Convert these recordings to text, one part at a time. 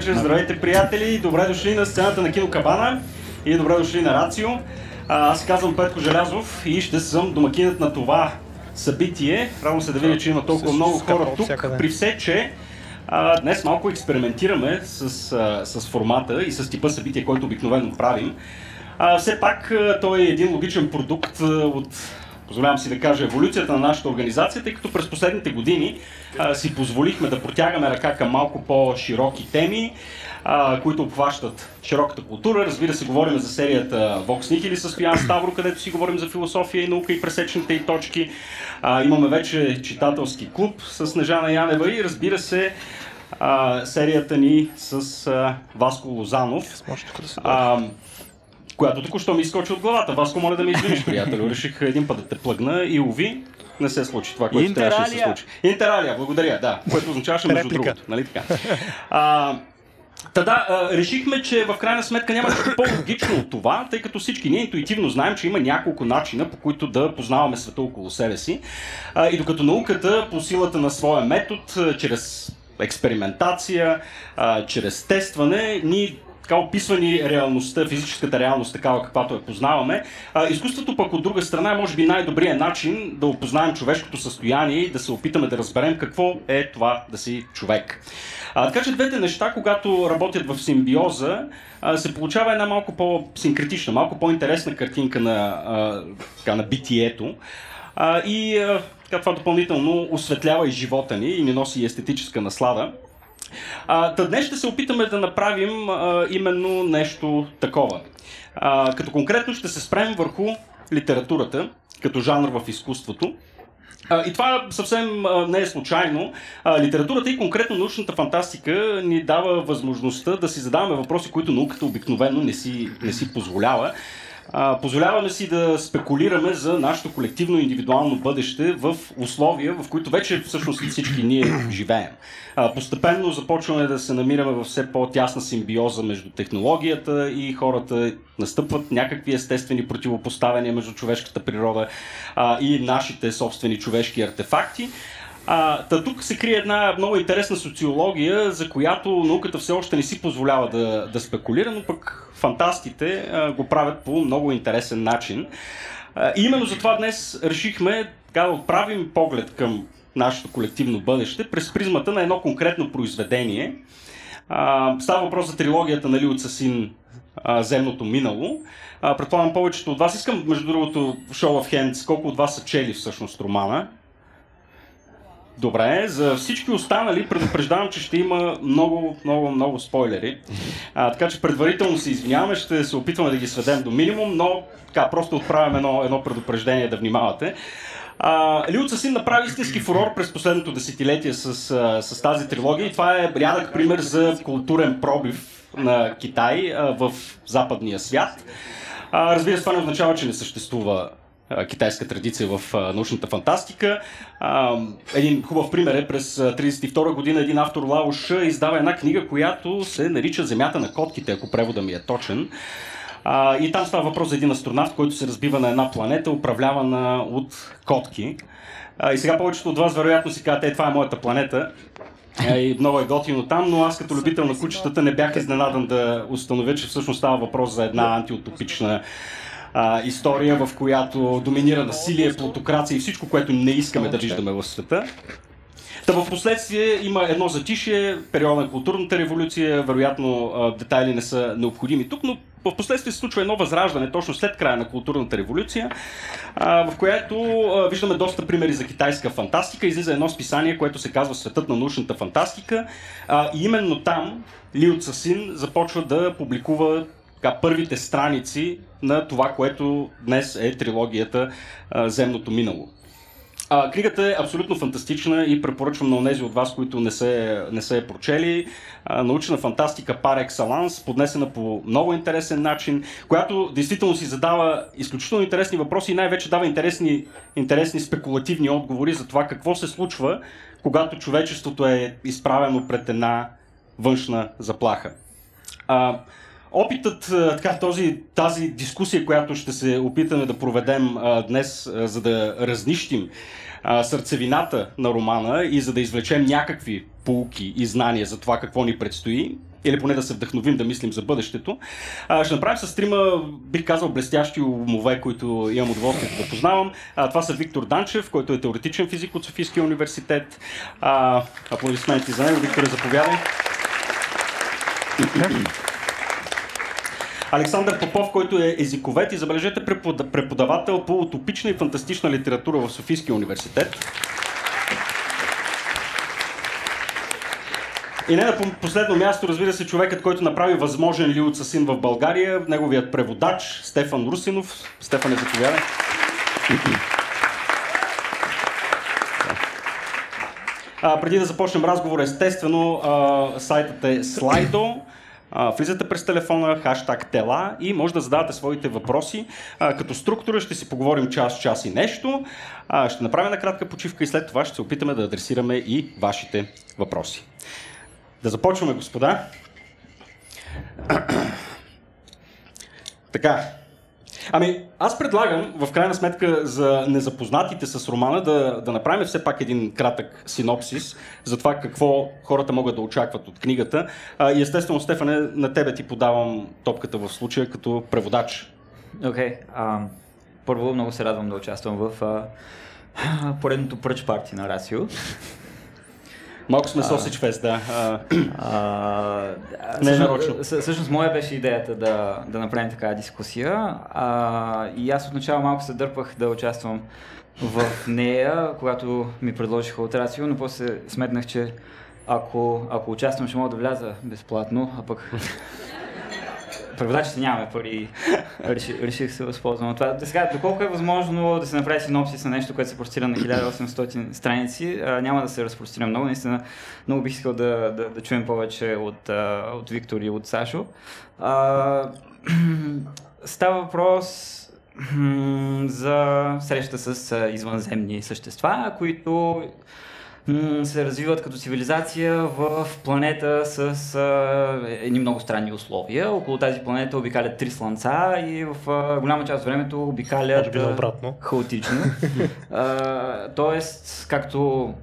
вечер, здравейте приятели, добре дошли на сцената на Кинокабана и добре дошли на Рацио. Аз се казвам Петко Желязов и ще съм домакинът на това събитие. Радвам се да видя, че има толкова много хора тук, при все, че днес малко експериментираме с формата и с типа събитие, който обикновено правим. Все пак той е един логичен продукт от, позволявам си да кажа, еволюцията на нашата организация, тъй като през последните години си позволихме да протягаме ръка към малко по-широки теми, които обхващат широката култура. Разбира се, говорим за серията Vox Nihil с Стоян Ставро, където си говорим за философия и наука и пресечните й точки. Имаме вече читателски клуб с Снежана Янева и, разбира се, серията ни с Васко Лозанов, която току-що ми изскочи от главата. Васко, моля да ме извиниш, приятелю. Реших един път да те плъгна и уви, не се случи това, което трябваше да се случи. Интералия, благодаря, да. Което означаваше между другото, нали така? Решихме, че в крайна сметка няма нищо по-логично от това, тъй като всички ние интуитивно знаем, че има няколко начина, по които да познаваме света около себе си. И докато науката по силата на своя метод, чрез експериментация, чрез тестване, ни така описва ни реалността, физическата реалност, такава каквато я познаваме. Изкуството пък от друга страна е може би най-добрият начин да опознаем човешкото състояние и да се опитаме да разберем какво е това да си човек. Така че двете неща, когато работят в симбиоза, се получава една малко по-синкретична, малко по-интересна картинка на битието. И това допълнително осветлява и живота ни и ни носи и естетическа наслада. Днес ще се опитаме да направим именно нещо такова. Като конкретно ще се спрем върху литературата, като жанр в изкуството. И това съвсем не е случайно. Литературата и конкретно научната фантастика ни дава възможността да си задаваме въпроси, които науката обикновено не си позволява. Позволяваме си да спекулираме за нашето колективно и индивидуално бъдеще в условия, в които вече всъщност всички ние живеем. Постепенно започваме да се намираме в все по-тясна симбиоза между технологията и хората. Настъпват някакви естествени противопоставяния между човешката природа и нашите собствени човешки артефакти. Тук се крие една много интересна социология, за която науката все още не си позволява да спекулира, но пък фантастите го правят по много интересен начин. И именно затова днес решихме да отправим поглед към нашето колективно бъдеще през призмата на едно конкретно произведение. Става въпрос за трилогията на Лиу Цесин "Земното минало". Предполагам повечето от вас. Искам, между другото, show of hands, колко от вас са чели всъщност романа? Добре, за всички останали предупреждавам, че ще има много спойлери. Така че предварително се извиняваме, ще се опитваме да ги сведем до минимум, но така, просто отправям едно предупреждение да внимавате. Лиу Цесин направи истински фурор през последното десетилетие с тази трилогия и това е рядък пример за културен пробив на Китай в западния свят. Разбира се, това не означава, че не съществува китайска традиция в научната фантастика. Един хубав пример е през 1932 година един автор Лао Ша издава една книга, която се нарича "Земята на котките", ако превода ми е точен. И там става въпрос за един астронавт, който се разбива на една планета, управлявана от котки. И сега повечето от вас вероятно си казват: това е моята планета. И много е готино там, но аз като любител на кучетата не бях изненадан да установя, че всъщност става въпрос за една антиутопична история, в която доминира насилие, плутокрация и всичко, което не искаме да виждаме в света. В последствие има едно затишие, периода на културната революция, вероятно детайли не са необходими тук, но в последствие се случва едно възраждане, точно след края на културната революция, в което виждаме доста примери за китайска фантастика. Излиза едно списание, което се казва "Светът на научната фантастика", и именно там Лиу Цесин започва да публикува първите страници на това, което днес е трилогията "Земното минало". Книгата е абсолютно фантастична и препоръчвам на онези от вас, които не са я прочели. Научна фантастика пар екселанс, поднесена по много интересен начин, която действително си задава изключително интересни въпроси и най-вече дава интересни спекулативни отговори за това какво се случва, когато човечеството е изправено пред една външна заплаха. Опитът, тази дискусия, която ще се опитаме да проведем днес, за да разнищим сърцевината на романа и за да извлечем някакви поуки и знания за това какво ни предстои, или поне да се вдъхновим да мислим за бъдещето. Ще направим с трима, бих казал, блестящи умове, които имам удоволствието да познавам. Това са Виктор Данчев, който е теоретичен физик от Софийския университет. Аплодисменти за него. Викторе, заповядай. Александър Попов, който е езиковед и, забележете, преподавател по утопична и фантастична литература в Софийския университет. И не на последно място, разбира се, човекът, който направи възможен Лилица син в България, неговият преводач Стефан Русинов. Стефане, заповядай. Преди да започнем разговор, естествено, сайтът е Slido. Влизате през телефона, хаштаг ТЕЛА и може да задавате своите въпроси. Като структура ще си поговорим час и нещо. Ще направим една кратка почивка и след това ще се опитаме да адресираме и вашите въпроси. Да започваме, господа. Така. Аз предлагам, в крайна сметка, за незапознатите с романа да направим все пак един кратък синопсис за това какво хората могат да очакват от книгата. И естествено, Стефане, на тебе ти подавам топката в случая като преводач. Окей. Първо, много се радвам да участвам в поредното пръч парти на Расио. Малко сме Sausage Fest, да. Не нарочно. Всъщност, моя беше идеята да направим такава дискусия. И аз отначало малко се дърпах да участвам в нея, когато ми предложиха от Расио, но после сметнах, че ако участвам, ще мога да вляза безплатно, а пък преводачите нямаме пари, реших се възползвам от това. Сега, доколко е възможно да се направи синопсис на нещо, което се простира на 1800 страници, няма да се разпростира много. Наистина, много бих искал да чуем повече от Виктор и от Сашо. Става въпрос за среща с извънземни същества, които се развиват като цивилизация в планета с едни много странни условия. Около тази планета обикалят 3 слънца и в голяма част от времето обикалят хаотично. Тоест, както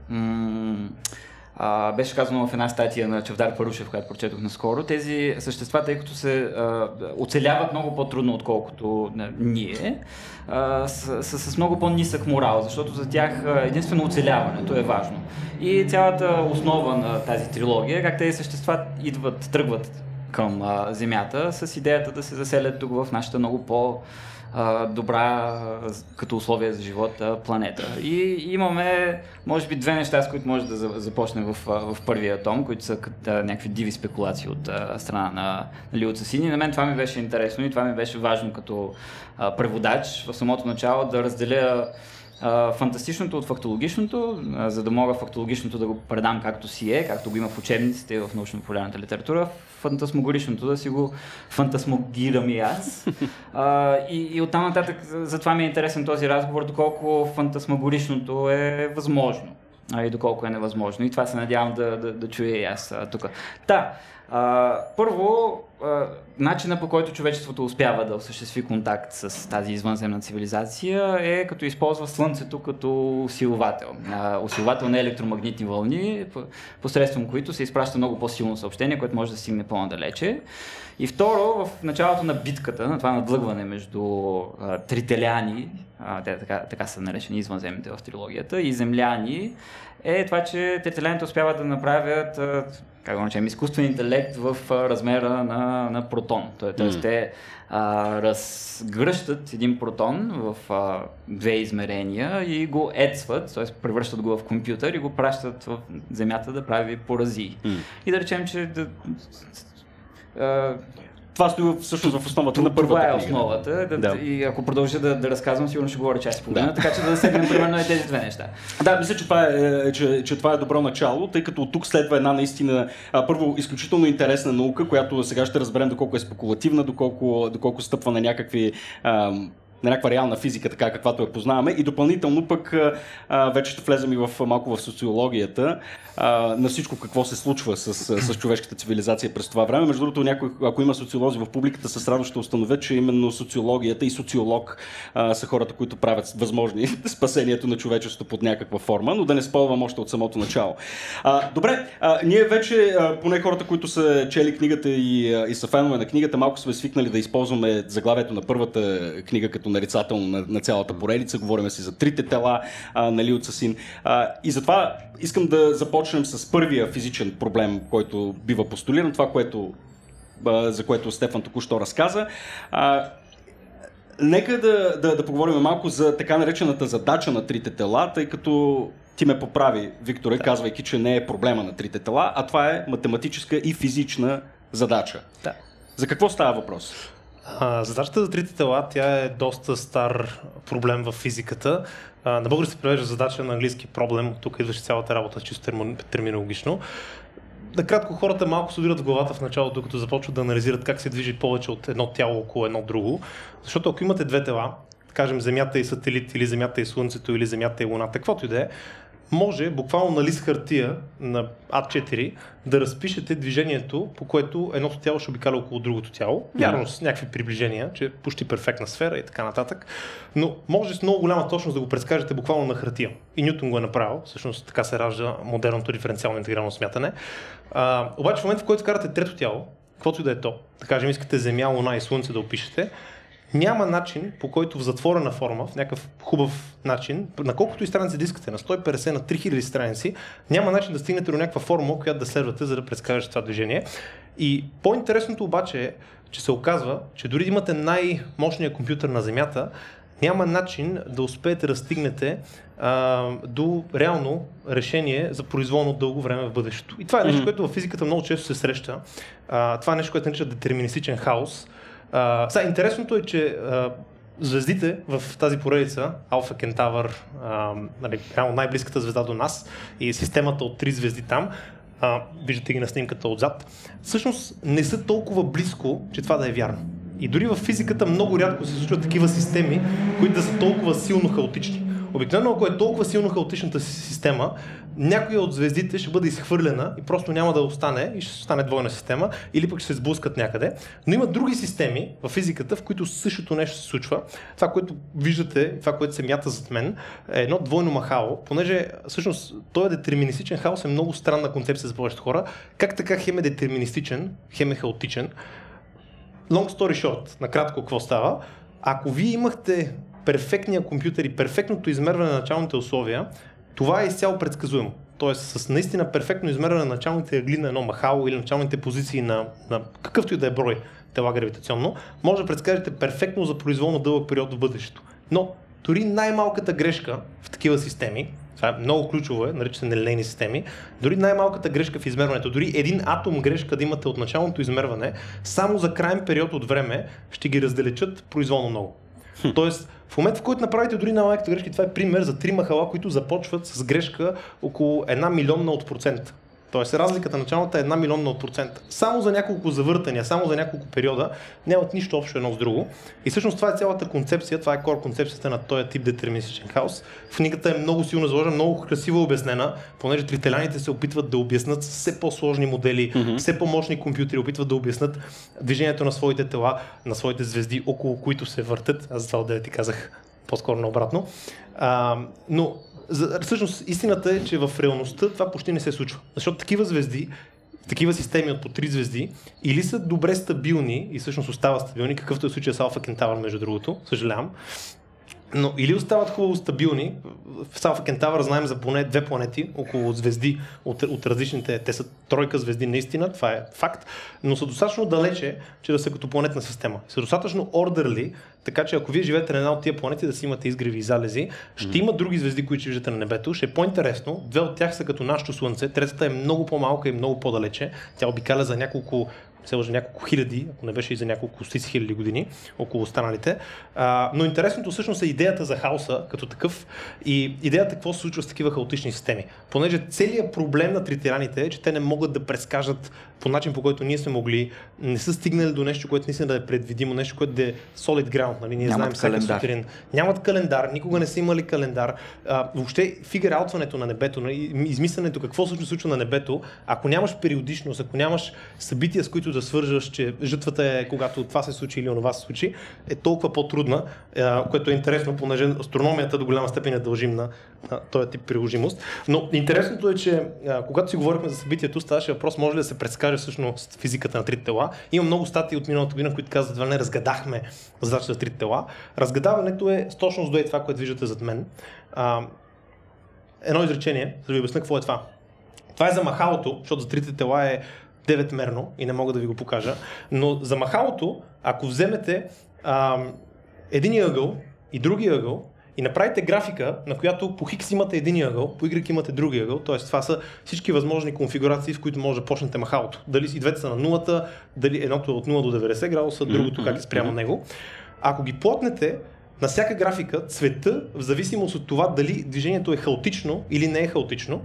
беше казано в една статия на Чавдар Парушев, която прочетох наскоро, тези същества, тъй като се оцеляват много по-трудно, отколкото ние, са с много по-нисък морал, защото за тях единствено оцеляването е важно. И цялата основа на тази трилогия, как тези същества тръгват към Земята с идеята да се заселят тук в нашата много добра като условие за живота планета. И имаме, може би, две неща, с които може да започнем в първия том, които са някакви диви спекулации от страна на Лилица син. И на мен това ми беше интересно и това ми беше важно като преводач в самото начало да разделя фантастичното от фактологичното, за да мога фактологичното да го предам както си е, както го има в учебниците и в научно-популярната литература, фантасмагоричното да си го фантасмагирам и аз. И оттам нататък, затова ми е интересен този разговор, доколко фантасмагоричното е възможно и доколко е невъзможно. И това се надявам да чуя и аз тук. Първо, начинът, по който човечеството успява да осъществи контакт с тази извънземна цивилизация е като използва Слънцето като усилвател. Усилвател на електромагнитни вълни, посредством които се изпраща много по-силно съобщение, което може да стигне по-надалече. И второ, в началото на битката, на това надлъгване между трителяни, те така са наречени извънземните в трилогията, и земляни, е това, че трителяните успяват да направят как го наречем, изкуствен интелект в размера на протон. Тоест те разгръщат един протон в две измерения и го ецват, т.е. превръщат го в компютър и го пращат в Земята да прави поразии. И да речем, че това стои всъщност в основата на първата книга. Това е основата. И ако продължа да разказвам, сигурно ще говоря час и половина, така че да засегнем примерно и тези две неща. Да, мисля, че това е добро начало, тъй като от тук следва една наистина, първо, изключително интересна наука, която сега ще разберем доколко е спекулативна, доколко стъпва на някакви на някаква реална физика, така каквато я познаваме. И допълнително пък вече ще влезем и малко в социологията на всичко какво се случва с човешката цивилизация през това време. Между другото, ако има социолози в публиката, с радост ще установят, че именно социологията и социолог са хората, които правят възможни спасението на човечеството под някаква форма, но да не спълвам още от самото начало. Добре, ние вече, поне хората, които са чели книгата и са фенове на книгата, малко сме свикнали да използваме заглавието на първата книга като нарицателно на цялата поредица. Говорим си за трите тела на Лиу Цесин. И затова искам да започнем с първия физичен проблем, който бива постулиран, това, за което Стефан току-що разказа. Нека да поговорим малко за така наречената задача на трите тела, тъй като ти ме поправи, Викторе, казвайки, че не е проблема на трите тела, а това е математическа и физична задача. Да. За какво става въпрос? Задачата за трите тела, тя е доста стар проблем в физиката. На български се превежда задача, на английски проблем, тук идваше цялата работа чисто терминологично. Накратко, хората малко студират в главата в началото, докато започват да анализират как се движи повече от едно тяло около едно друго. Защото ако имате две тела, кажем Земята и сателит, или Земята и Слънцето, или Земята и Луната, каквото и да е, може буквално на лист хартия на А4 да разпишете движението, по което едното тяло ще обикаля около другото тяло. Вярно, с някакви приближения, че е почти перфектна сфера и така нататък, но може с много голяма точност да го предскажете буквално на хартия. И Нютон го е направил, всъщност така се ражда модерното диференциално интегрално смятане. Обаче в момента, в който карате трето тяло, каквото и да е то, да кажем искате Земя, Луна и Слънце да опишете, няма начин, по който в затворена форма, в някакъв хубав начин, на колкото и страници да искате, на 150, на 3000 страници, няма начин да стигнете до някаква форма, която да следвате, за да предскажете това движение. И по-интересното обаче е, че се оказва, че дори да имате най-мощния компютър на Земята, няма начин да успеете да стигнете до реално решение за произволно дълго време в бъдещето. И това е нещо, което в физиката много често се среща. Това е нещо, което нарича детерминистичен хаос. Интересното е, че звездите в тази поредица, Алфа Кентавър, най-близката звезда до нас и системата от 3 звезди там, виждате ги на снимката отзад, всъщност не са толкова близко, че това да е вярно. И дори в физиката много рядко се случват такива системи, които да са толкова силно хаотични. Обикновено, ако е толкова силно хаотичната система, някоя от звездите ще бъде изхвърлена и просто няма да остане и ще стане двойна система, или пък ще се сблъскат някъде. Но има други системи в физиката, в които същото нещо се случва. Това, което виждате, това, което се мята зад мен, е едно двойно махало, понеже всъщност този детерминистичен хаос е много странна концепция за повечето хора. Как така хем е детерминистичен, хем е хаотичен? Long story short, накратко какво става? Ако вие имахте перфектния компютър и перфектното измерване на началните условия, това е изцяло предсказуемо. Тоест с наистина перфектно измерване на началните ъгли на едно махало или началните позиции на какъвто и да е брой тела гравитационно, може да предскажете перфектно за произволно дълъг период в бъдещето. Но дори най-малката грешка в такива системи, това е много ключово, нарича се нелинейни системи, дори най-малката грешка в измерването, дори един атом грешка да имате от началното измерване, само за краен период от време ще ги раздалечат произволно много. Тоест, в момента, в който направите дори най-малките грешки, това е пример за 3 махала, които започват с грешка около 1 милионна от процент. Тоест, разликата началната е 1 милионна от процент. Само за няколко завъртания, само за няколко периода нямат нищо общо едно с друго. И всъщност това е цялата концепция, това е core концепцията на този тип детерминистичен хаос. В книгата е много силно заложена, много красиво обяснена, понеже трителяните се опитват да обяснат все по-сложни модели, все по-мощни компютри, опитват да обяснат движението на своите тела, на своите звезди, около които се въртат. Аз за това отдеве ти казах по-скоро наобратно. Но всъщност истината е, че в реалността това почти не се случва. Защото такива звезди, такива системи от по 3 звезди, или са добре стабилни и всъщност остават стабилни, какъвто е случая с Алфа Кентавър, между другото, съжалявам, но или остават хубаво стабилни. В Алфа Кентавър знаем за поне 2 планети, около звезди от различните, те са 3 звезди наистина, това е факт, но са достатъчно далече, че да са като планетна система. Са достатъчно orderly, така че ако вие живеете на една от тия планети, да си имате изгреви и залези, ще има други звезди, които ще виждате на небето, ще е по-интересно, 2 от тях са като нашето Слънце, третата е много по-малка и много по-далече, тя обикаля за няколко се лъжа, няколко хиляди, ако не беше и за няколко стотици хиляди години, около останалите. Но интересното всъщност е идеята за хаоса като такъв и идеята какво се случва с такива хаотични системи. Понеже целият проблем на тритираните е, че те не могат да предскажат по начин, по който ние сме могли, не са стигнали до нещо, което наистина да е предвидимо, нещо, което да е solid ground, нали? Ние знаем всяка сутрин. Нямат календар, никога не са имали календар. Въобще фигър-аутването на небето, измисленето какво се случва на небето, ако нямаш периодичност, ако нямаш събития, с които да свържаш, че жътвата е когато това се случи или онова се случи, е толкова по-трудна, което е интересно, понеже астрономията до голяма степен е дължим на този тип приложимост. Но интересното е, че когато си говорихме за събитието, ставаше въпрос, може ли да се предскаже всъщност физиката на трите тела. Има много статии от миналата година, които казват, не разгадахме задачата за трите тела. Разгадаването е с точност до това, което виждате зад мен. Едно изречение, за да ви обясня какво е това. Това е за махалото, защото за трите тела е 9-мерно и не мога да ви го покажа, но за махалото, ако вземете единия ъгъл и другия ъгъл и направите графика, на която по X имате единия ъгъл, по Y имате другия ъгъл, т.е. това са всички възможни конфигурации, в които може да почнете махалото. Дали и двете са на нулата, дали едното е от 0 до 90 градуса, другото как е спрямо него. Ако ги плотнете, на всяка графика цвета, в зависимост от това дали движението е хаотично или не е хаотично,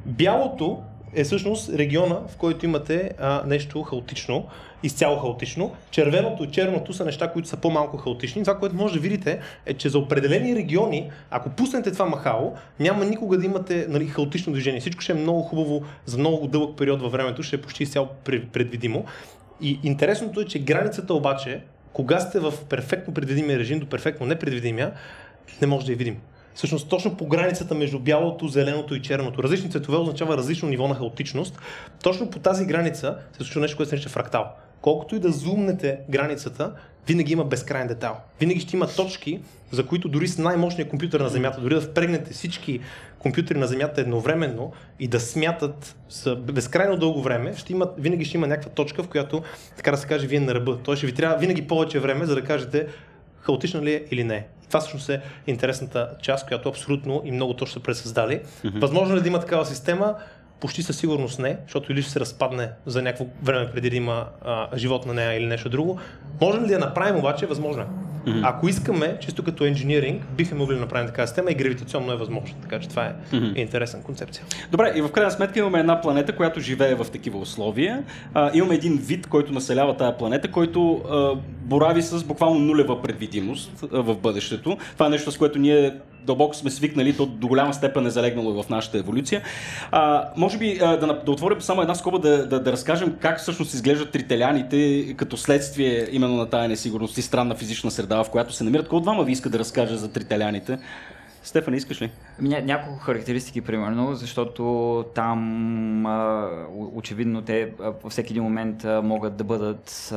бялото е всъщност региона, в който имате нещо хаотично, изцяло хаотично. Червеното и черното са неща, които са по-малко хаотични. Това, което може да видите, е, че за определени региони, ако пуснете това махало, няма никога да имате хаотично движение. Всичко ще е много хубаво за много дълъг период във времето, ще е почти изцяло предвидимо. И интересното е, че границата обаче, кога сте в перфектно предвидимия режим до перфектно непредвидимия, не може да я видим. Всъщност точно по границата между бялото, зеленото и черното. Различни цветове означава различно ниво на хаотичност. Точно по тази граница се случва нещо, което се нарича фрактал. Колкото и да зумнете границата, винаги има безкрайен детайл. Винаги ще има точки, за които дори с най-мощния компютър на Земята, дори да впрегнете всички компютри на Земята едновременно и да смятат за безкрайно дълго време, винаги ще има някаква точка, в която, така да се каже, вие на ръба. Той ще ви трябва винаги повече време, за да кажете хаотична ли е или не. Това всъщност е интересната част, която абсолютно и много точно са пресъздали. Възможно ли да има такава система? Почти със сигурност не, защото или ще се разпадне за някакво време преди да има живот на нея или нещо друго. Можем ли да я направим обаче? Възможно е. Ако искаме, чисто като инженеринг, бихме могли да направим такава система и гравитационно е възможно. Така че това е интересна концепция. Добре, и в крайна сметка имаме една планета, която живее в такива условия. Имаме един вид, който населява тая планета, който борави с буквално нулева предвидимост в бъдещето. Това е нещо, с което ние дълбоко сме свикнали, то до голяма степен е залегнало в нашата еволюция. Може би да отворим само една скоба да разкажем как всъщност изглеждат трителяните като следствие именно на тая несигурност и странна физична среда, в която се намират. Кой от двама ви иска да разкаже за трителяните? Стефан, искаш ли? Няколко характеристики, примерно, защото там очевидно те във всеки един момент могат да бъдат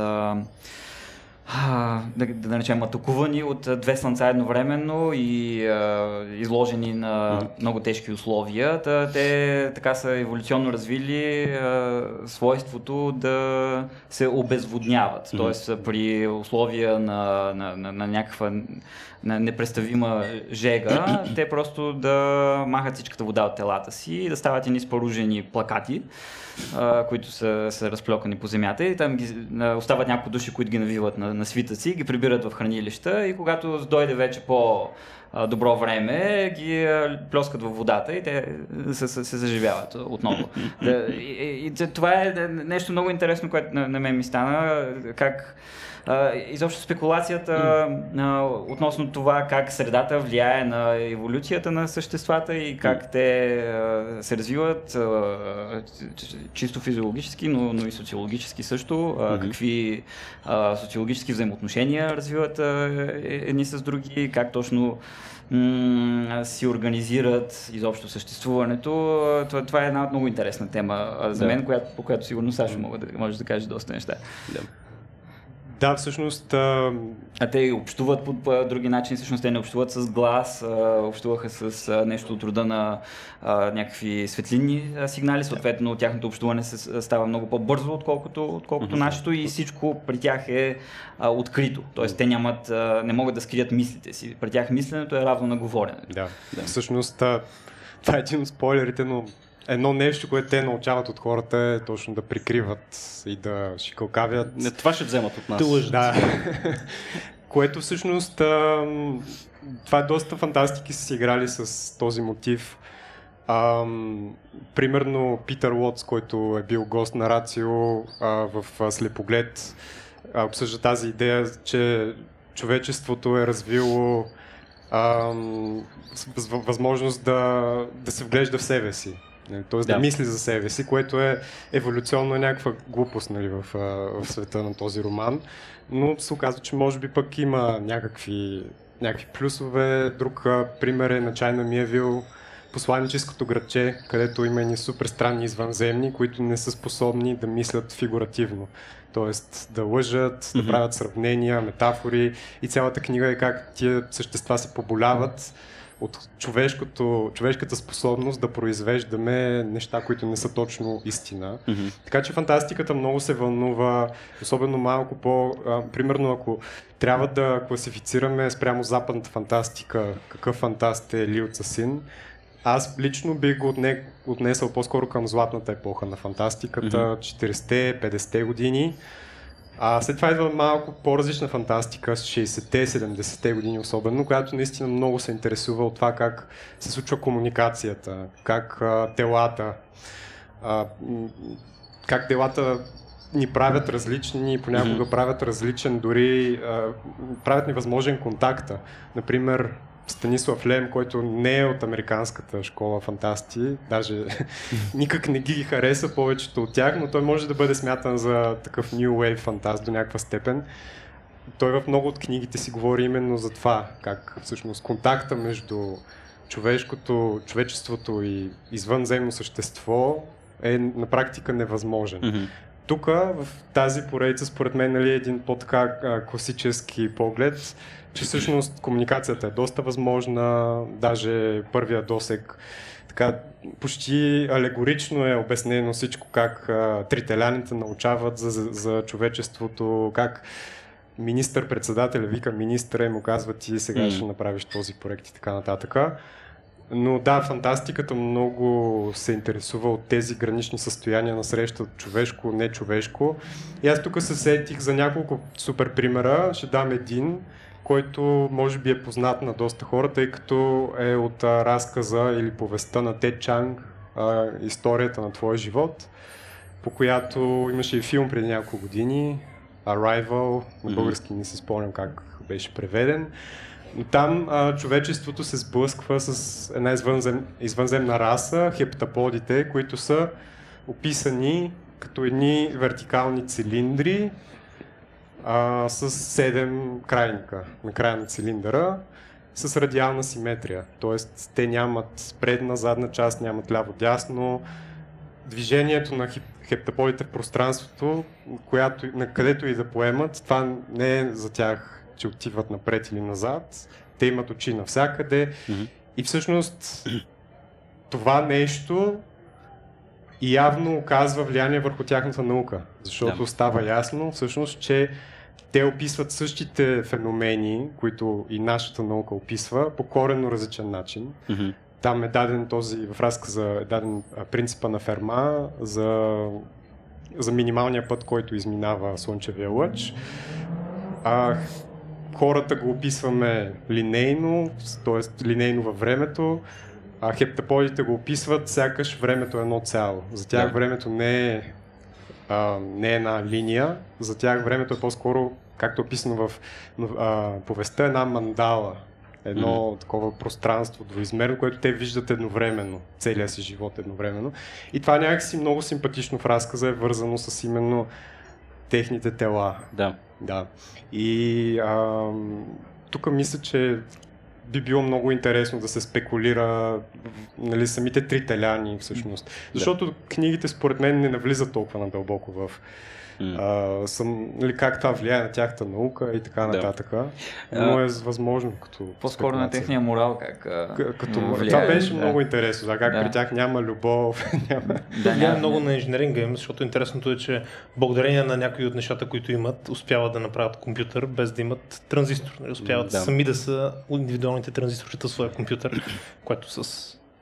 да наречем атакувани от две слънца едновременно и изложени на много тежки условия. Те така са еволюционно развили свойството да се обезводняват. Тоест при условия на някаква непредставима жега, те просто да махат всичката вода от телата си и да стават едни спаружени плакати, които са разплёкани по земята и там остават няколко души, които ги навиват на свитъци, ги прибират в хранилища и когато дойде вече по-добро време, ги плескат във водата и те се заживяват отново. И това е нещо много интересно, което на мен ми стана, как изобщо спекулацията относно това как средата влияе на еволюцията на съществата и как те се развиват чисто физиологически, но и социологически също, какви социологически взаимоотношения развиват едни с други, как точно си организират изобщо съществуването. Това е една много интересна тема за мен, по която сигурно Сашо може да каже доста неща. Да, всъщност... те общуват по други начини, всъщност те не общуват с глас, общуваха с нещо от рода на някакви светлинни сигнали, съответно тяхното общуване става много по-бързо, отколкото нашето и всичко при тях е открито. Тоест те не могат да скрият мислите си. При тях мисленето е равно на говоренето. Да. Всъщност това е един от спойлерите, но едно нещо, което те научават от хората е точно да прикриват и да шикалкавят. Това ще вземат от нас. Да. Което всъщност това е доста фантастики са си играли с този мотив. Примерно Питър Уотс, който е бил гост на Рацио в Слепоглед, обсъжда тази идея, че човечеството е развило възможност да се вглежда в себе си. Т.е. да мисли за себе си, което е еволюционно някаква глупост, нали, в света на този роман. Но се оказва, че може би пък има някакви плюсове. Друг пример е на Чайна Миевил, посланическото градче, където има едни супер странни извънземни, които не са способни да мислят фигуративно. Тоест да лъжат, да правят сравнения, метафори и цялата книга е как тия същества се поболяват от човешката способност да произвеждаме неща, които не са точно истина. Така че фантастиката много се вълнува, особено малко примерно ако трябва да класифицираме спрямо западната фантастика, какъв фантаст е Лиу Цасин, аз лично бих го отнесъл по-скоро към златната епоха на фантастиката, 40-те, 50-те години. След това идва малко по-различна фантастика с 60-те, 70-те години особено, която наистина много се интересува от това как се случва комуникацията, как телата ни правят различни, понякога правят различен, дори правят невъзможен контакта. Например, Станислав Лем, който не е от американската школа фантасти, даже никак не ги хареса повечето от тях, но той може да бъде смятан за такъв New Wave фантаст до някаква степен. Той в много от книгите си говори именно за това, как всъщност контакта между човечеството и извънземно същество е на практика невъзможен. Тук, в тази поредица, според мен, нали, един по-така класически поглед, че всъщност комуникацията е доста възможна, даже първия досек така почти алегорично е обяснено всичко, как трителяните научават за човечеството, как министър-председателя вика министъра и му казва ти сега ще направиш този проект и така нататък. Но да, фантастиката много се интересува от тези гранични състояния на среща човешко, не човешко. И аз тук се сетих за няколко супер примера, ще дам един, който може би е познат на доста хора, тъй като е от разказа или повестта на Тед Чанг, Историята на твоя живот, по която имаше и филм преди няколко години, Arrival, на български не се спомням как беше преведен. Но там човечеството се сблъсква с една извънземна раса, хептаподите, които са описани като едни вертикални цилиндри с 7 крайника на края на цилиндъра с радиална симетрия. Тоест те нямат предна, задна част, нямат ляво-дясно. Движението на хептаподите в пространството, на където и да поемат, това не е за тях, че отиват напред или назад. Те имат очи навсякъде. И всъщност това нещо явно оказва влияние върху тяхната наука. Защото става ясно всъщност, че те описват същите феномени, които и нашата наука описва, по коренно различен начин. Там е даден в разказа е даден принципа на Ферма за минималния път, който изминава слънчевия лъч. Хората го описваме линейно, т.е. линейно във времето, а хептаподите го описват сякаш времето е едно цяло. За тях времето не е една линия, за тях времето е по-скоро, както е описано в повестта, една мандала. Едно такова пространство двоизмерно, което те виждат едновременно, целия си живот едновременно. И това някакси много симпатично в разказа е вързано с именно техните тела. Да. И тук мисля, че би било много интересно да се спекулира, нали, самите трителяни всъщност. Защото книгите според мен не навлизат толкова надълбоко в нали, как това влияе на тяхната наука и така нататък. Но е възможно като по-скоро на техния морал това беше много интересно, как при тях няма любов. Няма много на инженеринга им, защото интересното е, че благодарение на някои от нещата, които имат, успяват да направят компютър без да имат транзистор. Успяват сами да са индивидуалните транзисторчета в своя компютър, което с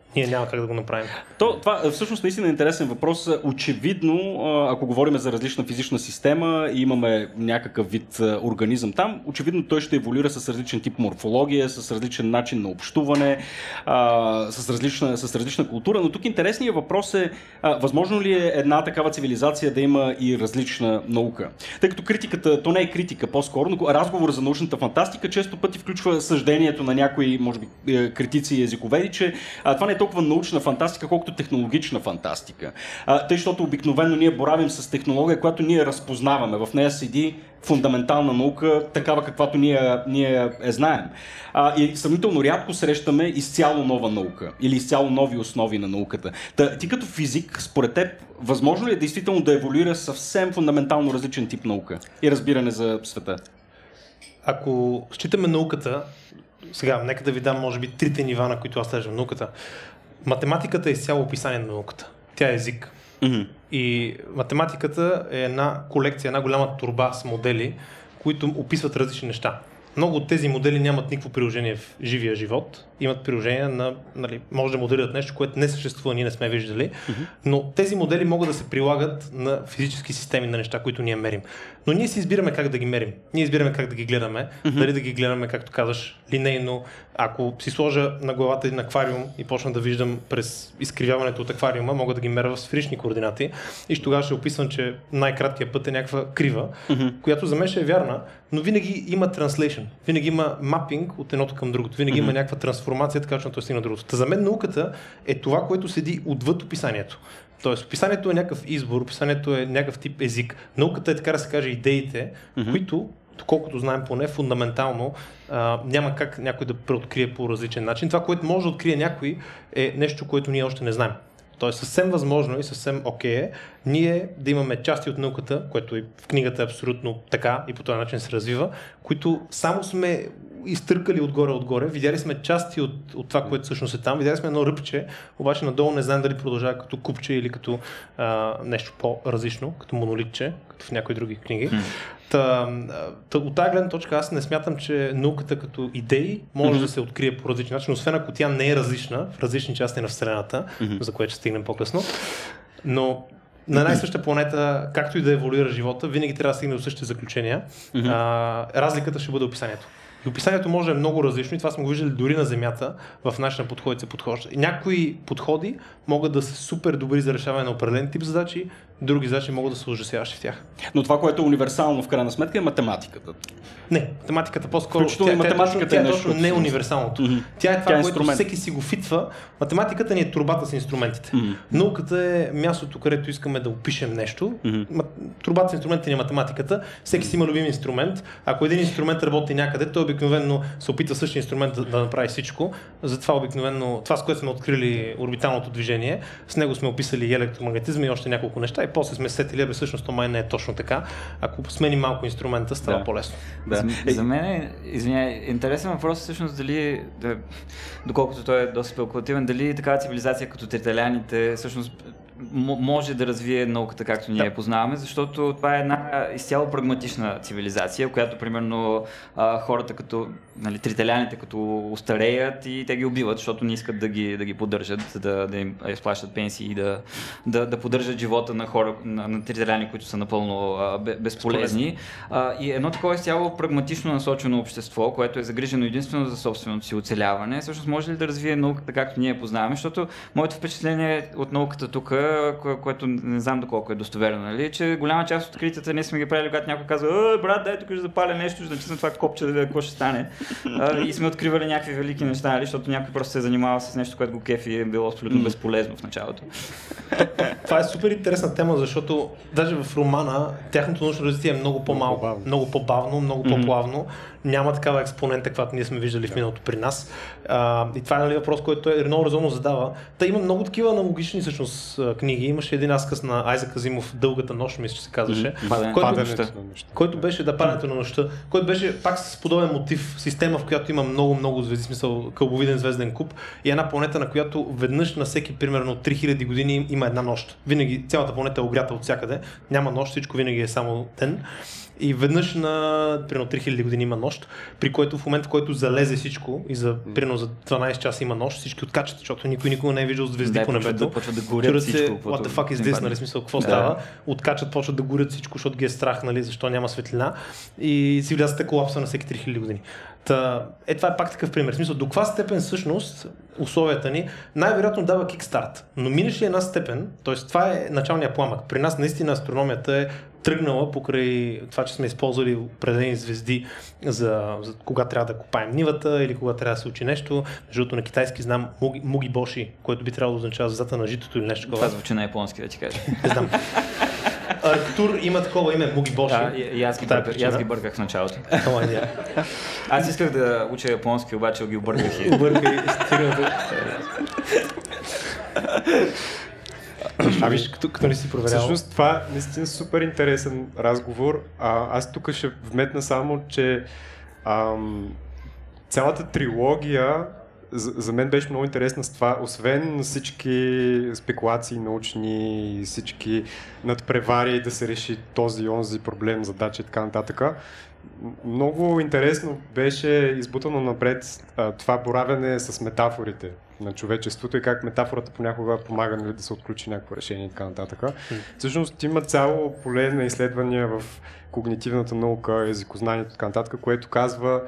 Ние няма как да го направим. Това всъщност наистина е интересен въпрос. Очевидно, ако говорим за различна физична система и имаме някакъв вид организъм там, очевидно той ще еволюира с различен тип морфология, с различен начин на общуване, с различна култура, но тук интересният въпрос е, възможно ли е една такава цивилизация да има и различна наука? Тъй като критиката, то не е критика по-скоро, но разговор за научната фантастика често пъти включва съждението на някои, може би, критици и езиковеди, че това не е толкова научна фантастика, колкото технологична фантастика. Тъй, защото обикновено ние боравим с технология, която ние разпознаваме. В нея седи фундаментална наука, такава каквато ние знаем. И сравнително рядко срещаме изцяло нова наука или изцяло нови основи на науката. Ти като физик, според теб, възможно ли е действително да еволюира съвсем фундаментално различен тип наука и разбиране за света? Ако считаме науката, сега, нека да ви дам, може би, трите нива, на които аз среждам науката. Математиката е изцяло описание на науката. Тя е език. И математиката е една колекция, една голяма торба с модели, които описват различни неща. Много от тези модели нямат никакво приложение в живия живот. Имат приложение на, може да моделират нещо, което не съществува, ние не сме виждали, но тези модели могат да се прилагат на физически системи, на неща, които ние мерим. Но ние си избираме как да ги мерим. Ние избираме как да ги гледаме. Дали да ги гледаме, както казваш, линейно. Ако си сложа на главата един аквариум и почна да виждам през изкривяването от аквариума, мога да ги меря в сферични координати и тогава ще описвам, че най-краткият път е някаква крива, която за мен ще е вярна, но винаги има translation, винаги има мапинг от едното към другото, винаги има някаква трансформация, така че той стигне другото. Та за мен науката е това, което седи отвъд описанието. Тоест, описанието е някакъв избор, описанието е някакъв тип език. Науката е, така да се каже, идеите, които, доколкото знаем поне, фундаментално няма как някой да преоткрие по различен начин. Това, което може да открие някой, е нещо, което ние още не знаем. Тоест, съвсем възможно и съвсем окей е ние да имаме части от науката, което и в книгата е абсолютно така и по този начин се развива, които само сме изтъркали отгоре, видяли сме части от това, което всъщност е там, видяли сме едно ръбче, обаче надолу не знаем дали продължава като купче или като нещо по-различно, като монолитче, като в някои други книги. От тази гледна точка аз не смятам, че науката като идеи може да се открие по различен начин, освен ако тя не е различна в различни части на Вселената, за което ще стигнем по-късно. Но на най-съща планета, както и да еволюира живота, винаги трябва да стигне до същите заключения. Разликата ще бъде описанието. И описанието може да е много различно и това сме го виждали дори на Земята в начина по който се подхожда. Някои подходи могат да са супер добри за решаване на определен тип задачи, други задачи могат да са ужасяващи в тях. Но това, което е универсално в крайна сметка, е математиката. Не, математиката по-скоро. Математиката е точно не универсалното. Тя е това, което инструмент. всеки си го фитва. Математиката ни е турбата с инструментите. Науката е мястото, където искаме да опишем нещо. Турбата с инструментите ни е математиката. Всеки си има любим инструмент. Ако един инструмент работи някъде, той обикновено се опитва същия инструмент да направи всичко. Затова обикновено това, с което сме открили орбиталното движение, с него сме описали и електромагнетизма и още няколко неща. И после сме сетили, всъщност то май не е точно така. Ако сменим малко инструмента, става по-лесно. За мен е интересен въпрос всъщност дали, доколкото той е доста спекулативен, дали такава цивилизация като трителяните всъщност може да развие науката както ние я познаваме, защото това е една изцяло прагматична цивилизация, в която примерно хората като трителяните като устареят и те ги убиват, защото не искат да ги поддържат, да им изплащат пенсии и да поддържат живота на хора, на трителяни, които са напълно безполезни. И едно такова изцяло прагматично насочено общество, което е загрижено единствено за собственото си оцеляване, всъщност може ли да развие науката както ние я познаваме, защото моето впечатление от науката тук, което не знам доколко е достоверно, нали, че голяма част от откритията ние сме ги правили, когато някой казва: брат, дай тук ще запаля нещо, ще натисна това копче да видя какво ще стане. И сме откривали някакви велики неща, нали, защото някой просто се е занимавал с нещо, което го кефи и е било абсолютно безполезно в началото. Това е супер интересна тема, защото даже в романа тяхното научно развитие е много по-малко, много по-бавно, много по-плавно. Няма такава експонента, каквато ние сме виждали в миналото при нас. И това е въпрос, който много разумно задава. Та има много такива аналогични всъщност книги. Имаше един разказ на Айзек Азимов, Дългата нощ, мисля, че се казваше. Който беше Падането на нощта, който беше пак с подобен мотив, система, в която има много звезди, смисъл кълбовиден звезден куп и една планета, на която веднъж на всеки примерно 3000 години има една нощ. Винаги цялата планета е огрята от всякъде, няма нощ, всичко винаги е само ден. И веднъж на примерно 3000 години има нощ, при който в момента, в който залезе всичко и примерно за 12 часа има нощ, всички откачат, защото никой никога не е виждал звезди по небето. Почват да горят всичко. What the fuck is this, нали, смисъл, какво става? Откачат, почват да горят всичко, защото ги е страх, нали, защо няма светлина и цивилизацията колапса на всеки 3000 години. Това е пак такъв пример. В смисъл, до каква степен всъщност условията ни най-вероятно дава кикстарт. Но минеш ли една степен, т.е. това е началният пламък. При нас наистина астрономията е тръгнала покрай това, че сме използвали определени звезди за кога трябва да копаем нивата или кога трябва да се учи нещо. Защото на китайски знам Муги Боши, което би трябвало да означава звездата на житото или нещо такова. Това звучи на японски, да ти кажа. Не знам. Арктур има такова име, Муги Боши. И аз ги бърках в началото. Аз исках да уча японски, обаче ги обърках и... Виж, като не си проверял. Всъщност това е наистина супер интересен разговор. Аз тук ще вметна само, че цялата трилогия за мен беше много интересна с това, освен всички спекулации научни, всички надпревари да се реши този и онзи проблем, задача и така нататък. Много интересно беше избутано напред това боравене с метафорите на човечеството и как метафората понякога помага, нали, да се отключи някакво решение и така нататък. Всъщност има цяло поле на изследвания в когнитивната наука, езикознанието и така нататък, което казва,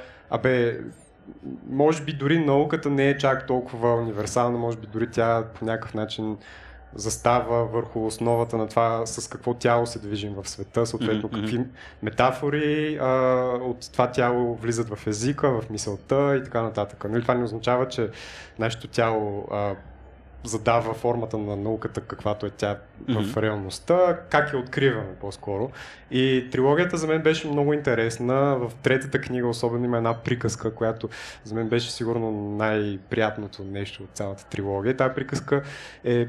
може би дори науката не е чак толкова универсална, може би дори тя по някакъв начин застава върху основата на това с какво тяло се движим в света, съответно какви метафори от това тяло влизат в езика, в мисълта и така нататък. Но това не означава, че нашето тяло задава формата на науката, каквато е тя в реалността, как я откриваме по-скоро. И трилогията за мен беше много интересна. В третата книга особено има една приказка, която за мен беше сигурно най-приятното нещо от цялата трилогия. Тази приказка е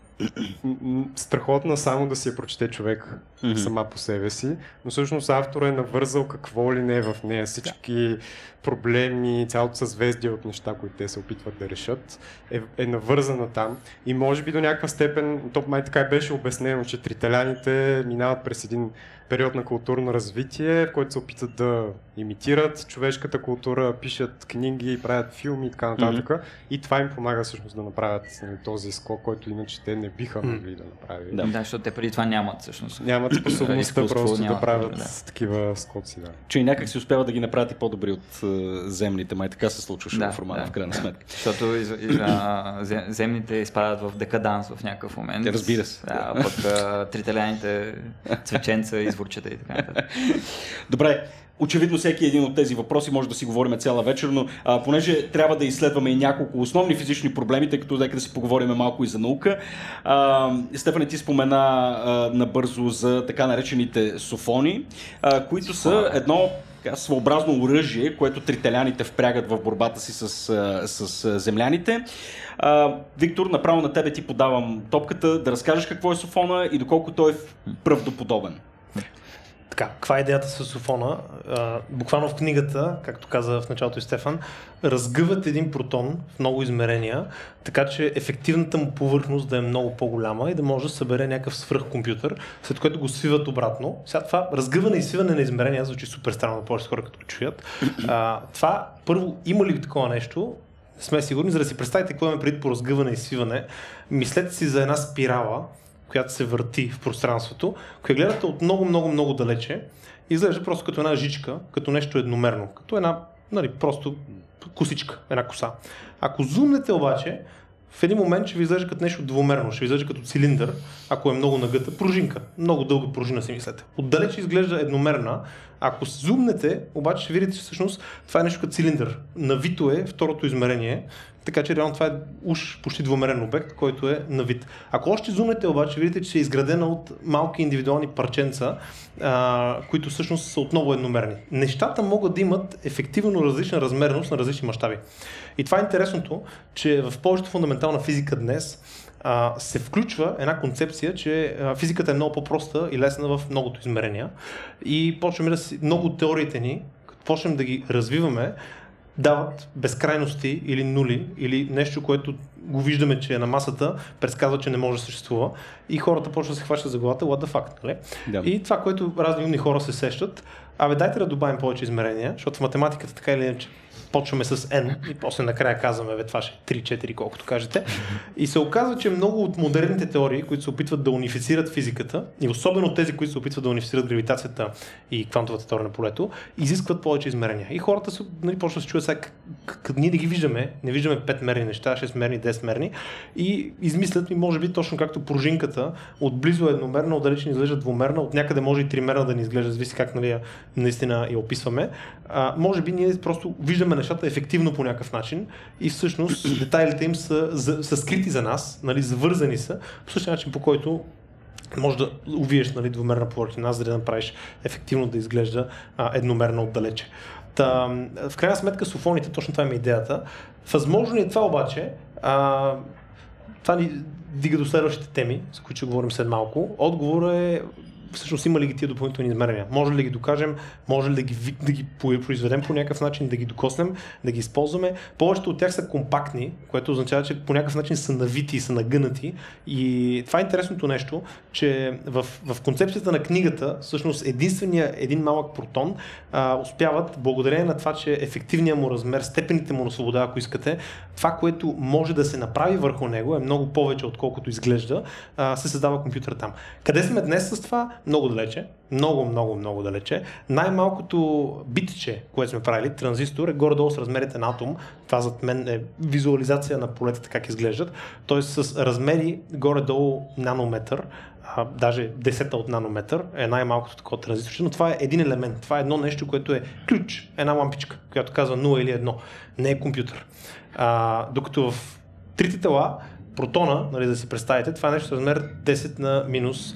страхотна само да си я прочете човек сама по себе си, но всъщност автора е навързал какво ли не е в нея, всички проблеми, цялото съзвездие от неща, които те се опитват да решат, е навързана там и може би до някаква степен, то май така беше обяснено, че трителяните минават през един период на културно развитие, в който се опитат да имитират човешката култура, пишат книги, правят филми и така нататък. И това им помага всъщност да направят този скок, който иначе те не биха могли да направят. Да, защото те преди това нямат всъщност. Нямат способността просто да правят такива скоци. Да. Че и някак си успяват да ги направят и по-добри от земните, май така се случваше в романа в крайна сметка. Защото земните изпадат в декаданс в някакъв момент. Разбира се. Да, пък трителяните цвеченца, изворчета и така нататък. Добре. Очевидно всеки един от тези въпроси може да си говорим цяла вечер, но понеже трябва да изследваме и няколко основни физични проблеми, тъй като нека да си поговорим малко и за наука. Стефан, ти спомена набързо за така наречените софони, които са едно своеобразно оръжие, което трителяните впрягат в борбата си с земляните. Виктор, направо на тебе ти подавам топката да разкажеш какво е софона и доколко той е правдоподобен. Така, каква е идеята с софона? Буквално в книгата, както каза в началото и Стефан, разгъват един протон в много измерения, така че ефективната му повърхност да е много по-голяма и да може да събере някакъв свръхкомпютър, след което го свиват обратно. Сега това разгъване и свиване на измерения звучи супер странно на повечето хора, като го чуят. Това, първо, има ли такова нещо? Сме сигурни, за да си представите какво имаме преди по разгъване и свиване. Мислете си за една спирала, която се върти в пространството, която гледате от много далече, изглежда просто като една жичка, като нещо едномерно, като една, просто косичка, една коса. Ако зумнете обаче, в един момент ще ви изглежда като нещо двумерно, ще ви изглежда като цилиндър, ако е много нагъта, пружинка, много дълга пружина си мислете. Отдалече изглежда едномерна, ако зумнете, обаче ще видите, че всъщност това е нещо като цилиндър. Навито е второто измерение, така че реално това е уж почти двумерен обект, който е на вид. Ако още зумнете обаче, видите, че е изградена от малки индивидуални парченца, които всъщност са отново едномерни. Нещата могат да имат ефективно различна размерност на различни мащаби. И това е интересното, че в повечето фундаментална физика днес се включва една концепция, че физиката е много по-проста и лесна в многото измерения. И почваме много от теориите ни, като почнем да ги развиваме, дават безкрайности или нули, или нещо, което го виждаме, че е на масата, предсказва, че не може да съществува и хората почват да се хващат за главата, what the fuck, нали? Да. И това, което разни умни хора се сещат, дайте да добавим повече измерения, защото в математиката така или иначе почваме с n и после накрая казваме, това ще е 3-4, колкото кажете. И се оказва, че много от модерните теории, които се опитват да унифицират физиката, и особено тези, които се опитват да унифицират гравитацията и квантовата теория на полето, изискват повече измерения. И хората се, почват да се чуят сега, ние не ги виждаме, не виждаме 5-мерни неща, 6-мерни, 10-мерни и измислят ми, може би, точно както пружинката, отблизо е едномерна, отдалеч ни изглежда двумерна, от някъде може и тримерна да ни изглежда, зависи как наистина я описваме. Може би ние просто виждаме нещата ефективно по някакъв начин и всъщност детайлите им са скрити за нас, нали, завързани са по същия начин, по който може да увиеш, нали, двумерна повърхина, за да направиш ефективно да изглежда едномерно отдалече. В крайна сметка софоните, точно това е идеята. Възможно е това обаче, това ни дига до следващите теми, с които ще говорим след малко. Отговорът е всъщност има ли ги тия допълнителни измерения? Може ли да ги докажем, може ли да ги произведем по някакъв начин, да ги докоснем, да ги използваме. Повечето от тях са компактни, което означава, че по някакъв начин са навити и са нагънати. И това е интересното нещо, че в концепцията на книгата, всъщност един малък протон успяват, благодарение на това, че ефективният му размер, степените му на свобода, ако искате, това, което може да се направи върху него е много повече, отколкото изглежда, се създава компютър там. Къде сме днес с това? Много далече. Много далече. Най-малкото битче, което сме правили, транзистор, е горе-долу с размерите на атом. Това зад мен е визуализация на полетата как изглеждат. Тоест с размери горе-долу нанометър, даже десета от нанометър е най-малкото такова транзистор, но това е един елемент, това е едно нещо, което е ключ, една лампичка, която казва 0 или 1, не е компютър. Докато в трите тела, протона, нали, да си представите, това е нещо с размер 10 на минус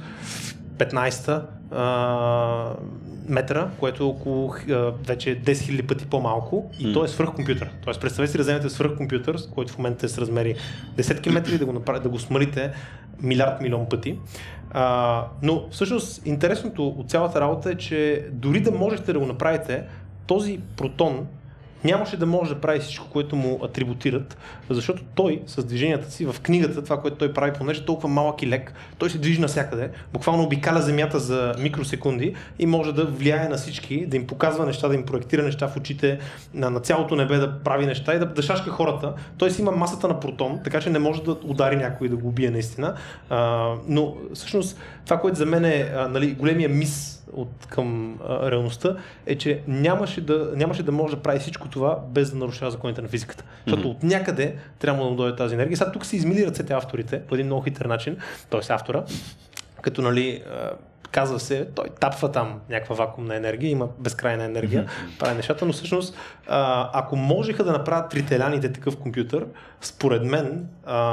15 метра, което е около вече 10 000 пъти по-малко и то е свръхкомпютър. Тоест представете си да вземете свръхкомпютър, който в момента е с размери десетки метри, да го смалите милион пъти. Но всъщност интересното от цялата работа е, че дори да можете да го направите, този протон нямаше да може да прави всичко, което му атрибутират, защото той с движенията си в книгата, това, което той прави, понеже толкова малък и лек, той се движи навсякъде, буквално обикаля Земята за микросекунди и може да влияе на всички, да им показва неща, да им проектира неща в очите, на цялото небе да прави неща и да шашка хората. Той си има масата на протон, така че не може да удари някой да го убие наистина. Но всъщност това, което за мен е големия мис към реалността, е, че нямаше да може да прави всичко това без да нарушава законите на физиката. Защото от някъде трябва да му дойде тази енергия. Сега тук се измили ръцете авторите по един много хитър начин, т.е. автора, като казва се, той тапва там някаква вакуумна енергия, има безкрайна енергия, прави нещата, но всъщност ако можеха да направят трителяните такъв компютър, според мен,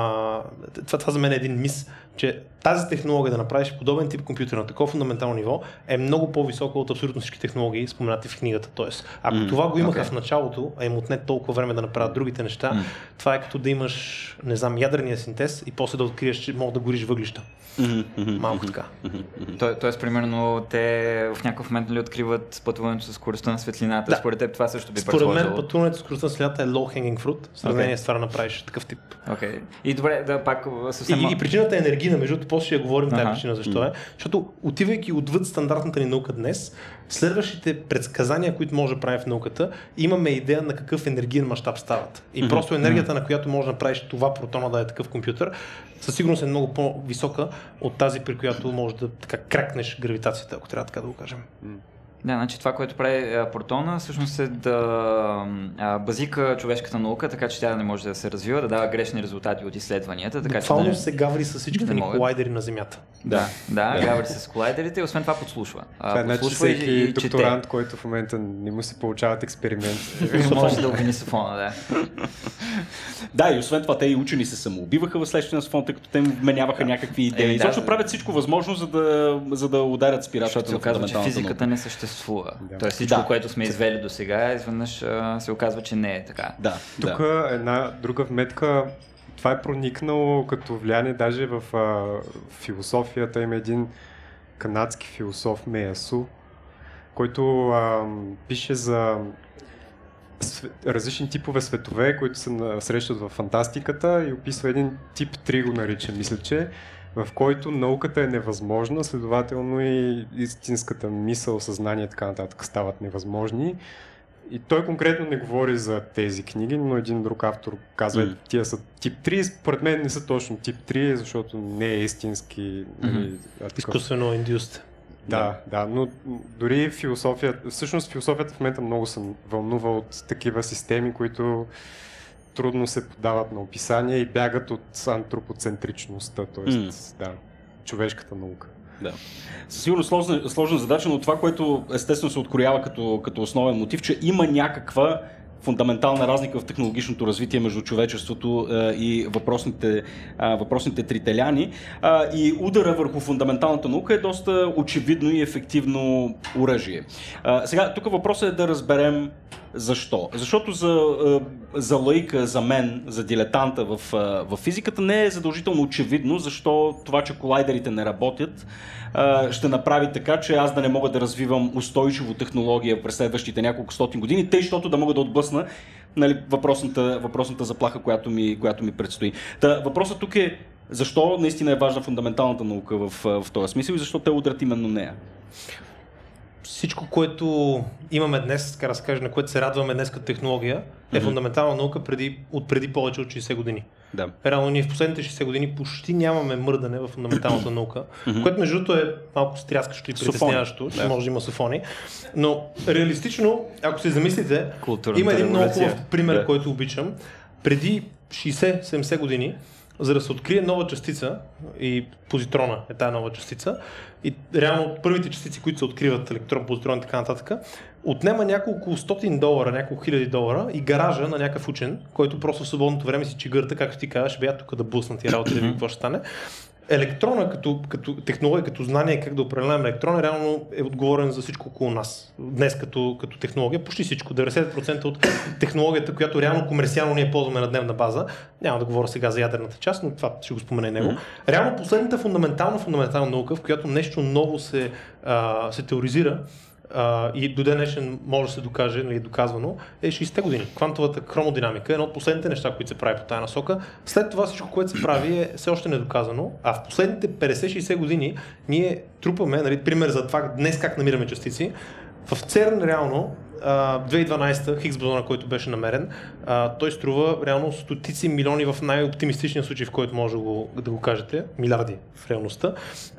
това за мен е един мис, че тази технология да направиш подобен тип компютър на такова фундаментално ниво е много по-висока от абсолютно всички технологии, споменати в книгата. Тоест, ако това го имаха в началото, а им отне толкова време да направят другите неща, това е като да имаш, не знам, ядрения синтез и после да откриеш, че мога да гориш въглища. Малко така. Тоест, примерно, те в някакъв момент откриват пътуването с скоростта на светлината. Да. Според теб това също би предположило. Според мен пътуването с скоростта на светлината е low hanging fruit, в сравнение с това да направиш такъв тип. И добре, да пак съвсем... И причината е енергийна, между другото, после ще я говорим тази причина защо е. Защото отивайки отвъд стандартната ни наука днес, следващите предсказания, които може да правим в науката, имаме идея на какъв енергиен мащаб стават. И просто енергията, на която може да направиш това протона да е такъв компютър, със сигурност е много по-висока от тази, при която може да така кракнеш гравитацията, ако трябва така да го кажем. Да, значи това, което прави протона, всъщност е да базика човешката наука, така че тя да не може да се развива, да дава грешни резултати от изследванията. Буквално се гаври с всичките ни колайдери на Земята. Да, гаври се с колайдерите и освен това подслушва. Това значи всеки докторант, който в момента не му се получават експерименти. Може да обвини Софона, да. Да, и освен това те и учени се самоубиваха в следствие на Софона, тъй като те вменяваха някакви идеи. Защото правят всичко възможно, за да ударят спирачката. Защото се оказва, че физиката не съществува. Тоест всичко, което сме извели до сега, изведнъж се оказва, че не е така. Тук една друга вметка, това е проникнало като влияние даже в философията. Има един канадски философ Меясу, който пише за различни типове светове, които се срещат в фантастиката и описва един тип 3 го нарича, мисля, че в който науката е невъзможна, следователно и истинската мисъл, съзнание и така нататък стават невъзможни. И той конкретно не говори за тези книги, но един друг автор казва, тия са тип 3, според мен не са точно тип 3, защото не е истински. Изкуствено индюст. Да, но дори философията в момента много съм вълнува от такива системи, които трудно се подават на описание и бягат от антропоцентричността, т.е. човешката наука. Да. Сигурно сложна задача, но това, което естествено се откроява като основен мотив, че има някаква фундаментална разлика в технологичното развитие между човечеството и въпросните трителяни. И удара върху фундаменталната наука е доста очевидно и ефективно оръжие. Сега, тук въпросът е да разберем защо. Защото за лаика, за мен, за дилетанта в физиката не е задължително очевидно защо това, че колайдерите не работят, ще направи така, че аз да не мога да развивам устойчиво технология през следващите няколко стотин години, тъй, защото да мога да отблъсна, нали, въпросната заплаха, която ми предстои. Въпросът тук е защо наистина е важна фундаменталната наука в този смисъл и защо те удрят именно нея. Всичко, което имаме днес, така да се каже, на което се радваме днес като технология, е фундаментална наука преди повече от 60 години. Да. Реално ние в последните 60 години почти нямаме мърдане в фундаменталната наука, което между другото е малко стряскащо и притесняващо, че може да има софони. Но реалистично, ако се замислите, има един много хубав пример, който обичам. Преди 60-70 години, за да се открие нова частица, и позитрона е тая нова частица, и реално първите частици, които се откриват, електрон, позитрон и така нататък, отнема няколко $100, няколко $1000 и гаража на някакъв учен, който просто в свободното време си чигърта, както ти казваш, бе тук да блъснат и работи да видим какво ще стане. Електрона като технология, като знание как да управляваме електрона, реално е отговорен за всичко около нас. Днес като технология, почти всичко, 90% от технологията, която реално комерциално ние ползваме на дневна база, няма да говоря сега за ядрената част, но това ще го спомене него. Реално последната фундаментална наука, в която нещо ново се теоризира, и до ден днешен може да се докаже, нали, доказвано, е 60-те години. Квантовата хромодинамика е едно от последните неща, които се прави по тази насока. След това всичко, което се прави, е все още недоказано, а в последните 50-60 години ние трупаме, нали, пример за това днес как намираме частици. В ЦЕРН реално 2012 Хигс бозона, който беше намерен, той струва реално стотици милиони в най-оптимистичния случай, в който може да го кажете, милиарди в реалността.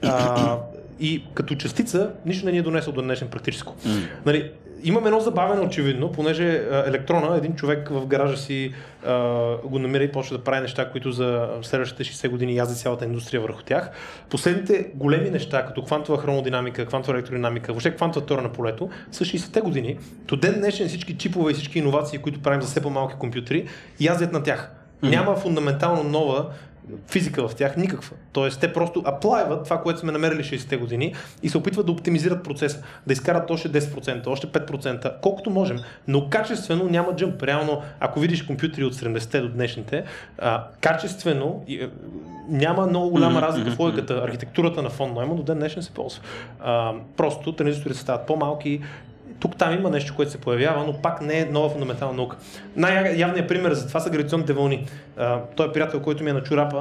И като частица нищо не ни е донесло до днешен практически. Нали, имаме едно забавено очевидно, понеже електрона, един човек в гаража си го намира и почва да прави неща, които за следващите 60 години язди цялата индустрия върху тях. Последните големи неща, като квантова хромодинамика, квантова електродинамика, въобще квантова теория на полето, са 60-те години. До ден днешен всички чипове и всички иновации, които правим за все по-малки компютри, яздят на тях. Няма фундаментално нова физика в тях, никаква. Тоест, те просто аплайват това, което сме намерили 60-те години и се опитват да оптимизират процеса, да изкарат още 10%, още 5%, колкото можем, но качествено няма джъмп. Реално, ако видиш компютри от 70-те до днешните, качествено няма много голяма разлика в логиката, архитектурата на фон Нойман до ден днешен се ползва. Просто транзисторите стават по-малки. Тук-там има нещо, което се появява, но пак не е нова фундаментална наука. Най-явният пример за това са гравитационните вълни. Той е приятел, който ми е на чорапа.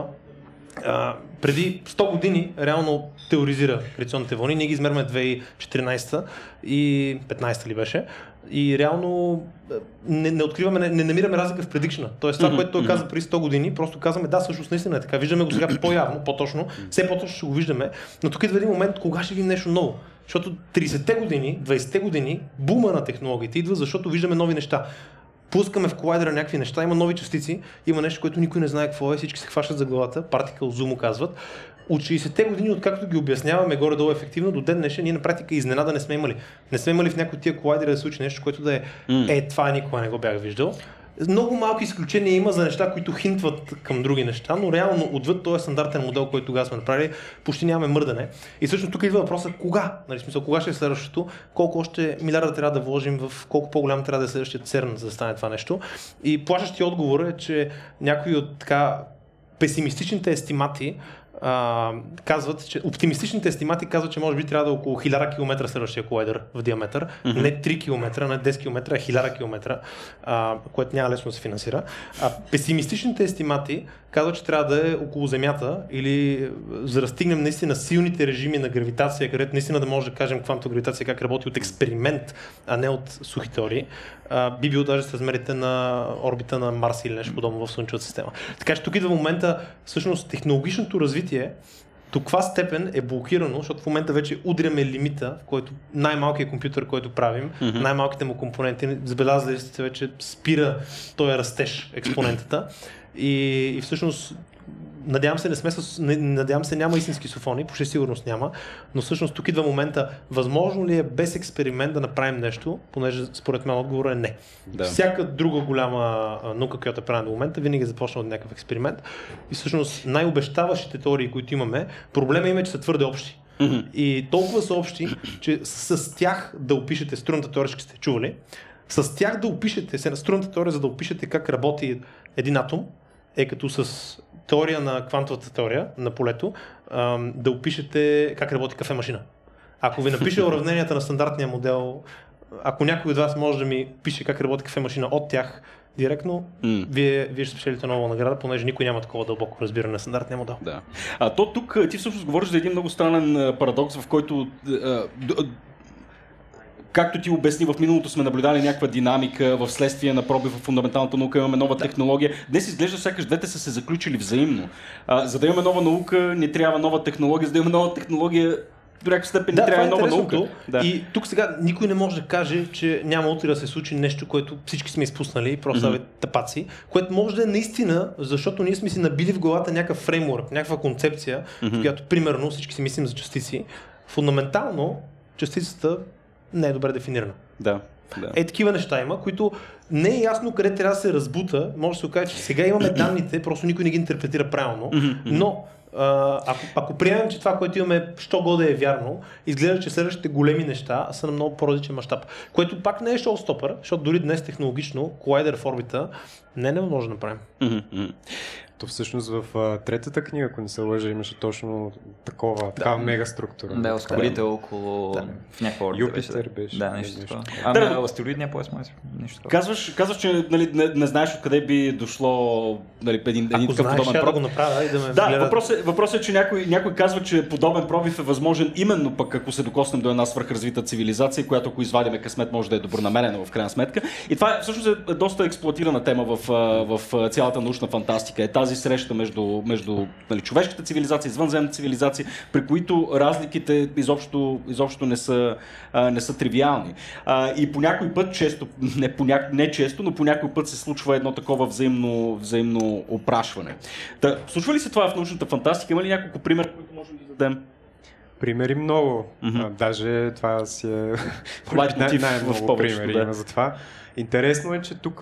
Преди 100 години реално теоризира гравитационните вълни. Ние ги измерваме 2014 и 15 ли беше. И реално не откриваме, не намираме разлика в предикшена. Тоест това, което той каза преди 100 години, просто казваме да, всъщност наистина е така. Виждаме го сега по-явно, по-точно, все по-точно ще го виждаме, но тук идва един момент, кога ще видим нещо ново. Защото 30-те години, 20-те години, бума на технологиите идва, защото виждаме нови неща. Пускаме в колайдера някакви неща, има нови частици, има нещо, което никой не знае какво е, всички се хващат за главата, Particle Zoom казват. От 60-те години, откакто ги обясняваме горе-долу ефективно, до ден днешен ние на практика изненада не сме имали. Не сме имали в някои от тия колайдери да се случи нещо, което да е това никога не го бях виждал. Много малки изключения има за неща, които хинтват към други неща, но реално отвъд този стандартен модел, който тогава сме направили, почти нямаме мърдане. И всъщност тук идва въпросът кога? Нали, смисъл, кога ще е следващото, колко още милиарда трябва да вложим, в колко по-голям трябва да е следващия ЦЕРН, за да стане това нещо. И плашещия отговор е, че някои от така песимистичните естимати казват, че оптимистичните естимати казват, че може би трябва да около 1000 км следващия колайдер в диаметър, не 3 км, не 10 км, а 1000 км, което няма лесно да се финансира. Песимистичните естимати казват, че трябва да е около Земята или за да стигнем наистина силните режими на гравитация, където наистина да може да кажем квантова гравитация как работи от експеримент, а не от сухи теории, би било даже с размерите на орбита на Марс или нещо подобно в Слънчевата система. Така че тук идва момента, всъщност технологичното развитие до каква степен е блокирано, защото в момента вече удряме лимита, в който най-малкият компютър, който правим, най-малките му компоненти, забелязали сте вече спира този растеж експонентата и всъщност надявам се няма истински софони, почти сигурност няма, но всъщност тук идва момента, възможно ли е без експеримент да направим нещо, понеже според мен отговорът е не. Да. Всяка друга голяма наука, която е правена до момента, винаги е започнала от някакъв експеримент и всъщност най-обещаващите теории, които имаме, проблема им е, че са твърде общи. И толкова са общи, че с тях да опишете струнната теория, ще сте чували, с тях да опишете, струнната теория, за да опишете как работи един атом, е като с теория на квантовата теория на полето, да опишете как работи кафе-машина. Ако ви напише уравненията на стандартния модел, ако някой от вас може да ми пише как работи кафе-машина от тях директно, вие ще спечелите нова награда, понеже никой няма такова дълбоко разбиране на стандартния модел. Да. То тук ти всъщност говориш за един много странен парадокс, в който както ти обясни, в миналото сме наблюдали някаква динамика в следствие на пробив в фундаменталната наука, имаме нова технология. Днес изглежда сякаш двете са се заключили взаимно. За да имаме нова наука, не трябва нова технология, за да имаме нова технология, до някаква степен не трябва нова наука. Да. И тук сега никой не може да каже, че няма утре да се случи нещо, което всички сме изпуснали, просто тапаци, което може да е наистина, защото ние сме си набили в главата някакъв фреймворк, някаква концепция, в която примерно всички си мислим за частици. Фундаментално частицата не е добре дефинирана. Да. Такива неща има, които не е ясно къде трябва да се разбута. Може да се окаже, че сега имаме данните, просто никой не ги интерпретира правилно, но ако приемем, че това, което имаме, що годе е вярно, изглежда, че следващите големи неща са на много по-различен мащаб, което пак не е шоустопър, защото дори днес технологично колайдер в орбита не може да направим. То всъщност в третата книга, ако не се лъжа, имаше точно такава мега структура. Да, ускорител около в някаква орбита Юпитер беше. Да, нещо такова. Астероидния пояс, нещо такова. Казваш, че не знаеш откъде би дошло един такъв подобен пробив. Да го направя и да ме гледа. Въпросът е, че някой казва, че подобен пробив е възможен именно пък ако се докоснем до една свръхразвита цивилизация, която ако извадиме късмет може да е добронамерена в крайна сметка. И това всъщност е доста експлоатирана тема в цялата научна фантастика. Тази среща между човешката цивилизация и извънземната цивилизация, при които разликите изобщо не са тривиални. И по някой път, не често, но по някой път се случва едно такова взаимно опрашване. Случва ли се това в научната фантастика? Има ли няколко примера, които можем да дадем? Примери много. Даже това си е най-много примери има за това. Интересно е, че тук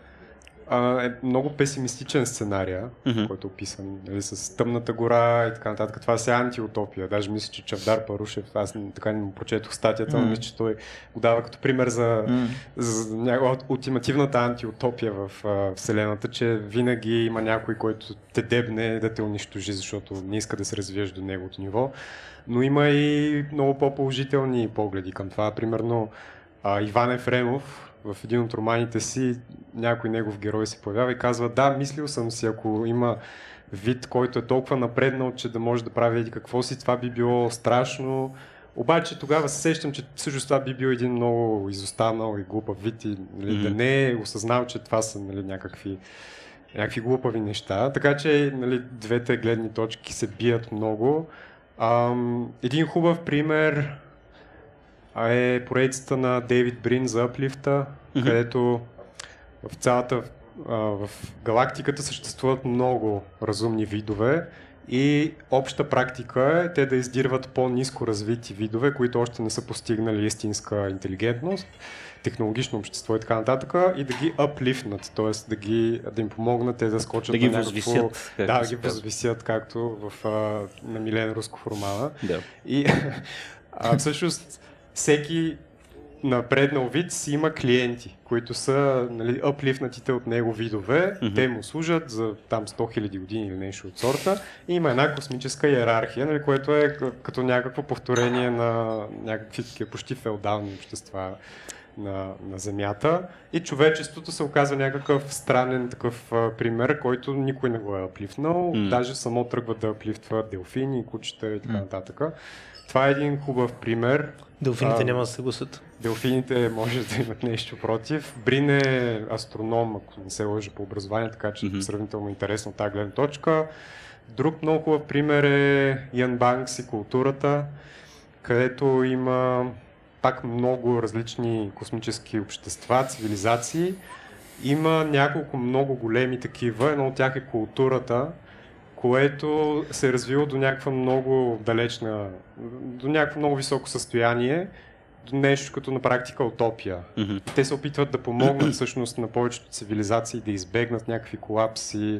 е много песимистичен сценарий, който е описан, нали, с Тъмната гора и така нататък. Това е антиутопия. Даже мисля, че Чавдар Парушев, аз така не му прочетох статията, но мисля, че той го дава като пример за ултимативната антиутопия в Вселената, че винаги има някой, който те дебне да те унищожи, защото не иска да се развиеш до неговото ниво. Но има и много по-положителни погледи към това. Примерно Иван Ефремов в един от романите си, някой негов герой се появява и казва: да, мислил съм си, ако има вид, който е толкова напреднал, че да може да прави еди какво си, това би било страшно. Обаче тогава се сещам, че всъщност това би бил един много изостанал и глупав вид и нали, да не е осъзнал, че това са нали, някакви глупави неща. Така че нали, двете гледни точки се бият много. Един хубав пример е поредицата на Дейвид Брин за Uplift, където в галактиката съществуват много разумни видове и обща практика е те да издирват по-ниско развити видове, които още не са постигнали истинска интелигентност, технологично общество и така нататък, и да ги upliftнат, т.е. да им помогнат те да скочат да ги възвисят. Да ги възвисят, както на Милен Русков романа. Да. И всъщност всеки напреднал вид си има клиенти, които са, нали, аплифнатите от него видове. Те му служат за там 100 000 години или нещо от сорта. И има една космическа иерархия, нали, което е като някакво повторение на някакви такива почти феодални общества на Земята. И човечеството се оказва някакъв странен такъв пример, който никой не го е аплифнал. Даже само тръгва да аплифтва делфини, кучета и така нататък. Това е един хубав пример. Делфините няма да се съгласят. Делфините може да имат нещо против. Брин е астроном, ако не се лъжа по образование, така че е сравнително интересно от тази гледна точка. Друг много хубав пример е Ян Банкс и културата, където има пак много различни космически общества, цивилизации. Има няколко много големи такива. Едно от тях е културата, което се е развило до някаква много далечна, до някакво много високо състояние, до нещо като на практика утопия. Те се опитват да помогнат всъщност на повечето цивилизации да избегнат някакви колапси,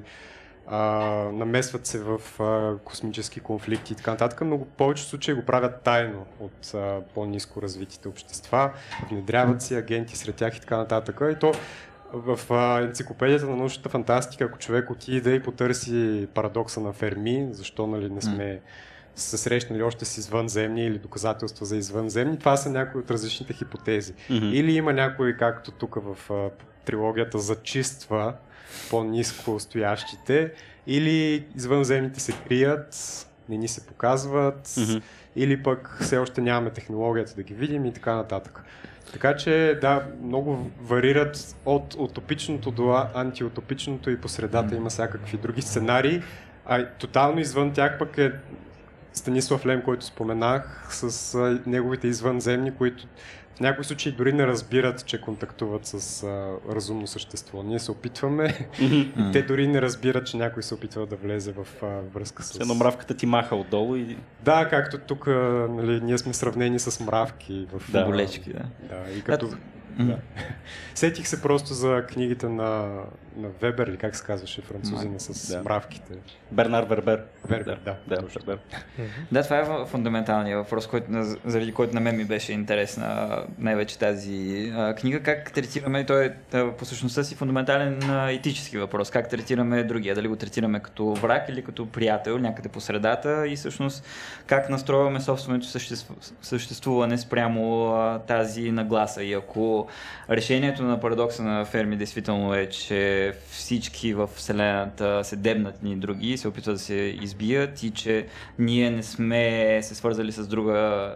намесват се в космически конфликти и така нататък, но в повечето случаи го правят тайно от по-ниско развитите общества, внедряват си агенти сред тях и така нататък. И то в енциклопедията на научната фантастика, ако човек отиде и потърси парадокса на Ферми, защо, нали, не сме се срещнали още с извънземни или доказателства за извънземни, това са някои от различните хипотези. Или има някой, както тук в трилогията, зачиства по-ниско стоящите, или извънземните се крият, не ни се показват, или пък все още нямаме технологията да ги видим и така нататък. Така че да, много варират от утопичното до антиутопичното и по средата има всякакви други сценарии, а тотално извън тях пък е Станислав Лем, който споменах, с неговите извънземни, които в някои случаи дори не разбират, че контактуват с разумно същество. Ние се опитваме, те дори не разбират, че някой се опитва да влезе в връзка с... Едно мравката ти маха отдолу и... Да, както тук, нали, ние сме сравнени с мравки. В болечки, да. Да, и като... Да. Сетих се просто за книгите на Вебер, или как се казваше французина с мравките. Бернар Вербер. Вербер, да. Вербер. Да, това е фундаменталният въпрос, заради който на мен ми беше интересна най-вече тази книга. Как третираме, той е по същността си фундаментален етически въпрос. Как третираме другия? Дали го третираме като враг или като приятел, някъде по средата, и всъщност как настроиваме собственото съществуване спрямо тази нагласа. И ако решението на парадокса на Ферми действително е, че всички в Вселената се дебнат ни други и се опитват да се избият, и че ние не сме се свързали с друга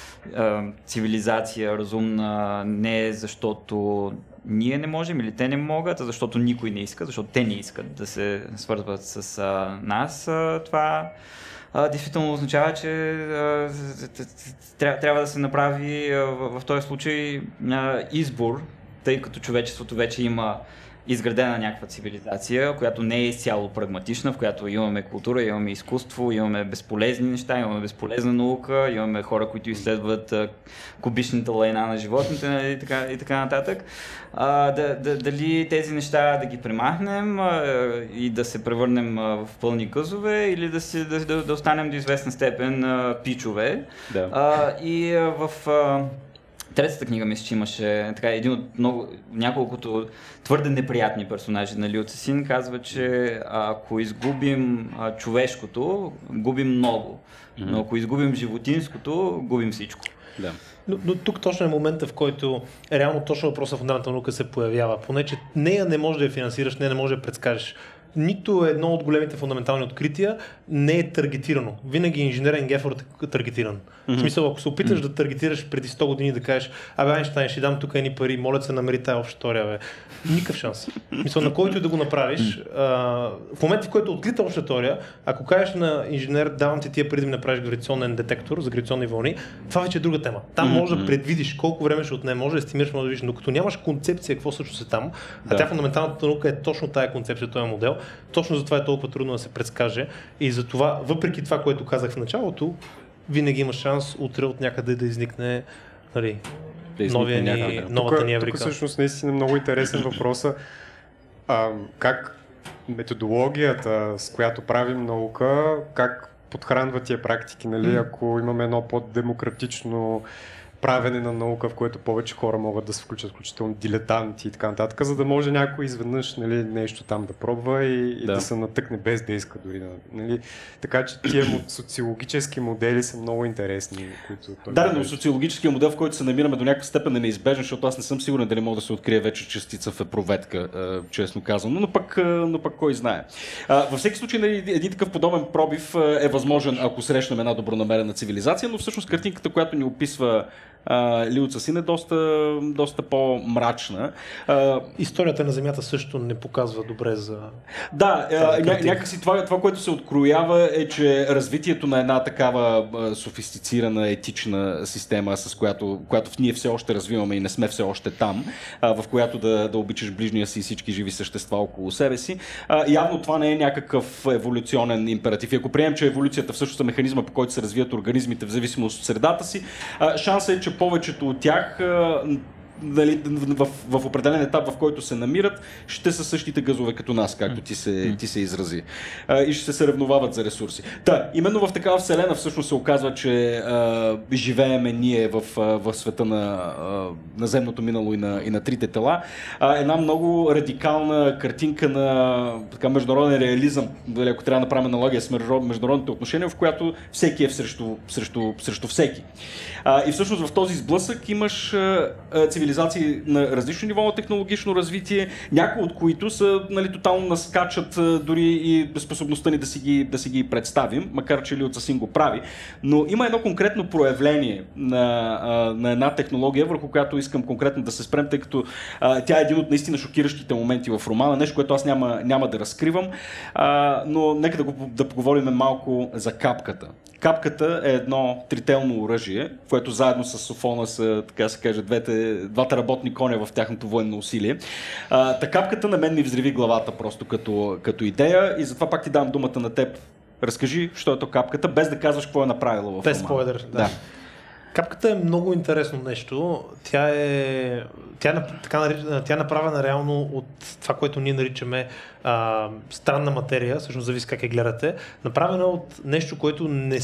цивилизация разумна, не защото ние не можем или те не могат, а защото никой не иска, защото те не искат да се свързват с нас. Това действително означава, че трябва да се направи в този случай избор, тъй като човечеството вече има изградена някаква цивилизация, която не е изцяло прагматична, в която имаме култура, имаме изкуство, имаме безполезни неща, имаме безполезна наука, имаме хора, които изследват кубичната лайна на животните и така нататък. Дали тези неща да ги премахнем и да се превърнем в пълни късове, или да останем до известна степен пичове. Да. И в третата книга, мисля, че имаше един от няколкото твърде неприятни персонажи на Лю Цесин, казва, че ако изгубим човешкото, губим много, но ако изгубим животинското, губим всичко. Да. Но тук точно е момента, в който реално точно въпросът в фундаменталната наука се появява. Поне, че нея не можеш да я финансираш, не можеш да я предскажеш. Нито едно от големите фундаментални открития не е таргетирано. Винаги инженерен ефорт е таргетиран. В смисъл, ако се опиташ да таргетираш преди 100 години, да кажеш, Айнщайн, ще дам тук едни пари, моля се, намери тая обща теория, никакъв шанс. Мисъл, на който да го направиш, в момента, в който отлита обща теория, ако кажеш на инженер, давам ти тия преди да ми направиш гравитационен детектор за гравитационни вълни, това вече е друга тема. Там може да предвидиш колко време ще отнеме, може да стимираш, може да видиш, но като нямаш концепция какво всъщност е там, а тя фундаменталната наука е точно тая концепция, този модел. Точно затова е толкова трудно да се предскаже, и затова, въпреки това, което казах в началото, винаги има шанс утре от някъде да изникне, нали, новата ни еврика. Тук всъщност наистина много интересен въпроса. Как методологията, с която правим наука, как подхранва тия практики, нали, ако имаме едно по-демократично правене на наука, в което повече хора могат да се включат, включително дилетанти и така нататък, за да може някой изведнъж, нали, нещо там да пробва и да се натъкне без да иска дори. Нали. Така че тия социологически модели са много интересни. Но социологическия модел, в който се намираме до някаква степен е неизбежен, защото аз не съм сигурен дали мога да се открие вече частица в епроветка, честно казано, но пък кой знае. Във всеки случай, нали, един такъв подобен пробив е възможен, ако срещнем една добронамерена цивилизация, но всъщност картинката, която ни описва Лиу Цесин е доста по-мрачна. Историята на Земята също не показва добре за... Да, някакси това, което се откроява е, че развитието на една такава софистицирана етична система, с която ние все още развиваме и не сме все още там, в която да обичаш ближния си и всички живи същества около себе си, явно това не е някакъв еволюционен императив. И ако приемем, че еволюцията всъщност е механизма, по който се развият организмите в зависимост от средата си, шансът е, че повечето от тях в определен етап, в който се намират, ще са същите газове като нас, както ти се изрази. И ще се съревновават за ресурси. Именно в такава вселена всъщност се оказва, че живееме ние в света на земното минало и на трите тела. Една много радикална картинка на международен реализъм, ако трябва да направим аналогия с международните отношения, в която всеки е срещу всеки. И всъщност в този сблъсък имаш цивилизации на различно ниво на технологично развитие, някои от които са, нали, тотално наскачат дори и способността ни да си ги представим, макар че Лиу Цесин го прави. Но има едно конкретно проявление на една технология, върху която искам конкретно да се спрем, тъй като тя е един от наистина шокиращите моменти в романа, нещо, което аз няма да разкривам, но нека да поговорим малко за капката. Капката е едно трително оръжие, което заедно с Софона са, така се каже, двата работни коня в тяхното военно усилие. Капката на мен ми взриви главата просто като идея и затова пак ти дам думата на теб. Разкажи, що е то капката, без да казваш какво е направила в романа. Без спойлер, да. Капката е много интересно нещо. Тя е направена реално от това, което ние наричаме странна материя, всъщност зависи как я гледате, направена от нещо, което не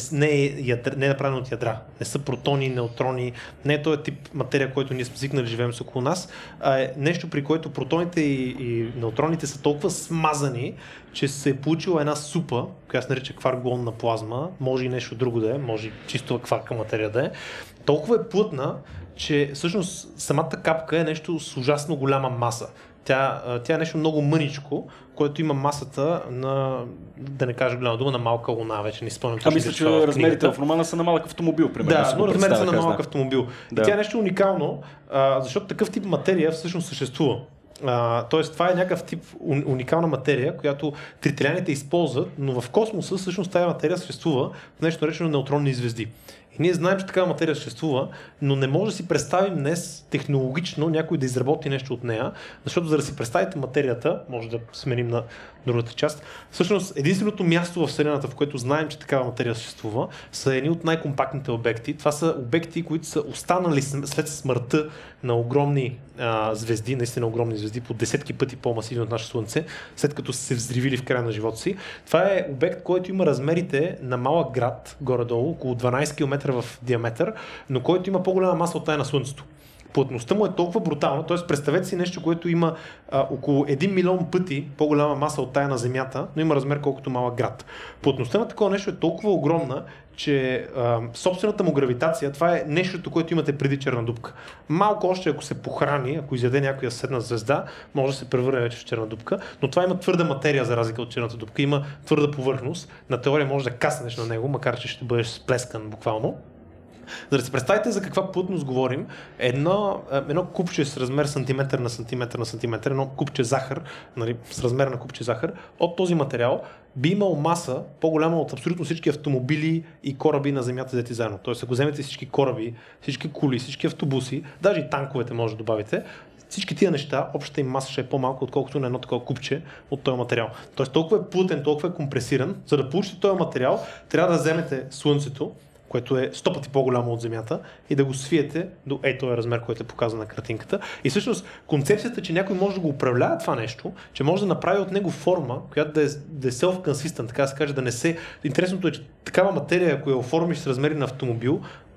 е направено от ядра. Не са протони, неутрони, не е този тип материя, който ние сме свикнали да живеем с около нас, а е нещо, при което протоните и неутроните са толкова смазани, че се е получила една супа, която се нарича кварк-глонна плазма, може и нещо друго да е, може чисто кварка материя да е. Толкова е плътна, че всъщност самата капка е нещо с ужасно голяма маса. Тя е нещо много мъничко, което има масата на, да не кажа голяма дума, на малка луна, вече не спомням. Мисля, че размерите в романа са на малък автомобил, примерно. Да, но размерите са на малък автомобил. Да. И тя е нещо уникално, защото такъв тип материя всъщност съществува. Тоест това е някакъв тип уникална материя, която трителяните използват, но в космоса всъщност тази материя съществува в нещо наречено неутронни звезди. И ние знаем, че такава материя съществува, но не може да си представим днес технологично някой да изработи нещо от нея, защото за да си представите материята, може да сменим на другата част, всъщност единственото място в Вселената, в което знаем, че такава материя съществува, са едни от най-компактните обекти. Това са обекти, които са останали след смъртта на огромни звезди, наистина огромни звезди, по десетки пъти по-масивни от нашето Слънце, след като са се взривили в края на живота си. Това е обект, който има размерите на малък град, горе-долу, около 12 км в диаметър, но който има по-голяма маса от тая на Слънцето. Плътността му е толкова брутална, т.е. представете си нещо, което има около 1 милион пъти по-голяма маса от тая на Земята, но има размер колкото малък град. Плътността на такова нещо е толкова огромна, че собствената му гравитация, това е нещото, което имате преди черна дупка. Малко още, ако се похрани, ако изяде някоя съседна звезда, може да се превърне вече в черна дупка, но това има твърда материя за разлика от черната дупка, има твърда повърхност, на теория може да каснеш на него, макар че ще бъдеш сплескан буквално. За да си представите за каква плътност говорим, едно купче с размер сантиметър на сантиметър на сантиметър, едно купче захар, нали, с размер на купче захар, от този материал би имал маса по-голяма от абсолютно всички автомобили и кораби на Земята взети заедно. Тоест, ако вземете всички кораби, всички коли, всички автобуси, даже и танковете може да добавите, всички тия неща, общата им маса ще е по-малко, отколкото на едно такова купче от този материал. Тоест, толкова е плътен, толкова е компресиран, за да получите този материал, трябва да вземете Слънцето, което е 100 пъти по-голямо от Земята, и да го свиете до този размер, който е показан на картинката. И всъщност концепцията, че някой може да го управлява това нещо, че може да направи от него форма, която да е self-consistent, така да се каже, да не се... Интересното е, че такава материя, ако я оформиш с размери на автомобил,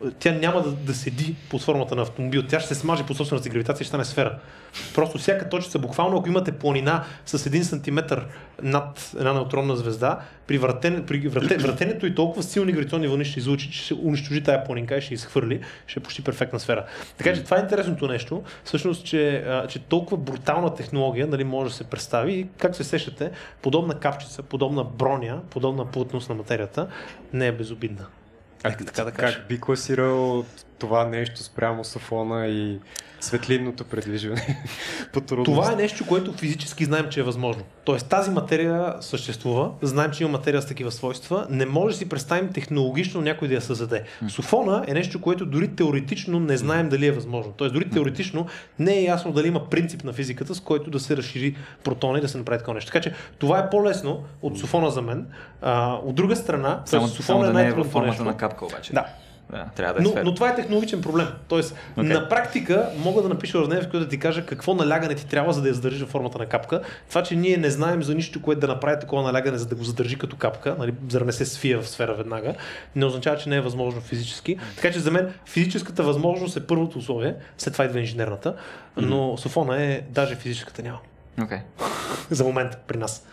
тя няма да седи под формата на автомобил, тя ще се смаже по собствената си гравитация и ще стане сфера. Просто всяка точица, буквално ако имате планина с 1 сантиметър над една неутронна звезда, при вратенето и толкова силни гравитационни вълни ще излучи, че ще унищожи тая планинка и ще изхвърли, ще е почти перфектна сфера. Така че това е интересното нещо, всъщност, че толкова брутална технология, нали, може да се представи и как се сещате, подобна капчица, подобна броня, подобна плътност на материята не е безобидна. Така да кажа. Как би класирал това нещо спрямо Софона и светлинното предвижване по трудност? Това е нещо, което физически знаем, че е възможно. Тоест тази материя съществува, знаем, че има материя с такива свойства, не може да си представим технологично някой да я създаде. Софона е нещо, което дори теоретично не знаем дали е възможно. Тоест дори теоретично не е ясно дали има принцип на физиката, с който да се разшири протона и да се направи такова нещо. Така че това е по-лесно от Софона за мен. От друга страна, Софона е най-трудното формата на капка обаче. Да. Трябва да е но това е технологичен проблем. Тоест, на практика мога да напиша уравнение, в което да ти кажа какво налягане ти трябва, за да я задържиш в формата на капка. Това, че ние не знаем за нищо, което да направи такова налягане, за да го задържи като капка, нали, за да не се свие в сфера веднага, не означава, че не е възможно физически. Така че за мен физическата възможност е първото условие, след това идва инженерната, но Софона е даже физическата няма. За момента при нас.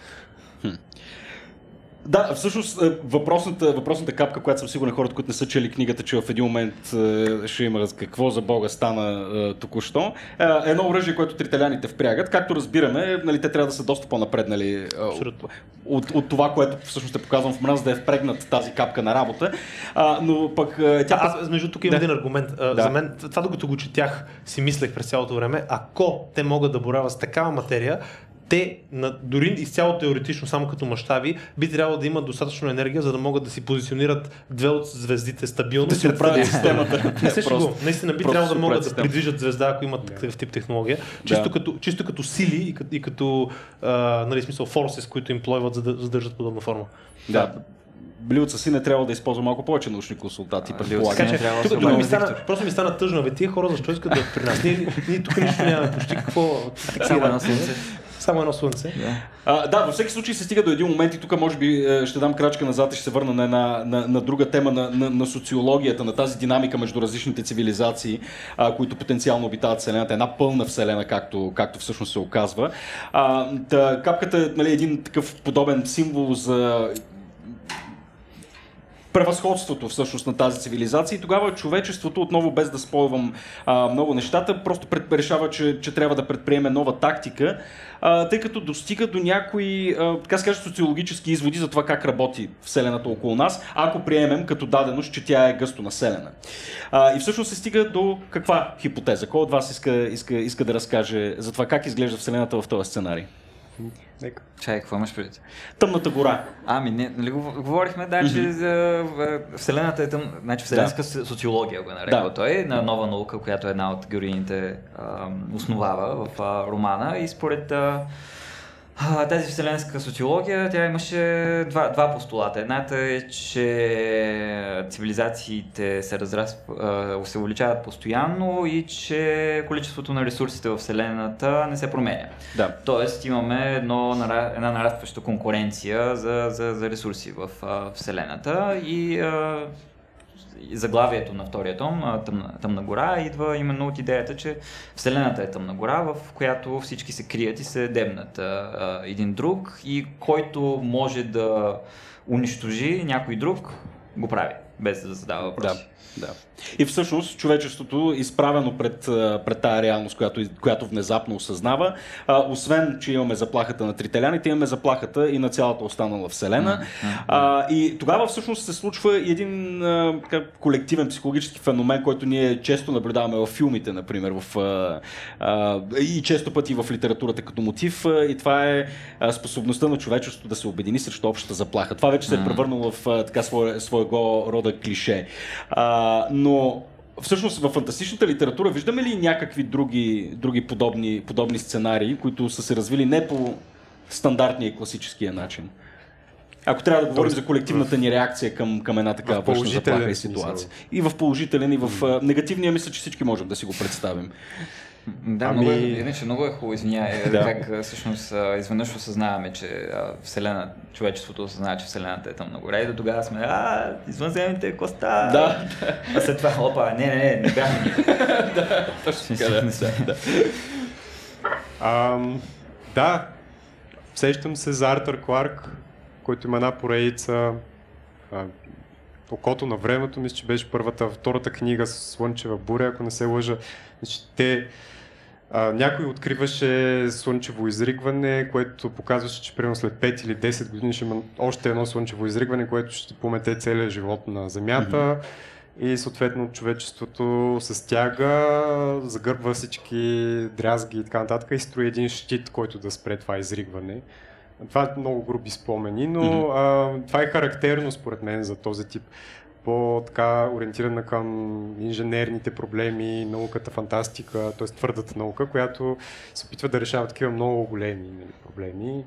Да, всъщност въпросната капка, която съм сигурен хората, които не са чели книгата, че в един момент ще има какво за Бога стана току-що. Едно оръжие, което трителяните впрягат. Както разбираме, нали, те трябва да са доста по-напреднали от това, което всъщност е показвам в мраз, да е впрегнат тази капка на работа. Но пък аз между тук има един аргумент. За мен, това докато го четях, си мислех през цялото време, ако те могат да борават с такава материя, те, дори изцяло теоретично, само като мащаби, би трябвало да имат достатъчно енергия, за да могат да си позиционират две от звездите стабилно. Да си оправят системата. Наистина би трябвало да могат да придвижат звезда, ако имат такъв тип технология. Чисто като сили и като нали, смисъл форсес, които им плойват, за да задържат подобна форма. Да. Блилца си не трябва да използва малко повече научни консултати. Просто ми стана тъжно. Тия хора защо искат да при нас? Ние тук нищо нямаме почти какво. Само едно слънце. Да, във всеки случай се стига до един момент и тук може би ще дам крачка назад и ще се върна на друга тема на социологията, на тази динамика между различните цивилизации, които потенциално обитават Вселената. Една пълна Вселена, както всъщност се оказва. Капката е, нали, един такъв подобен символ за превъзходството всъщност на тази цивилизация и тогава човечеството, отново без да спойвам много нещата, просто решава, че трябва да предприеме нова тактика, тъй като достига до някои, така се каже, социологически изводи за това как работи Вселената около нас, ако приемем като даденост, че тя е гъсто населена. И всъщност се стига до каква хипотеза? Кой от вас иска да разкаже за това как изглежда Вселената в този сценарий? Чай, какво имаш преди? Тъмната гора. Нали говорихме, че Вселената е значи вселенска социология го нареква той, на нова наука, която е една от героините основава в романа и според тази вселенска социология, тя имаше два постулата. Едната е, че цивилизациите се увеличават постоянно и че количеството на ресурсите в Вселената не се променя. Да. Тоест имаме една нарастваща конкуренция за ресурси в Вселената и заглавието на втория том, Тъмна гора, идва именно от идеята, че Вселената е тъмна гора, в която всички се крият и се дебнат един друг и който може да унищожи някой друг, го прави, без да задава въпроси. Да. И всъщност човечеството, изправено пред тая реалност, която внезапно осъзнава, освен, че имаме заплахата на трителяните, имаме заплахата и на цялата останала Вселена. И тогава всъщност се случва и един колективен психологически феномен, който ние често наблюдаваме в филмите, например, и често пъти в литературата като мотив, и това е способността на човечеството да се обедини срещу общата заплаха. Това вече се е превърнало в своего рода клише. Но всъщност в фантастичната литература виждаме ли някакви други подобни сценарии, които са се развили не по стандартния и класическия начин? Ако трябва да говорим за колективната ни реакция към една такава външна заплаха и ситуация. И в положителен, и в негативния, мисля, че всички можем да си го представим. Да, иначе много е хубаво, извиняй, как всъщност изведнъж осъзнаваме, че Вселена, човечеството осъзнава, че Вселената е тъмна гора и до тогава сме, извънземните коста. Да. А след това, опа, не бяхме. Да, точно така, да. Сещам се за Артър Кларк, който има една поредица Окото на времето, мисля, че беше втората книга с Слънчева буря, ако не се лъжа. Някой откриваше слънчево изригване, което показваше, че примерно след 5 или 10 години ще има още едно слънчево изригване, което ще помете целия живот на Земята. И съответно човечеството се стяга, загърбва всички дрязги и така нататък и строи един щит, който да спре това изригване. Това е много груби спомени, но това е характерно според мен за този тип по-така ориентирана към инженерните проблеми, науката, фантастика, т.е. твърдата наука, която се опитва да решава такива много големи проблеми.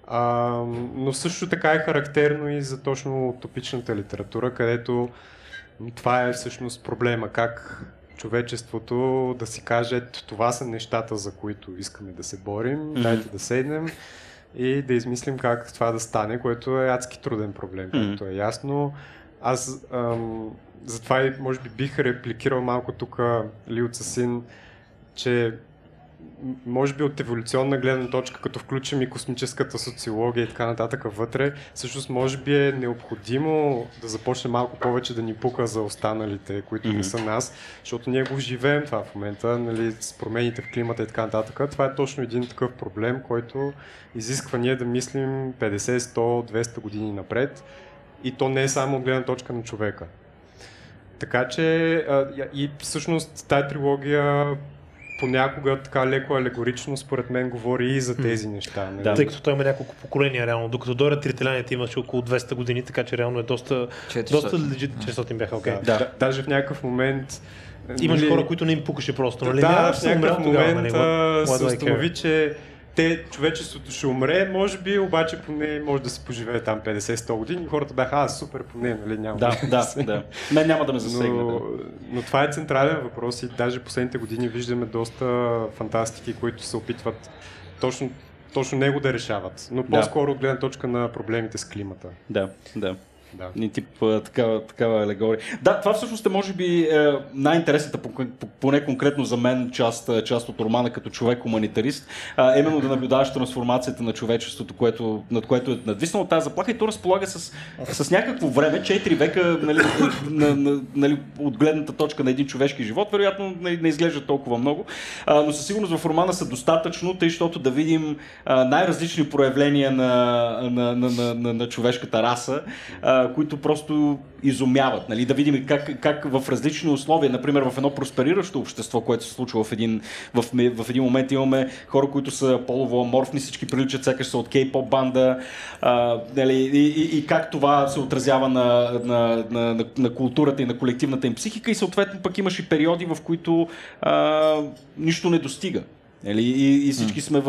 Но също така е характерно и за точно утопичната литература, където това е всъщност проблема, как човечеството да си каже, това са нещата, за които искаме да се борим, дайте да седнем и да измислим как това да стане, което е адски труден проблем, както е ясно. Аз затова и може би бих репликирал малко тук Лиу Цисин, че може би от еволюционна гледна точка, като включим и космическата социология и така нататък вътре, всъщност може би е необходимо да започне малко повече да ни пука за останалите, които не са нас, защото ние го живеем това в момента, нали, с промените в климата и така нататък. Това е точно един такъв проблем, който изисква ние да мислим 50, 100, 200 години напред и то не е само от гледна точка на човека. Така че и всъщност тая трилогия понякога така леко алегорично, според мен, говори и за тези неща. Да, тъй като той има няколко поколения реално, докато дойдат трителяните имаше около 200 години, така че реално е доста легит, 400 бяха, окей. Даже в някакъв момент имаш хора, които не им пукаше просто, нали? Да, в някакъв момент се установи, че човечеството ще умре, може би, обаче поне може да се поживее там 50-100 години. Хората бяха, супер, поне, нали, няма да. Мен няма да ме засегне. Но това е централен въпрос и даже последните години виждаме доста фантастики, които се опитват точно него да решават. Но по-скоро от гледна точка на проблемите с климата. Да. Ни тип такава алегория. Да, това всъщност е може би най-интересната, поне конкретно за мен, част от романа като човек-хуманитарист, именно да наблюдаваш трансформацията на човечеството, над което е надвиснало тази заплаха и то разполага с някакво време, 4 века, нали, от гледната точка на един човешки живот, вероятно не изглежда толкова много, но със сигурност в романа са достатъчно, тъй, защото да видим най-различни проявления на човешката раса, които просто изумяват. Нали? Да видим как в различни условия, например в едно проспериращо общество, което се случва в един момент, имаме хора, които са полово аморфни, всички приличат сякаш са от кей-поп банда, и как това се отразява на културата и на колективната им психика и съответно пък имаш и периоди, в които нищо не достига. И всички сме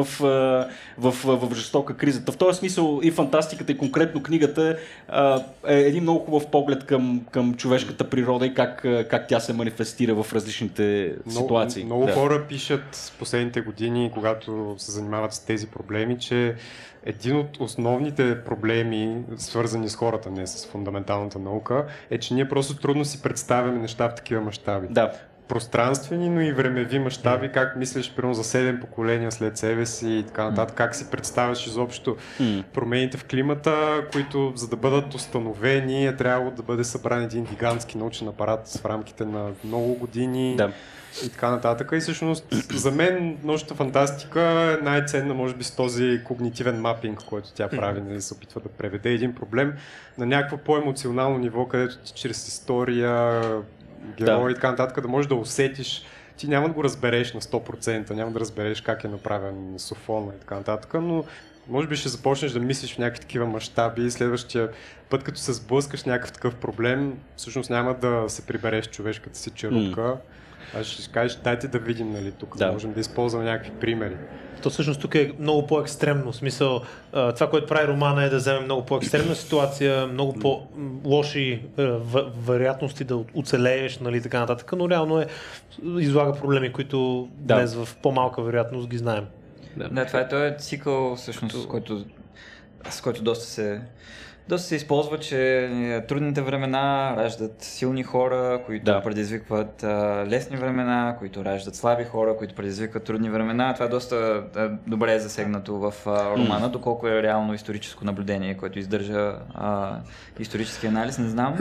в жестока криза. В този смисъл и фантастиката, и конкретно книгата е един много хубав поглед към човешката природа и как тя се манифестира в различните ситуации. Много хора пишат в последните години, когато се занимават с тези проблеми, че един от основните проблеми, свързани с хората, не с фундаменталната наука, е, че ние просто трудно си представяме неща в такива мащаби. Да. Пространствени, но и времеви мащаби, как мислиш примерно за 7 поколения след себе си и така нататък, как си представяш изобщо промените в климата, които за да бъдат установени е трябвало да бъде събран един гигантски научен апарат в рамките на много години и така нататък. И всъщност за мен научната фантастика е най-ценна може би с този когнитивен мапинг, който тя прави, нали, се опитва да преведе един проблем на някакво по-емоционално ниво, където ти чрез история, герои и така нататък, да можеш да усетиш, ти няма да го разбереш на 100%, няма да разбереш как е направен Софон и така нататък, но може би ще започнеш да мислиш в някакви такива мащаби и следващия път, като се сблъскаш някакъв такъв проблем, всъщност няма да се прибереш човешката си черупка, Аз ще кажеш, дайте да видим, нали, тук можем да използвам някакви примери. То всъщност тук е много по-екстремно. В смисъл, това, което прави романа е да вземе много по-екстремна ситуация, много по-лоши вероятности да оцелееш, нали, така нататък, но реално излага проблеми, които днес в по-малка вероятност ги знаем. Да, това е този цикъл, всъщност, с който доста се използва, че трудните времена раждат силни хора, които предизвикват лесни времена, които раждат слаби хора, които предизвикват трудни времена. Това е доста добре засегнато в романа, доколко е реално историческо наблюдение, което издържа исторически анализ, не знам.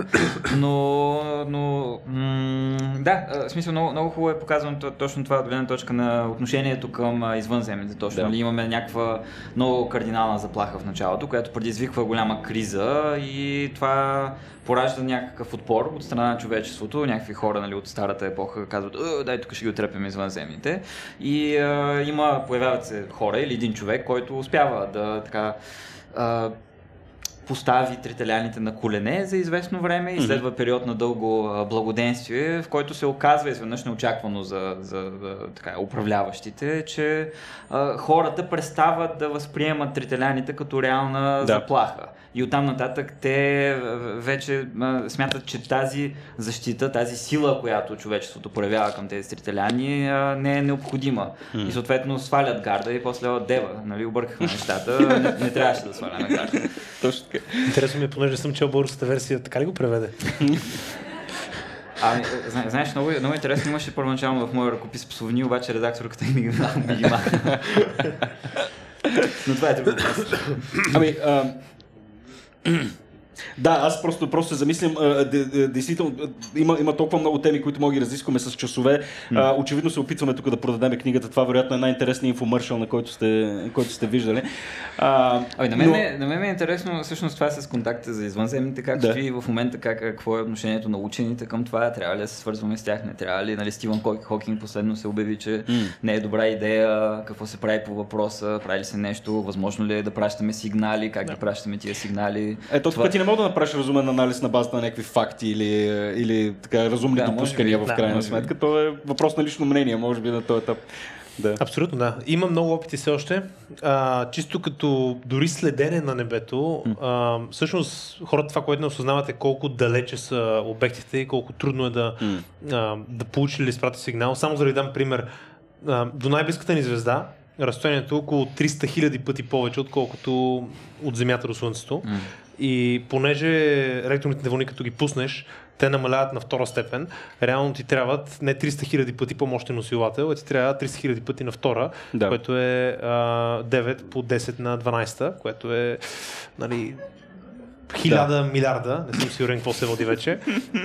Но в смисъл много хубаво е показано точно това от гледна точка на отношението към извънземните. Точно, нали, имаме някаква много кардинална заплаха в началото, която предизвиква голяма криза и това поражда някакъв отпор от страна на човечеството. Някакви хора, нали, от старата епоха казват, дай тук ще ги отрепим извънземните. И появяват се хора или един човек, който успява да постави трителяните на колене за известно време и следва период на дълго благоденствие, в който се оказва изведнъж неочаквано за управляващите, че хората престават да възприемат трителяните като реална заплаха. И оттам нататък те вече смятат, че тази защита, тази сила, която човечеството проявява към тези трителяни, не е необходима. И съответно свалят гарда и после дева, нали, объркахме нещата, не трябваше да сваляме гарда. Точно така. Интересно ми е, понеже съм чел българската версия, така ли го преведе? Знаеш, много интересно, имаше първоначално в моя ръкопис псовни, обаче редакторката ми ги маха. Но това е друго. Да, аз просто се замислям, действително има толкова много теми, които мога да разискваме с часове. Очевидно се опитваме тук да продадем книгата. Това вероятно е най-интересният инфомършъл, на който сте виждали. На мен е интересно всъщност това с контакта за извънземните, как стои в момента, какво е отношението на учените към това, трябва ли да се свързваме с тях, не трябва ли, нали, Стивън Хокинг последно се обяви, че не е добра идея, какво се прави по въпроса, прави ли се нещо, възможно ли е да пращаме сигнали, как да пращаме тия сигнали. Тук ти не мога да направиш разумен анализ на базата на някакви факти или така разумни допускания в крайна сметка. То е въпрос на лично мнение, може би на този етап. Да. Абсолютно, да. Има много опити все още. Чисто като дори следене на небето, всъщност хората това, което не осъзнават е колко далече са обектите и колко трудно е да получи или изпрати сигнал. Само за да ви дам пример, до най-близката ни звезда разстоянието е около 300 000 пъти повече, отколкото от Земята до Слънцето. И понеже електронните вълни, като ги пуснеш, те намаляват на втора степен, реално ти трябват не 300 000 пъти по-мощен усилател, а ти трябва 300 000 пъти на втора, което е 9 по 10 на 12, което е, нали, 1000 милиарда, не съм сигурен какво се води вече.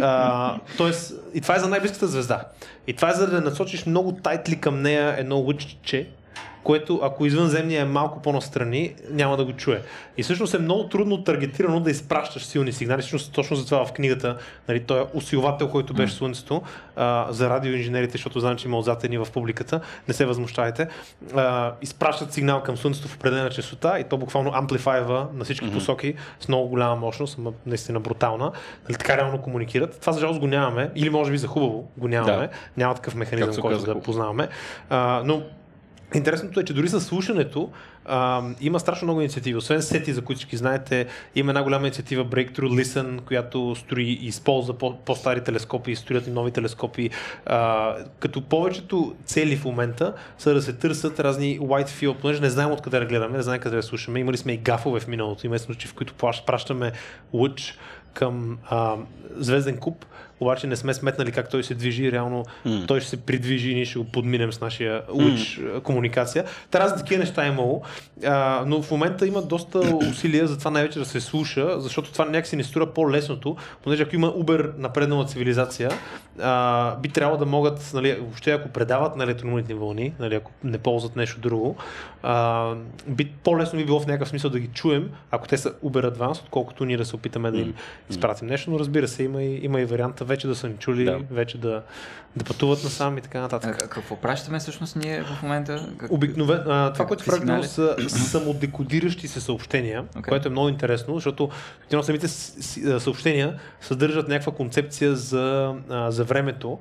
Тоест, и това е за най-близката звезда. И това е за да насочиш много тайтли към нея едно лъчче, което ако извънземния е малко по-настрани, няма да го чуе. И всъщност е много трудно таргетирано да изпращаш силни сигнали. Всъщност точно за това в книгата, нали, той е усилвател, който беше Слънцето, за радиоинженерите, защото знам, че има отзадени в публиката, не се възмущайте, изпращат сигнал към Слънцето в определена честота и то буквално амплифайва на всички посоки с много голяма мощност, наистина брутална. Нали, така реално комуникират. Това за жалост го нямаме, или може би за хубаво го нямаме. Няма такъв механизъм, който да познаваме. Но интересното е, че дори със слушането има страшно много инициативи. Освен сети, за които всички знаете, има една голяма инициатива Breakthrough Listen, която строи и използва по-стари телескопи и строят и нови телескопи. Като повечето цели в момента са да се търсят разни white field, понеже не знаем откъде да гледаме, не знаем къде да слушаме. Имали сме и гафове в миналото, има случаи, в които пращаме лъч към звезден куп, обаче не сме сметнали как той се движи, реално той ще се придвижи и ние ще го подминем с нашия луч комуникация. Разни такива неща е имало, но в момента има доста усилия за това най-вече да се слуша, защото това някакси не струва по-лесното, понеже ако има Uber напреднала цивилизация, би трябвало да могат, нали, въобще ако предават на електромагнитни вълни, нали, ако не ползват нещо друго, по-лесно би било в някакъв смисъл да ги чуем, ако те са Uber Advanced, отколкото ние да се опитаме да им изпратим нещо, но разбира се, има и варианта вече да са ни чули, вече да пътуват насам и така нататък. Какво пращаме всъщност ние в момента? Обикновено, това, което правим, са самодекодиращи се съобщения, което е много интересно, защото самите съобщения съдържат някаква концепция за времето,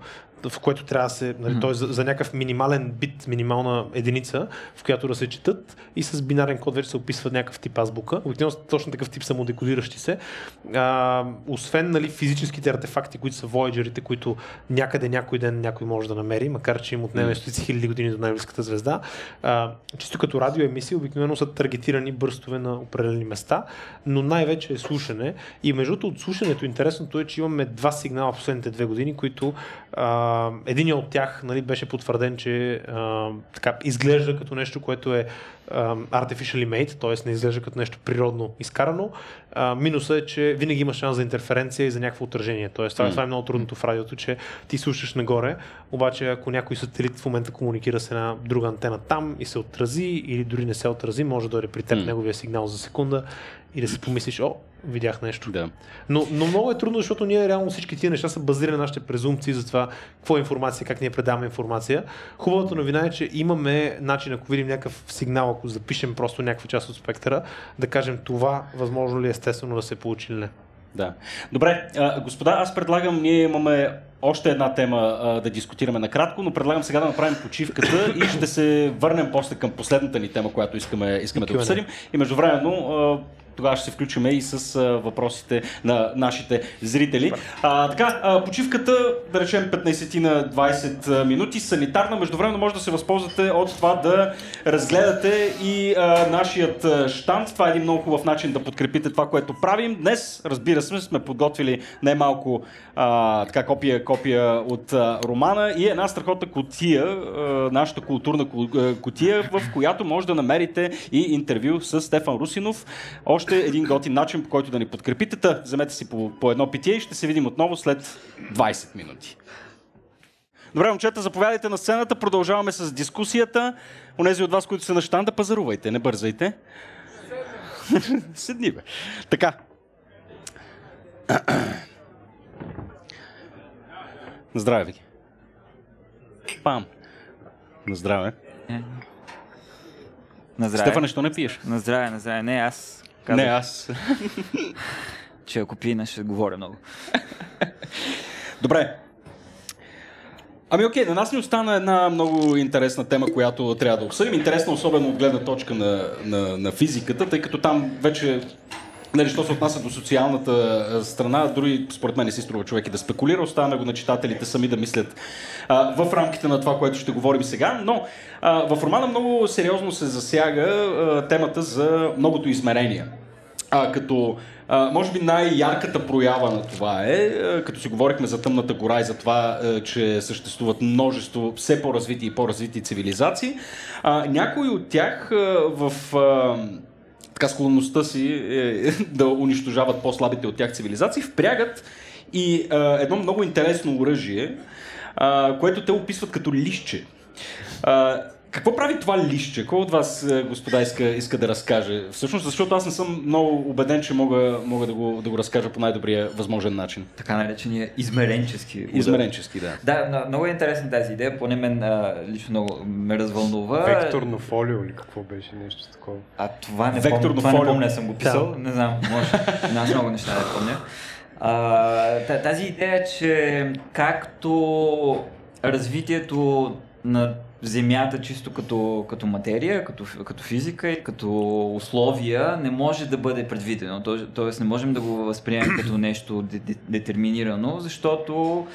в което трябва да се, нали, т.е. за някакъв минимален бит, минимална единица, в която да се четат и с бинарен код вече се описва някакъв тип азбука. Обикновено точно такъв тип самодекодиращи се. Освен, нали, физическите артефакти, които са Voyager-ите, които някъде някой ден някой може да намери, макар че им отнеме стотици хиляди години до най-близката звезда, чисто като радиоемисии обикновено са таргетирани бърстове на определени места, но най-вече е слушане. И между другото от слушането интересното е, че имаме 2 сигнала в последните 2 години, които един от тях, нали, беше потвърден, че така, изглежда като нещо, което е artificially made, т.е. не изглежда като нещо природно изкарано. Минусът е, че винаги има шанс за интерференция и за някакво отражение. Т.е. това е много трудното в радиото, че ти слушаш нагоре, обаче ако някой сателит в момента комуникира с една друга антена там и се отрази или дори не се отрази, може да дойде при теб неговия сигнал за секунда и да си помислиш, видях нещо. Да. Но много е трудно, защото ние реално всички тия неща са базирани на нашите презумпции за това какво е информация, как ние предаваме информация. Хубавата новина е, че имаме начин, ако видим някакъв сигнал, ако запишем просто някаква част от спектъра, да кажем това възможно ли е естествено да се получи или не. Да. Добре, господа, аз предлагам, ние имаме още една тема да дискутираме накратко, но предлагам сега да направим почивката и ще се върнем после към последната ни тема, която искаме да обсъдим. И междувременно тогава ще се включим и с въпросите на нашите зрители. Почивката, да речем 15 на 20 минути, санитарна. Междувременно може да се възползвате от това да разгледате и нашият щанд. Това е един много хубав начин да подкрепите това, което правим. Днес, разбира се, сме подготвили най-малко копия от романа и една страхотна кутия, нашата културна кутия, в която може да намерите и интервю с Стефан Русинов. Още един готин начин, по който да ни подкрепите. Вземете си по едно питие и ще се видим отново след 20 минути. Добре, момчета, заповядайте на сцената. Продължаваме с дискусията. Онези от вас, които са на щанда, пазарувайте, не бързайте. Седни, бе. Така. На здраве, Вики. Пам. На здраве. На здраве. Стефане, що не пиеш? На здраве. Не, аз. Не, аз. Че ако пина, ще говоря много. Добре. Ами окей, на нас ни остана една много интересна тема, която трябва да обсъдим. Интересна особено от гледна точка на физиката, тъй като там вече, нали, що се отнася до социалната страна, дори според мен не си струва човек и да спекулира, оставяме го на читателите сами да мислят в рамките на това, което ще говорим сега, но в романа много сериозно се засяга темата за многото измерения. Като може би най-ярката проява на това е, като си говорихме за Тъмната гора и за това, че съществуват множество все по-развити и по-развити цивилизации, някои от тях в склонността си да унищожават по-слабите от тях цивилизации, впрягат и едно много интересно оръжие, което те описват като листче. Какво прави това листче? Кой от вас, господа, иска да разкаже? Всъщност, защото аз не съм много убеден, че мога да го разкажа по най-добрия възможен начин. Така наречения измеренчески. Измеренчески, да. Да, много е интересна тази идея, поне мен лично много ме развълнува. Векторно фолио или какво беше, нещо такова? Това не помня, съм го писал, да. Не знам, може. Аз много неща не помня. Тази идея, че както развитието на Земята чисто като материя, като физика и като условия не може да бъде предвидено. Тоест не можем да го възприемем като нещо детерминирано, защото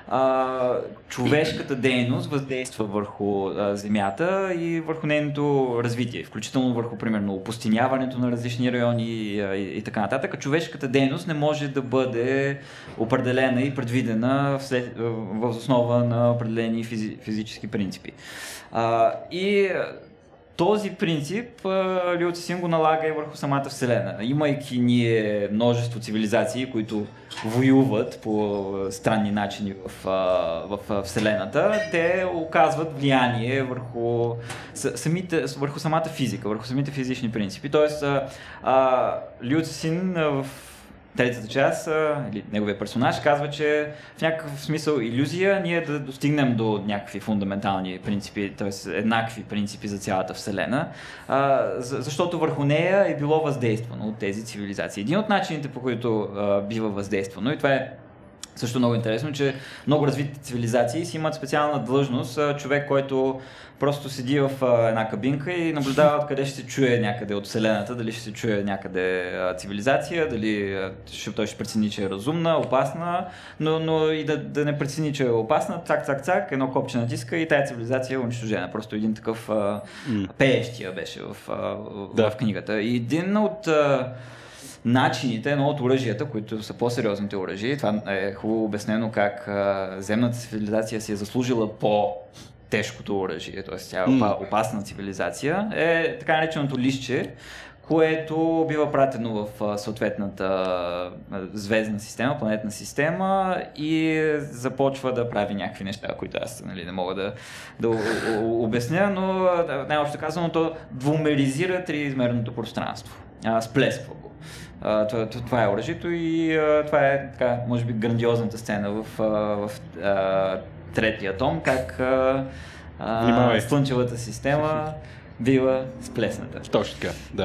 човешката дейност въздейства върху Земята и върху нейното развитие, включително върху, примерно, опустиняването на различни райони и така нататък. Човешката дейност не може да бъде определена и предвидена въз основа на определени физически принципи. И този принцип Лиу Цисин го налага и върху самата Вселена. Имайки ние множество цивилизации, които воюват по странни начини в Вселената, те оказват влияние върху самата физика, върху самите физични принципи. Тоест, Лиу Цисин в третата част, или неговия персонаж, казва, че в някакъв смисъл илюзия ние да достигнем до някакви фундаментални принципи, т.е. еднакви принципи за цялата Вселена, защото върху нея е било въздействано от тези цивилизации. Един от начините, по които бива въздействано, и това е Също много интересно, че много развити цивилизации си имат специална длъжност, човек, който просто седи в една кабинка и наблюдава откъде ще се чуе някъде от Вселената, дали ще се чуе някъде цивилизация, дали той ще прецени, че е разумна, опасна, но и да не прецени, че е опасна, цак, едно копче натиска и тая цивилизация е унищожена. Просто един такъв пеещия беше в книгата. И един от начините, едно от оръжията, които са по-сериозните оръжия, това е хубаво обяснено как земната цивилизация си е заслужила по-тежкото оръжие, т.е. тя е опасна цивилизация, е така нареченото листче, което бива пратено в съответната звездна система, планетна система и започва да прави някакви неща, които аз не мога да обясня, но най-общо казано, то двумеризира триизмерното пространство, сплесква го. Това е оръжието и това е така, може би, грандиозната сцена в третия том, как Слънчевата система бива сплесната. Точно така, да.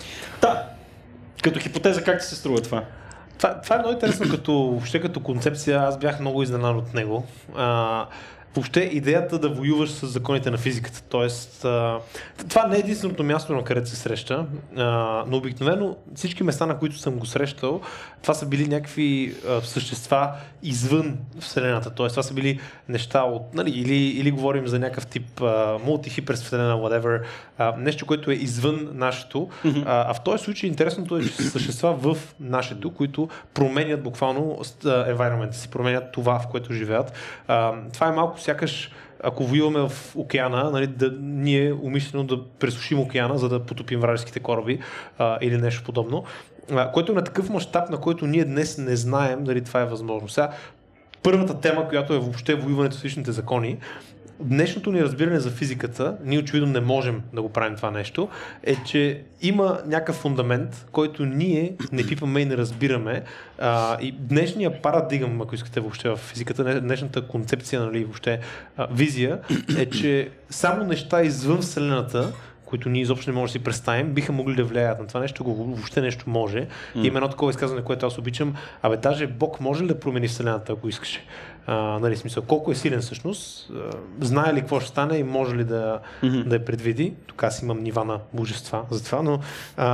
Като хипотеза, как ти се струва това? Това е много интересно въобще като концепция, аз бях много изненадан от него. Въобще идеята да воюваш с законите на физиката, т.е. това не е единственото място, на където се среща, но обикновено всички места, на които съм го срещал, това са били някакви същества извън Вселената, т.е. това са били неща от, нали, или говорим за някакъв тип мултихиперс Вселена, whatever, нещо, което е извън нашето, а в този случай интересното е, че са същества в нашето, които променят буквално environment си, променят това, в което живеят. Това е малко сякаш, ако воюваме в океана, нали, ние умишлено да пресушим океана, за да потопим вражеските кораби или нещо подобно, което е на такъв мащаб, на който ние днес не знаем дали това е възможно. Сега, първата тема, която е въобще воюването с личните закони, днешното ни разбиране за физиката, ние очевидно не можем да го правим това нещо, е, че има някакъв фундамент, който ние не пипаме и не разбираме. И днешния парадигъм, ако искате въобще в физиката, днешната концепция, нали, въобще визия, е, че само неща извън Вселената, които ние изобщо не можем да си представим, биха могли да влияят на това нещо, въобще нещо може. Има едно такова изказване, което аз обичам, даже Бог може ли да промени Вселената, ако искаше? Нали, смисъл, колко е силен всъщност, знае ли какво ще стане и може ли да я предвиди. Тук аз имам нива на божества за това, но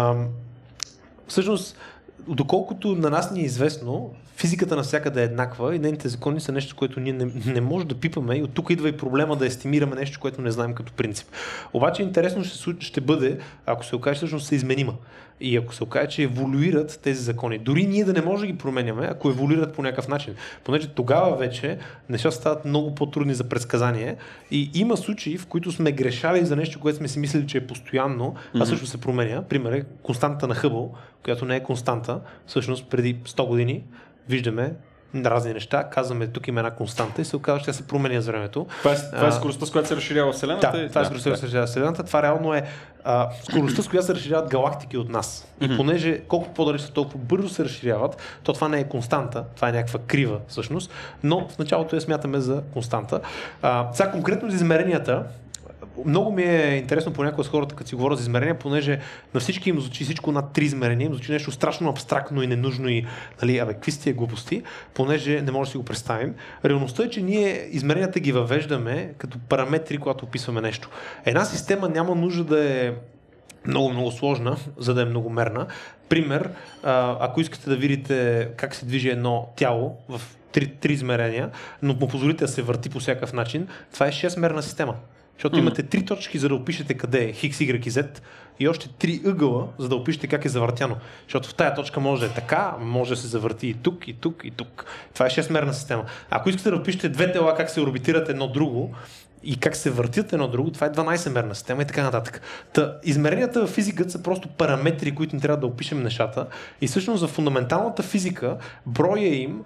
всъщност, доколкото на нас ни е известно, физиката навсякъде е еднаква и нейните закони са нещо, което ние не можем да пипаме и от тук идва и проблема да естимираме нещо, което не знаем като принцип. Обаче интересно ще бъде, ако се окаже, всъщност се изменима. И ако се окаже, че еволюират тези закони, дори ние да не можем да ги променяме, ако еволюират по някакъв начин. Понеже тогава вече нещата стават много по-трудни за предсказание и има случаи, в които сме грешали за нещо, което сме си мислили, че е постоянно, а също се променя. Пример е константата на Хъбъл, която не е константа, всъщност преди 100 години виждаме разни неща, казваме тук има една константа и се оказва, че тя се променя за времето. Това е скоростта, с която се разширява Вселената? Да, това е скоростта, с която се разширява Вселената. Това реално е скоростта, с която се разширяват галактики от нас. И понеже колкото по-далеч са, толкова бързо се разширяват, то това не е константа, това е някаква крива всъщност, но в началото я смятаме за константа. Сега конкретно за измеренията, много ми е интересно понякога с хората, като си говорят за измерения, понеже на всички им звучи всичко над 3 измерения, им звучи нещо страшно абстрактно и ненужно и, нали, какви са тия глупости, понеже не може да си го представим. Реалността е, че ние измеренията ги въвеждаме като параметри, когато описваме нещо. Една система няма нужда да е много сложна, за да е многомерна. Пример, ако искате да видите как се движи едно тяло в 3 измерения, но му позволите да се върти по всякакъв начин, това е 6-мерна система. Защото имате 3 точки, за да опишете къде е X, Y и Z и още 3 ъгъла, за да опишете как е завъртяно. Защото в тая точка може да е така, може да се завърти и тук, и тук, и тук. Това е 6-мерна система. Ако искате да опишете 2 тела, как се орбитират едно друго и как се въртят едно друго, това е 12-мерна система и така нататък. Измеренията в физиката са просто параметри, които ни трябва да опишем нещата и всъщност за фундаменталната физика броя им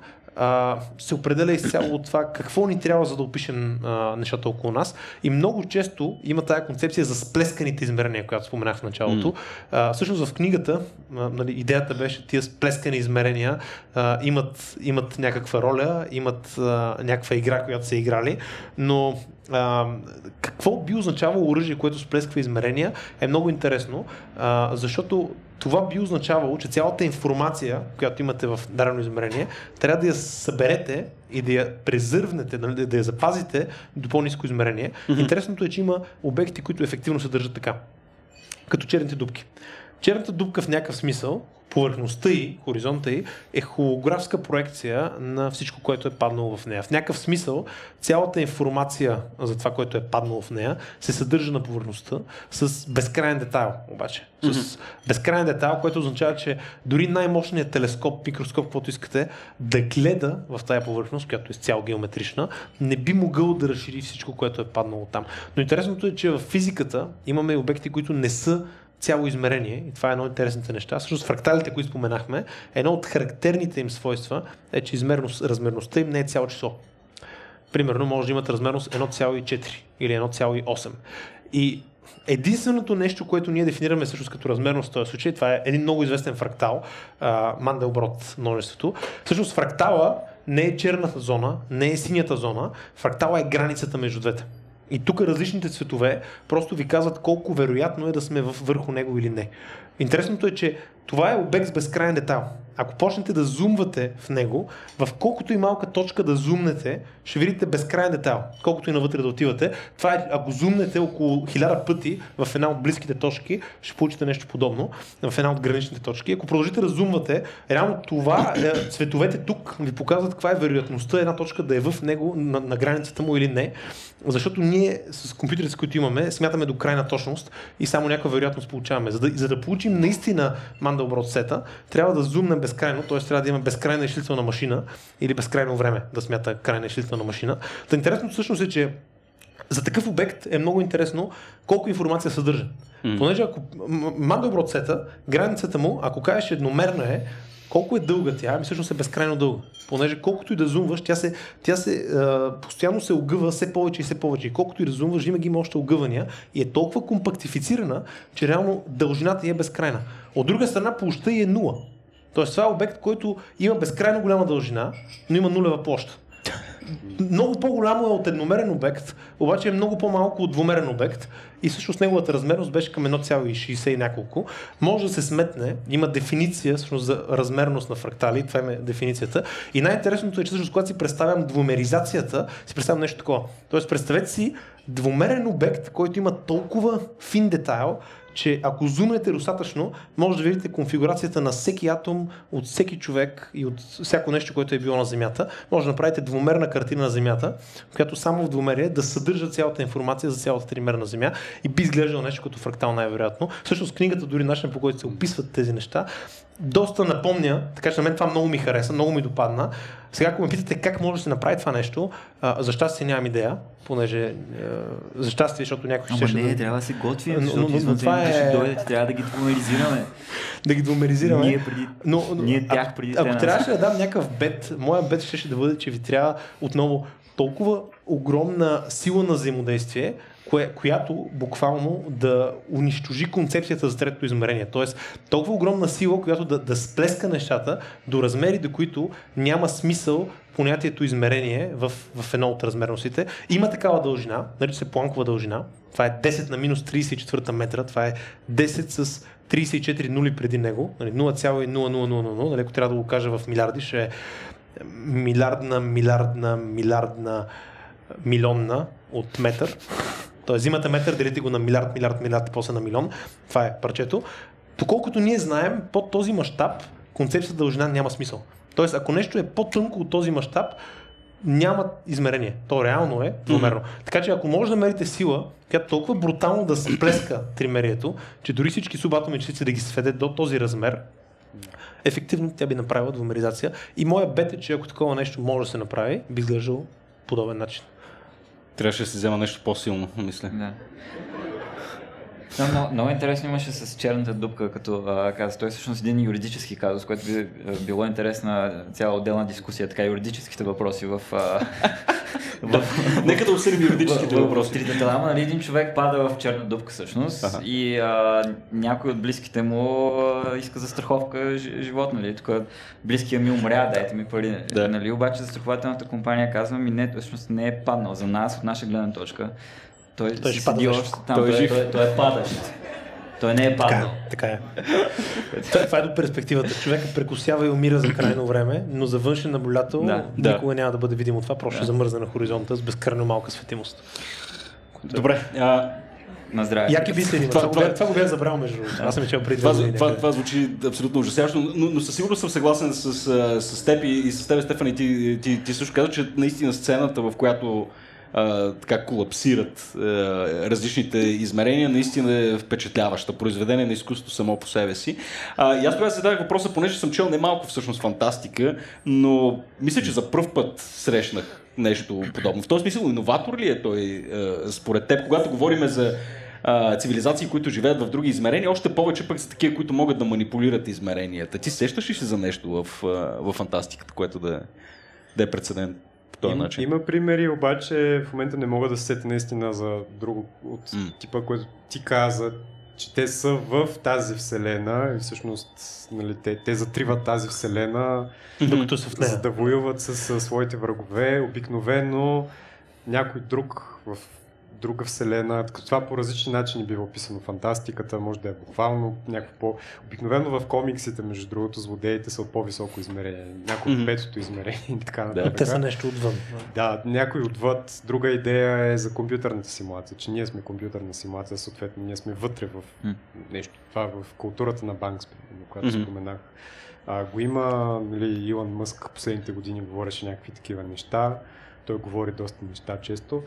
се определя изцяло от това какво ни трябва, за да опишем нещата около нас. И много често има тая концепция за сплесканите измерения, която споменах в началото. Всъщност в книгата, нали, идеята беше тия сплескани измерения имат някаква роля, имат някаква игра, която са играли, но какво би означавало оръжие, което сплесква измерения, е много интересно, защото това би означавало, че цялата информация, която имате в дадено измерение, трябва да я съберете и да я презървнете, да я запазите до по-ниско измерение. Интересното е, че има обекти, които ефективно се държат така, като черните дупки. Черната дупка в някакъв смисъл, повърхността й, хоризонта й, е холографска проекция на всичко, което е паднало в нея. В някакъв смисъл, цялата информация за това, което е паднало в нея, се съдържа на повърхността с безкрайен детайл, обаче. С безкрайен детайл, което означава, че дори най-мощният телескоп, микроскоп, каквото искате, да гледа в тая повърхност, която е цяло геометрична, не би могъл да разшири всичко, което е паднало там. Но интересното е, че в физиката имаме обекти, които не са цяло измерение, и това е едно от интересните неща. Всъщност фракталите, които споменахме, едно от характерните им свойства е, че размерността им не е цяло число. Примерно може да имат размерност 1,4 или 1,8. И единственото нещо, което ние дефинираме всъщност като размерност в този случай, това е един много известен фрактал, Манделброт множеството. Всъщност фрактала не е черната зона, не е синята зона, фрактала е границата между двете. И тук различните цветове просто ви казват колко вероятно е да сме върху него или не. Интересното е, че това е обект с безкрайен детайл. Ако почнете да зумвате в него, в колкото и малка точка да зумнете, ще видите безкрайен детайл. Колкото и навътре да отивате. Това е, ако зумнете около 1000 пъти в една от близките точки, ще получите нещо подобно в една от граничните точки. Ако продължите да зумвате, реално това, цветовете тук ви показват каква е вероятността една точка да е в него, на границата му или не. Защото ние с компютрите, с които имаме, смятаме до крайна точност и само някаква вероятност получаваме. За да получим наистина Манделброт сета, трябва да зумнем безкрайно, т.е. трябва да имаме безкрайна изчислителна машина или безкрайно време да смята крайна изчислителна машина. Та интересното всъщност е, че за такъв обект е много интересно колко информация съдържа. Понеже ако Манделброт сета, границата му, ако кажеш едномерна е, колко е дълга тя, всъщност е безкрайно дълга. Понеже колкото и да зумваш, тя постоянно се огъва все повече и все повече. И колкото и да зумваш, винаги има още огъвания и е толкова компактифицирана, че реално дължината е безкрайна. От друга страна, площта е 0. Тоест това е обект, който има безкрайно голяма дължина, но има нулева площ. Много по-голямо е от едномерен обект, обаче е много по-малко от двумерен обект и всъщност неговата размерност беше към 1,60 и няколко. Може да се сметне, има дефиниция всъщност за размерност на фрактали, това е дефиницията. И най-интересното е, че всъщност когато си представям двумеризацията, си представям нещо такова. Тоест представете си двумерен обект, който има толкова фин детайл, че ако зумнете достатъчно, може да видите конфигурацията на всеки атом, от всеки човек и от всяко нещо, което е било на Земята. Може да направите двумерна картина на Земята, която само в двумерие да съдържа цялата информация за цялата тримерна Земя и би изглеждало нещо като фрактал най-вероятно. Всъщност книгата, дори начин, по който се описват тези неща, доста напомня, така че на мен това много ми хареса, много ми допадна. Сега, ако ме питате как може да се направи това нещо, за щастие нямам идея, понеже за щастие, защото някой ще... не, трябва да се готвим, защото извънземните ще дойдат и трябва да ги двумеризираме. Да ги двумеризираме. Ние тях преди ако трябваше да дам някакъв бет, моя бет ще да бъде, че ви трябва отново толкова огромна сила на взаимодействие, която буквално да унищожи концепцията за третото измерение. Тоест, толкова огромна сила, която да сплеска нещата до размери, до които няма смисъл понятието измерение в едно от размерностите. Има такава дължина, нарича се Планкова дължина. Това е 10 на минус 34 метра. Това е 10 с 34 нули преди него. 0,0000. Ако трябва да го кажа в милиарди, ще е милиардна милионна от метър. Тоест взимате метър, делите го на милиард, после на милион. Това е парчето. Доколкото ние знаем, под този мащаб концепцията дължина няма смисъл. Тоест, ако нещо е по-тънко от този мащаб, няма измерение. То реално е двумерно. Така че ако може да мерите сила, която толкова брутално да сплеска тримерието, че дори всички субатоми частици да ги сведе до този размер, ефективно тя би направила двумеризация. И моя бет е, че ако такова нещо може да се направи, би изглеждал подобен начин. Трябваше да се взема нещо по-силно, мисля. Да. Много интересно имаше с черната дупка, като каза. Той е всъщност един юридически казус, което би било интересна цяла отделна дискусия, така юридическите въпроси в Нека да обсъдим юридическите въпроси. В трите тела, нали, един човек пада в черна дупка всъщност и някой от близките му иска застраховка живот, нали, тук близкия ми умря, дайте ми пари, нали, обаче застрахователната компания казва ми не, всъщност не е паднал за нас, от наша гледна точка. Той ще пада още там, той е падащ. Той не е паднал. Така е. Това е до перспективата. Човекът прекусява и умира за крайно време, но за външен наблюдател никога няма да бъде видимо това, просто ще замръзне на хоризонта с безкрайно малка светимост. Добре. На здраве. Яки бисери. Това го бях забрал между другото. Аз съм чел преди това звучи абсолютно ужасяващо, но със сигурност съм съгласен с теб и с теб, Стефан, и ти също каза, че наистина сцената, в която така колапсират различните измерения, наистина е впечатляваща. Произведение на изкуството само по себе си. И аз тогава зададах въпроса, понеже съм чел немалко всъщност фантастика, но мисля, че за пръв път срещнах нещо подобно. В този смисъл, иноватор ли е той според теб, когато говорим за цивилизации, които живеят в други измерения, още повече пък са такива, които могат да манипулират измеренията. Ти сещаш ли се за нещо в фантастиката, което да е прецедент? Има примери, обаче в момента не мога да се сетя наистина за друго от типа, който ти каза, че те са в тази вселена и всъщност нали, те затриват тази вселена, докато са в нея, за да воюват с своите врагове. Обикновено някой друг в друга вселена, това по различни начини бива описано фантастиката, може да е буквално някакво обикновено в комиксите, между другото, злодеите са от по-високо измерение, някой от петото измерение и така нататък. Те са нещо отвън. Да, някой отвъд. Друга идея е за компютърната симулация, че ние сме компютърна симулация, съответно ние сме вътре в нещо. Това в културата на Банкс, която споменах. Го има, нали, Илон Мъск последните години говореше някакви такива неща, той говори доста неща често.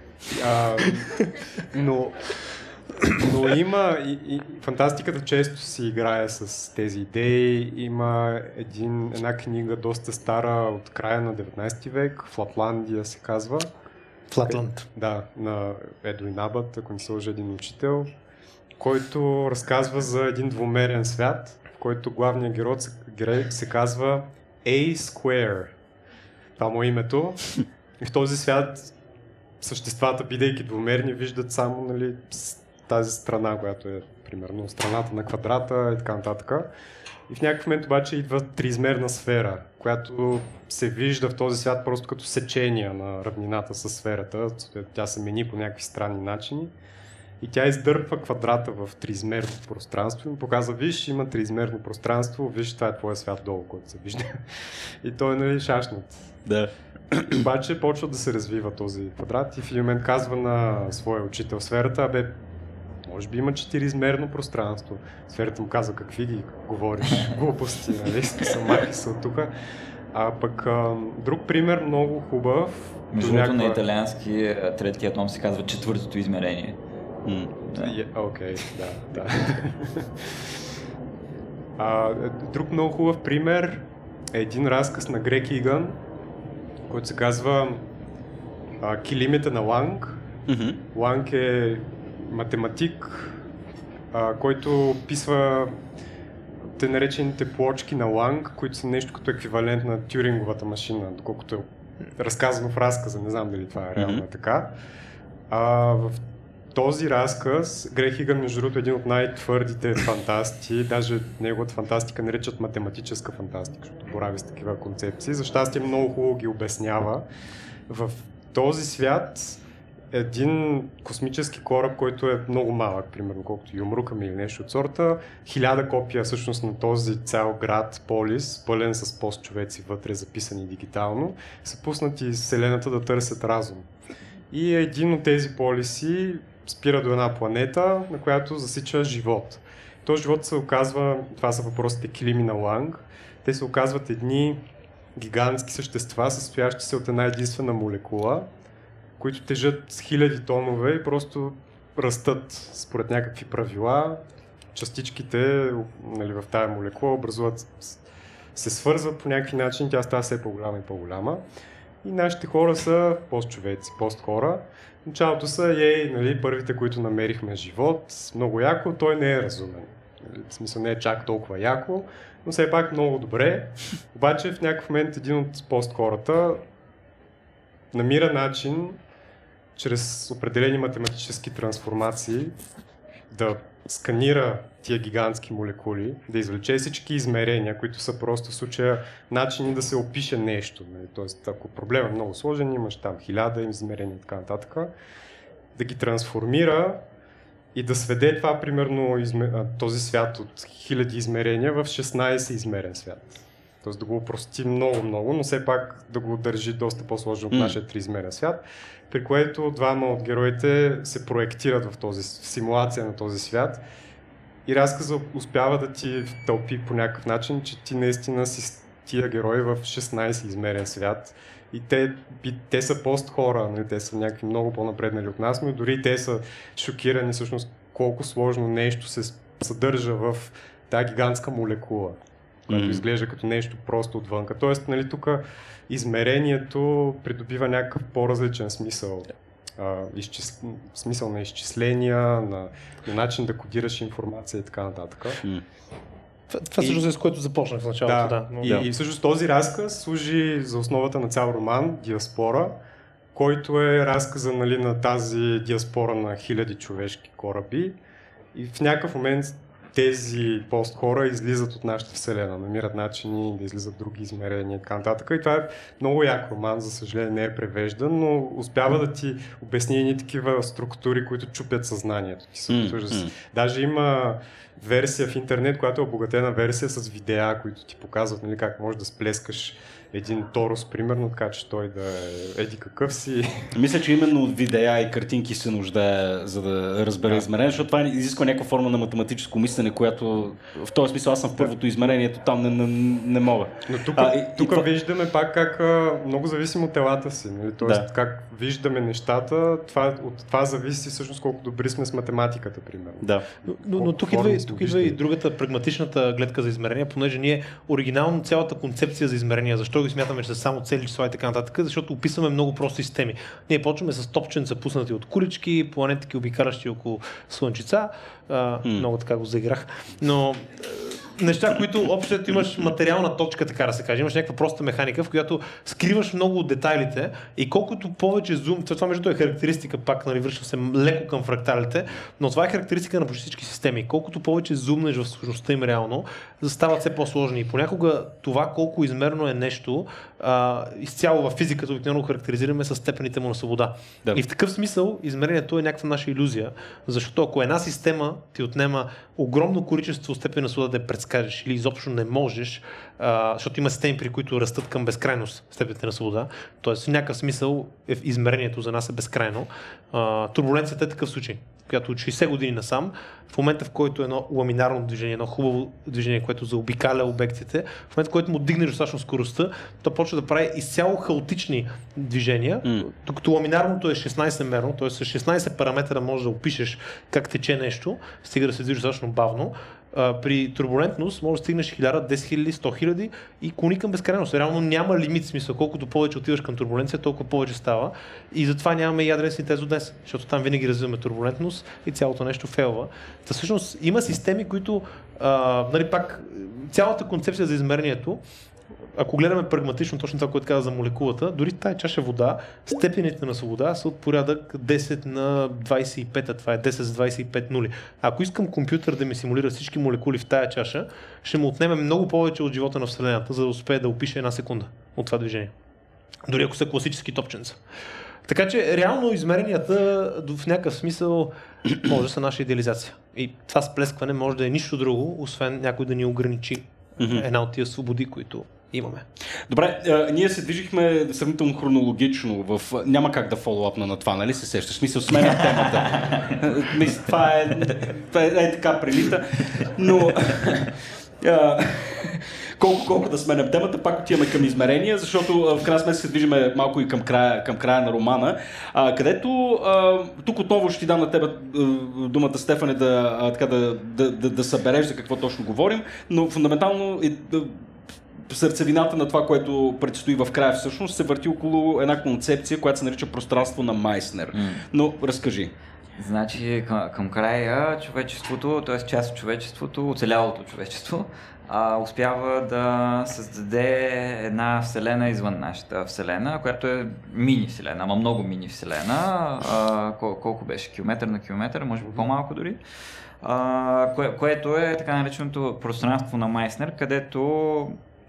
Но има и фантастиката често си играе с тези идеи. Има една книга доста стара от края на 19 век, Флатландия се казва. Флатланд. Да, на Едуин Абът, ако не се лъжа, един учител, който разказва за един двумерен свят, в който главният герой се казва A Square. Това му е името. И в този свят съществата, бидейки двумерни, виждат само, нали, тази страна, която е примерно страната на квадрата и така нататък. И в някакъв момент обаче идва триизмерна сфера, която се вижда в този свят просто като сечение на равнината със сферата. Тя се мени по някакви странни начини. И тя издърпва квадрата в триизмерно пространство и показва, виж, има триизмерно пространство, виж, това е твоя свят долу, който се вижда. И той е, нали, шашнат. Да. Обаче почва да се развива този квадрат и в един момент казва на своя учител в сферата, може би има четириизмерно пространство. Сферата му казва, какви ги говориш, глупости, нали, махи се от тук. Пък друг пример, много хубав. Между другото на италиански третият том се казва четвъртото измерение. Окей, да. Друг много хубав пример е един разказ на Грег Игън, който се казва Килимите на Ланг. Ланг е математик, който описва те наречените плочки на Ланг, които са нещо като еквивалент на Тюринговата машина, доколкото е разказано в разказа, не знам дали това е реално така. В този разказ Грег Игън, между другото, е един от най-твърдите фантасти, даже неговата фантастика наричат математическа фантастика, защото борави с такива концепции. За щастие много хубаво ги обяснява. В този свят един космически кораб, който е много малък, примерно колкото Юмрука или нещо от сорта, 1000 копия всъщност на този цял град, полис, пълен с постчовеци вътре, записани дигитално, са пуснати из Вселената да търсят разум. И един от тези полиси спира до една планета, на която засича живот. Този живот се оказва, това са въпросите килими на Ланг, те се оказват едни гигантски същества, състоящи се от една единствена молекула, които тежат 1000 тонове и просто растат според някакви правила. Частичките, нали, в тая молекула образуват, се свързват по някакви начини, тя става все по-голяма и по-голяма. И нашите хора са постчовеци, постхора. В началото са нали, първите, които намерихме живот, много яко, той не е разумен. В смисъл не е чак толкова яко, но все пак много добре. Обаче в някакъв момент един от постхората намира начин чрез определени математически трансформации да сканира тия гигантски молекули, да извлече всички измерения, които са просто в случая начини да се опише нещо. Тоест, ако проблемът е много сложен, имаш там 1000 измерения и така нататък, да ги трансформира и да сведе това, примерно, този свят от 1000 измерения в 16 измерен свят. Тоест да го упрости много, но все пак да го държи доста по-сложно от нашия 3-измерен свят, при което двама от героите се проектират в симулация на този свят и разказът успява да ти втълпи по някакъв начин, че ти наистина си тия герои в 16 измерен свят и те са пост-хора, нали? Те са някакви много по-напреднали от нас, но дори те са шокирани всъщност колко сложно нещо се съдържа в тази гигантска молекула, което изглежда като нещо просто отвънка. Тоест, нали, тук измерението придобива някакъв по-различен смисъл. Смисъл на изчисления, на начин да кодираш информация и така нататък. Това всъщност е с което започнах в началото. И всъщност този разказ служи за основата на цял роман, Диаспора, който е разказа, нали, на тази диаспора на 1000 човешки кораби. И в някакъв момент тези пост-хора излизат от нашата вселена, намират начини да излизат други измерения и така нататък. И това е много як роман, за съжаление не е превеждан, но успява да ти обясни едни такива структури, които чупят съзнанието. Даже има версия в интернет, която е обогатена версия с видеа, които ти показват, нали, как можеш да сплескаш един торус, примерно, така че той да е еди какъв си. Мисля, че именно от видеа и картинки се нуждае, за да разбере измерение, защото това изисква някаква форма на математическо мислене, която в този смисъл аз съм в първото измерение, там не мога. Но тук виждаме пак как много зависим от телата си, нали? Тоест как виждаме нещата, от това зависи всъщност колко добри сме с математиката, примерно. Да. Но тук идва и другата прагматичната гледка за измерения, понеже ние оригинално цялата концепция за измерения, защо ги смятаме, че са само цели числа и така нататък, защото описваме много прости системи. Ние почваме с топченца, пуснати от кулички, планетки, обикалящи около слънчица. Много така го заиграх. Но неща, които общо имаш материална точка, така да се каже. Имаш някаква проста механика, в която скриваш много от детайлите и колкото повече зум, това между е характеристика, пак, нали, връщам се леко към фракталите, но това е характеристика на почти всички системи. Колкото повече зумнеш в сложността им реално, стават все по-сложни. И понякога това колко измерно е нещо, изцяло в физиката обикновено характеризираме с степените му на свобода. Да. И в такъв смисъл измерението е някаква наша илюзия, защото ако една система ти отнема огромно количество степен на свобода да я предскажеш или изобщо не можеш, защото има системи, при които растат към безкрайност степените на свобода, т.е. в някакъв смисъл измерението за нас е безкрайно. Турбуленцията е такъв случай, която от 60 години насам, в момента в който едно ламинарно движение, едно хубаво движение, което заобикаля обектите, в момента в който му дигнеш достатъчно скоростта, то почва да прави изцяло хаотични движения, докато ламинарното е 16-мерно, т.е. с 16 параметра можеш да опишеш как тече нещо, стига да се движи достатъчно бавно. При турбулентност може да стигнеш 1000, 10 000, 100 000 и клони към безкрайност. Реално няма лимит, смисъл. Колкото повече отиваш към турбуленция, толкова повече става. И затова нямаме ядрен синтез от днес, защото там винаги развиваме турбулентност и цялото нещо фейлва. Та всъщност има системи, които нали, пак цялата концепция за измерението, ако гледаме прагматично точно това, което каза за молекулата, дори тази чаша вода, степените на свобода са от порядък 10 на 25, това е 10 с 25 нули. Ако искам компютър да ми симулира всички молекули в тая чаша, ще му отнеме много повече от живота на Вселената, за да успее да опише една секунда от това движение. Дори ако са класически топченца. Така че реално измеренията в някакъв смисъл може да са наша идеализация. И това сплескване може да е нищо друго, освен някой да ни ограничи една от тия свободи, които имаме. Добре, ние се движихме сравнително хронологично няма как да фоллоуапна на това, нали се сещаш? В смисъл, сменя темата. Това е така прилита, но колко да сменям темата, пак отиваме към измерения, защото в крайна сметка се движиме малко и към края на романа, където тук отново ще ти дам на тебе думата, Стефане, да събереш за какво точно говорим, но фундаментално сърцевината на това, което предстои в края всъщност се върти около една концепция, която се нарича пространство на Майснер. Но разкажи. Значи към края човечеството, т.е. част от човечеството, оцелялото човечество, успява да създаде една вселена извън нашата вселена, която е мини-вселена, ама много мини-вселена. Колко беше? Километър на километър, може би по-малко дори. Което е така нареченото пространство на Майснер, където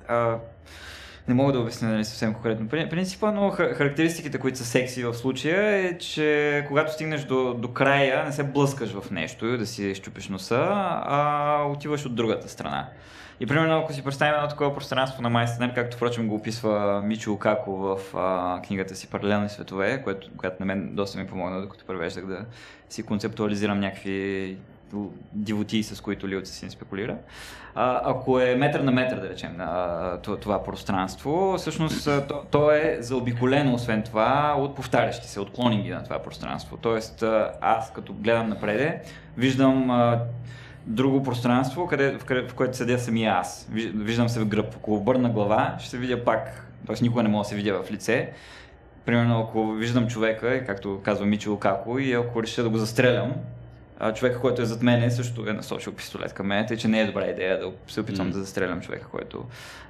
не мога да обясня нали, съвсем конкретно принципа, но характеристиките, които са секси в случая е, че когато стигнеш до края, не се блъскаш в нещо, да си щупиш носа, а отиваш от другата страна. И примерно, ако си представим едно такова пространство на Майснер, както впрочем го описва Мичио Како в книгата си Паралелни светове, която на мен доста ми помогна, докато превеждах да си концептуализирам някакви дивотии, с които Лилце си не спекулира. Ако е метър на метър, да речем, това пространство, всъщност то е заобиколено, освен това, от повтарящи се, от клонинги на това пространство. Тоест, аз като гледам напреде, виждам друго пространство, в което седя самия аз. Виждам се в гръб. Ако обърна глава, ще се видя пак, т.е. никога не мога да се видя в лице. Примерно, ако виждам човека, както казва Мичио Како, и ако реша да го застрелям, човека, който е зад мене, също е насочил пистолет към мен, тъй че не е добра идея да се опитвам да застрелям човека, който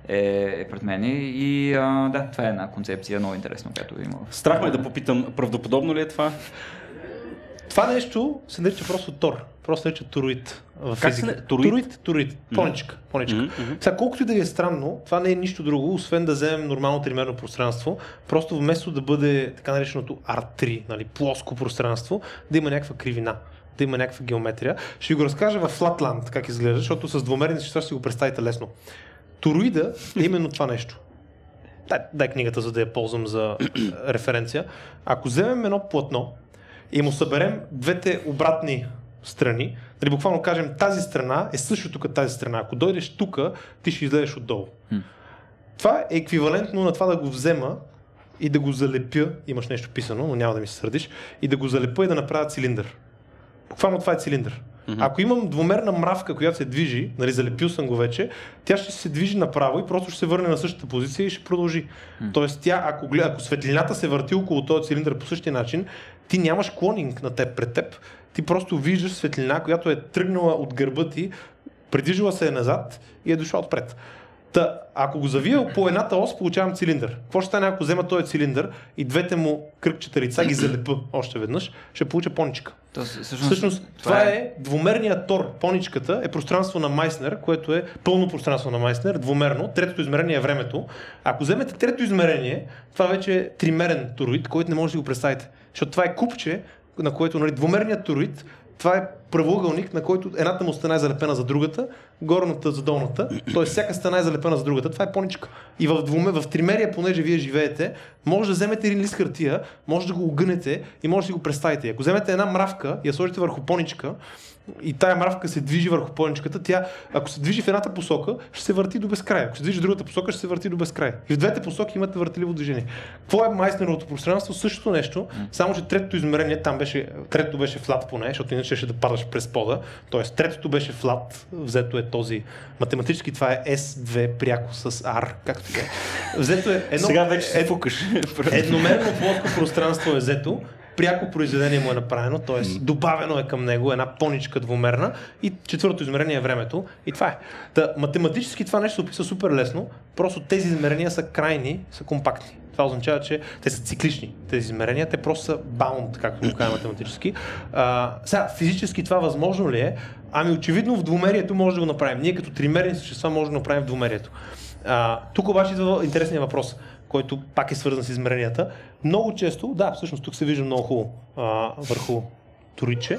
е пред мен. И да, това е една концепция, много интересно, която има. Страх ме да попитам, правдоподобно ли е това? Това нещо се нарича просто Тор. Просто се нарича Туроид в физика. Туроид. Поничка. Сега, колкото и да ви е странно, това не е нищо друго, освен да вземем нормално тримерно пространство, просто вместо да бъде така нареченото R3, нали, плоско пространство, да има някаква кривина, да има някаква геометрия. Ще ви го разкажа в Flatland как изглежда, защото с двумерни същества ще си го представите лесно. Туроида е именно това нещо. Дай книгата, за да я ползвам за референция. Ако вземем едно платно и му съберем двете обратни страни, нали, буквално кажем, тази страна е същото като тази страна. Ако дойдеш тук, ти ще излезеш отдолу. Това е еквивалентно на това да го взема и да го залепя, имаш нещо писано, но няма да ми се сърдиш, и да го залепя и да направя цилиндър. Буквално това е цилиндър. Ако имам двумерна мравка, която се движи, нали, залепил съм го вече, тя ще се движи направо и просто ще се върне на същата позиция и ще продължи. Тоест тя, ако светлината се върти около този цилиндър по същия начин, ти нямаш клонинг на теб пред теб, ти просто виждаш светлина, която е тръгнала от гърба ти, придвижила се е назад и е дошла отпред. Та, ако го завия по едната ос, получавам цилиндър. Какво ще стане, ако взема този цилиндър и двете му кръгчета лица ги залепа още веднъж, ще получа поничка. Всъщност, това е двумерният Тор. Поничката е пространство на Майснер, което е пълно пространство на Майснер, двумерно. Третото измерение е времето. Ако вземете трето измерение, това вече е тримерен туроид, който не може да го представите. Защото това е купче, на което, нали, двумерният туроид, това е правоъгълник, на който едната му стена е залепена за другата, горната за долната, т.е. всяка стена е залепена за другата. Това е поничка. И в тримерия, понеже вие живеете, може да вземете един лист хартия, може да го огънете и може да си го представите. Ако вземете една мравка и я сложите върху поничка, и тая мравка се движи върху поничката, тя, ако се движи в едната посока, ще се върти до безкрай. Ако се движи в другата посока, ще се върти до безкрай. И в двете посоки имате въртеливо движение. Какво е Майснеровото пространство? Същото нещо, само че третото измерение, третото беше флат поне, защото иначе ще да падаш през пода. Тоест третото беше флат, взето е този математически, това е S2 пряко с R, както е. Взето е едно, сега вече се фукаш. Едномерно плоско пространство е взето. Пряко произведение му е направено, т.е. добавено е към него една поничка двумерна и четвърто измерение е времето и това е. Математически това нещо се описва супер лесно, просто тези измерения са крайни, са компактни. Това означава, че те са циклични, тези измерения, те просто са bound, както го казва математически. Сега, физически това възможно ли е? Ами очевидно в двумерието може да го направим. Ние като тримерни същества може да го направим в двумерието. Тук обаче идва интересният въпрос, който пак е свързан с измеренията. Много често, да, всъщност тук се вижда много хубаво върху туриче.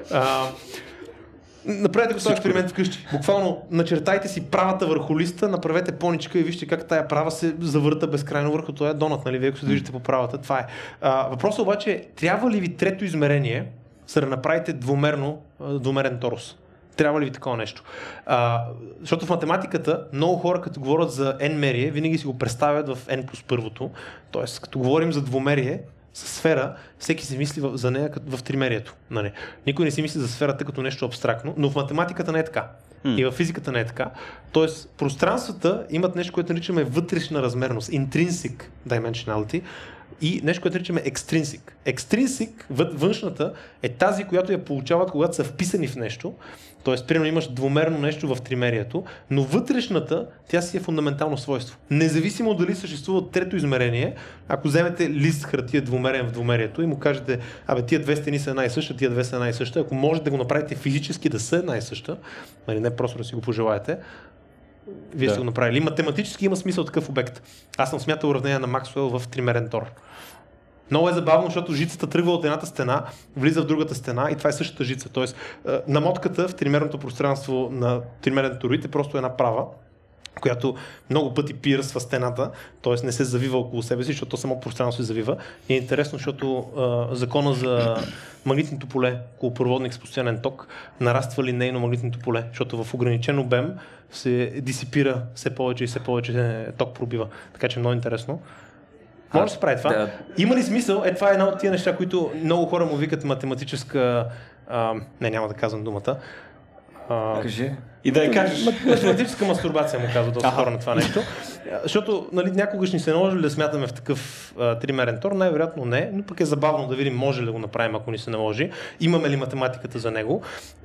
Направете го този експеримент вкъщи. Буквално начертайте си правата върху листа, направете поничка и вижте как тая права се завърта безкрайно върху този донат, нали? Вие ако се движите по правата, това е. Въпросът обаче е, трябва ли ви трето измерение, за да направите двумерен торус? Трябва ли ви такова нещо? Защото в математиката много хора, като говорят за n-мерие, винаги си го представят в n плюс първото. Тоест, като говорим за двумерие, за сфера, всеки си мисли за нея в тримерието. Нали? Никой не си мисли за сферата като нещо абстрактно, но в математиката не е така. И в физиката не е така. Тоест, пространствата имат нещо, което наричаме вътрешна размерност, intrinsic dimensionality. и нещо, което наричаме екстринсик. Екстринсик, външната, е тази, която я получават, когато са вписани в нещо. Тоест, примерно имаш двумерно нещо в тримерието, но вътрешната, тя си е фундаментално свойство. Независимо дали съществува трето измерение, ако вземете лист хартия двумерен в двумерието и му кажете, тия две стени са една и съща, тия две са една и съща, ако можете да го направите физически да са една и съща, нали, не просто да си го пожелаете, вие сте го направили. Математически има смисъл такъв обект. Аз съм смятал уравнение на Максуел в тримерен тор. Много е забавно, защото жицата тръгва от едната стена, влиза в другата стена и това е същата жица. Тоест, намотката в тримерното пространство на тримерен торит е просто една права, която много пъти пирсва стената, т.е. не се завива около себе си, защото само пространство се завива. И е интересно, защото закона за магнитното поле, околопроводник с постоянен ток, нараства линейно магнитното поле, защото в ограничен обем се дисипира все повече и все повече ток пробива. Така че е много интересно. Може да се прави това. Да. Има ли смисъл? Това е една от тия неща, които много хора му викат математическа... няма да казвам думата. Кажи. И да я кажеш. Математическа мастурбация му казва доста хора на това нещо. Защото някога ще ни се наложи да смятаме в такъв тримерен тор, най-вероятно не, но пък е забавно да видим може ли да го направим, ако ни се наложи. Имаме ли математиката за него.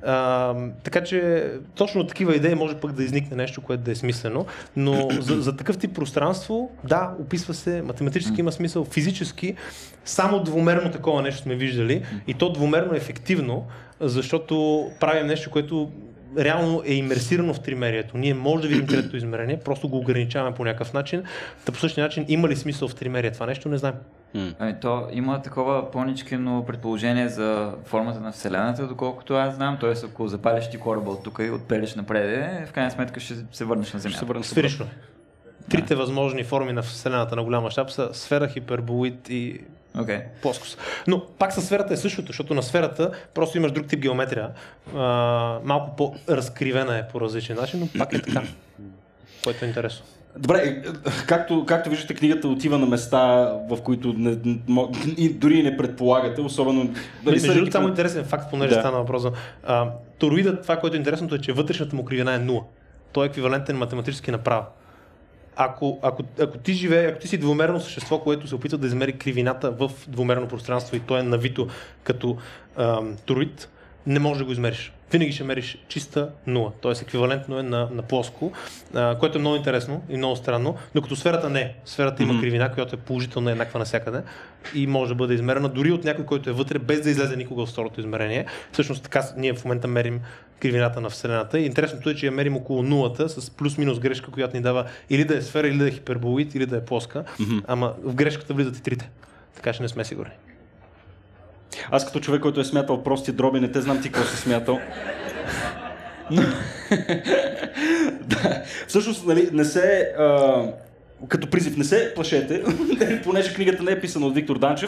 Така че точно такива идеи може пък да изникне нещо, което да е смислено, но за такъв тип пространство, да, описва се, математически има смисъл, физически само двумерно такова нещо сме виждали и то двумерно ефективно, защото правим нещо, което реално е имерсирано в тримерието. Ние може да видим третото измерение, просто го ограничаваме по някакъв начин. Та по същия начин има ли смисъл в тримерие това нещо, не знаем. То има такова по-ничкено предположение за формата на Вселената, доколкото аз знам. Т.е. ако запалиш ти кораба от тук и отпелиш напред, в крайна сметка ще се върнеш на Земята. Сферично. Трите възможни форми на Вселената на голям мащаб са сфера, хиперболит и плоскост. Но пак със сферата е същото, защото на сферата просто имаш друг тип геометрия. Малко по-разкривена е по различен начин, но пак е така, което е интересно. Добре, както виждате, книгата отива на места, в които дори не предполагате, особено... Между другото, само интересен факт, понеже стана въпроса. Тороидът, това, което е интересното, е, че вътрешната му кривина е 0. Той е еквивалентен математически направо. Ако ти си двумерно същество, което се опитва да измери кривината в двумерно пространство и то е навито като тороид, не можеш да го измериш. Винаги ще мериш чиста 0, т.е. еквивалентно е на плоско, което е много интересно и много странно, докато сферата не е. Сферата има кривина, която е положителна и еднаква навсякъде и може да бъде измерена дори от някой, който е вътре, без да излезе никога в второто измерение. Всъщност така ние в момента мерим кривината на Вселената и интересното е, че я мерим около нулата с плюс-минус грешка, която ни дава или да е сфера, или да е хиперболоид, или да е плоска, ама в грешката влизат и трите. Така че не сме сигурни. Аз като човек, който е смятал прости дроби, не те знам ти какво си смятал. Да. Всъщност, нали, не се... като призив, не се плашете, понеже книгата не е писана от Виктор Данчев.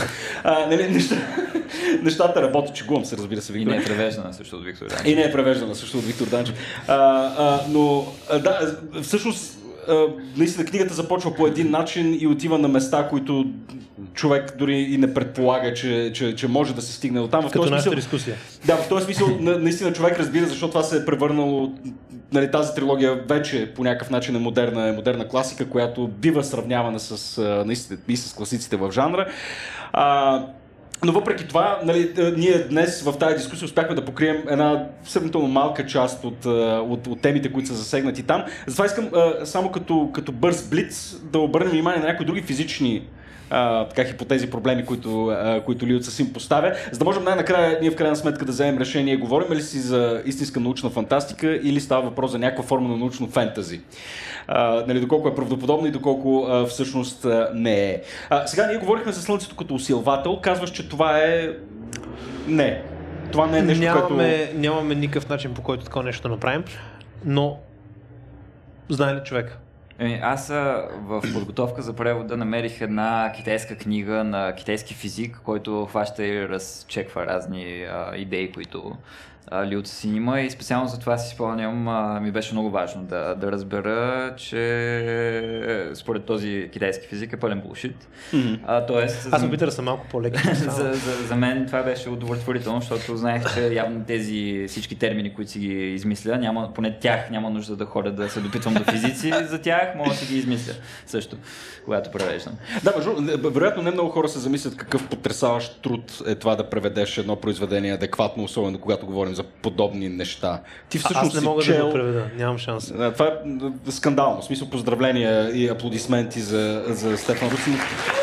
Нещата работят, чегувам се, разбира се. И не е превеждана също от Виктор Данчев. И не е превеждана също от Виктор Данчев. Но да, всъщност, наистина книгата започва по един начин и отива на места, които човек дори и не предполага, че може да се стигне до там. Като нашата дискусия. Да, в този смисъл наистина човек разбира защо това се е превърнало, нали, тази трилогия вече по някакъв начин е модерна класика, която бива сравнявана наистина и с класиците в жанра. Но въпреки това, нали, ние днес в тази дискусия успяхме да покрием една сравнително малка част от темите, които са засегнати там. Затова искам само като бърз блиц да обърнем внимание на някои други физични хипотези, проблеми, които Лиот Сасим поставя, за да можем най-накрая ние в крайна сметка да вземем решение. Говорим ли си за истинска научна фантастика или става въпрос за някаква форма на научно фентази? Нали, доколко е правдоподобно и доколко всъщност не е. Сега ние говорихме за Слънцето като усилвател. Казваш, че това е... Не. Това не е нещо, Нямаме никакъв начин, по който такова нещо да направим, но знае ли човек? Аз в подготовка за превода намерих една китайска книга на китайски физик, който хваща и разчеква разни идеи, които Лиото Синема и специално за това си спомням, ми беше много важно да разбера, че според този китайски физик е пълен булшит. Тоест, аз опитам да съм малко по-лек. за мен това беше удовлетворително, защото знаех, че явно тези всички термини, които си ги измисля, поне тях няма нужда да ходя да се допитвам до физици, за тях мога да си ги измисля също, когато превеждам. Да, вероятно не много хора се замислят какъв потресаващ труд е това да преведеш едно произведение адекватно, особено когато говорим за подобни неща. Ти всъщност аз не мога да го преведа, нямам шанс. Това е скандално. В смисъл поздравления и аплодисменти за Стефан Русин.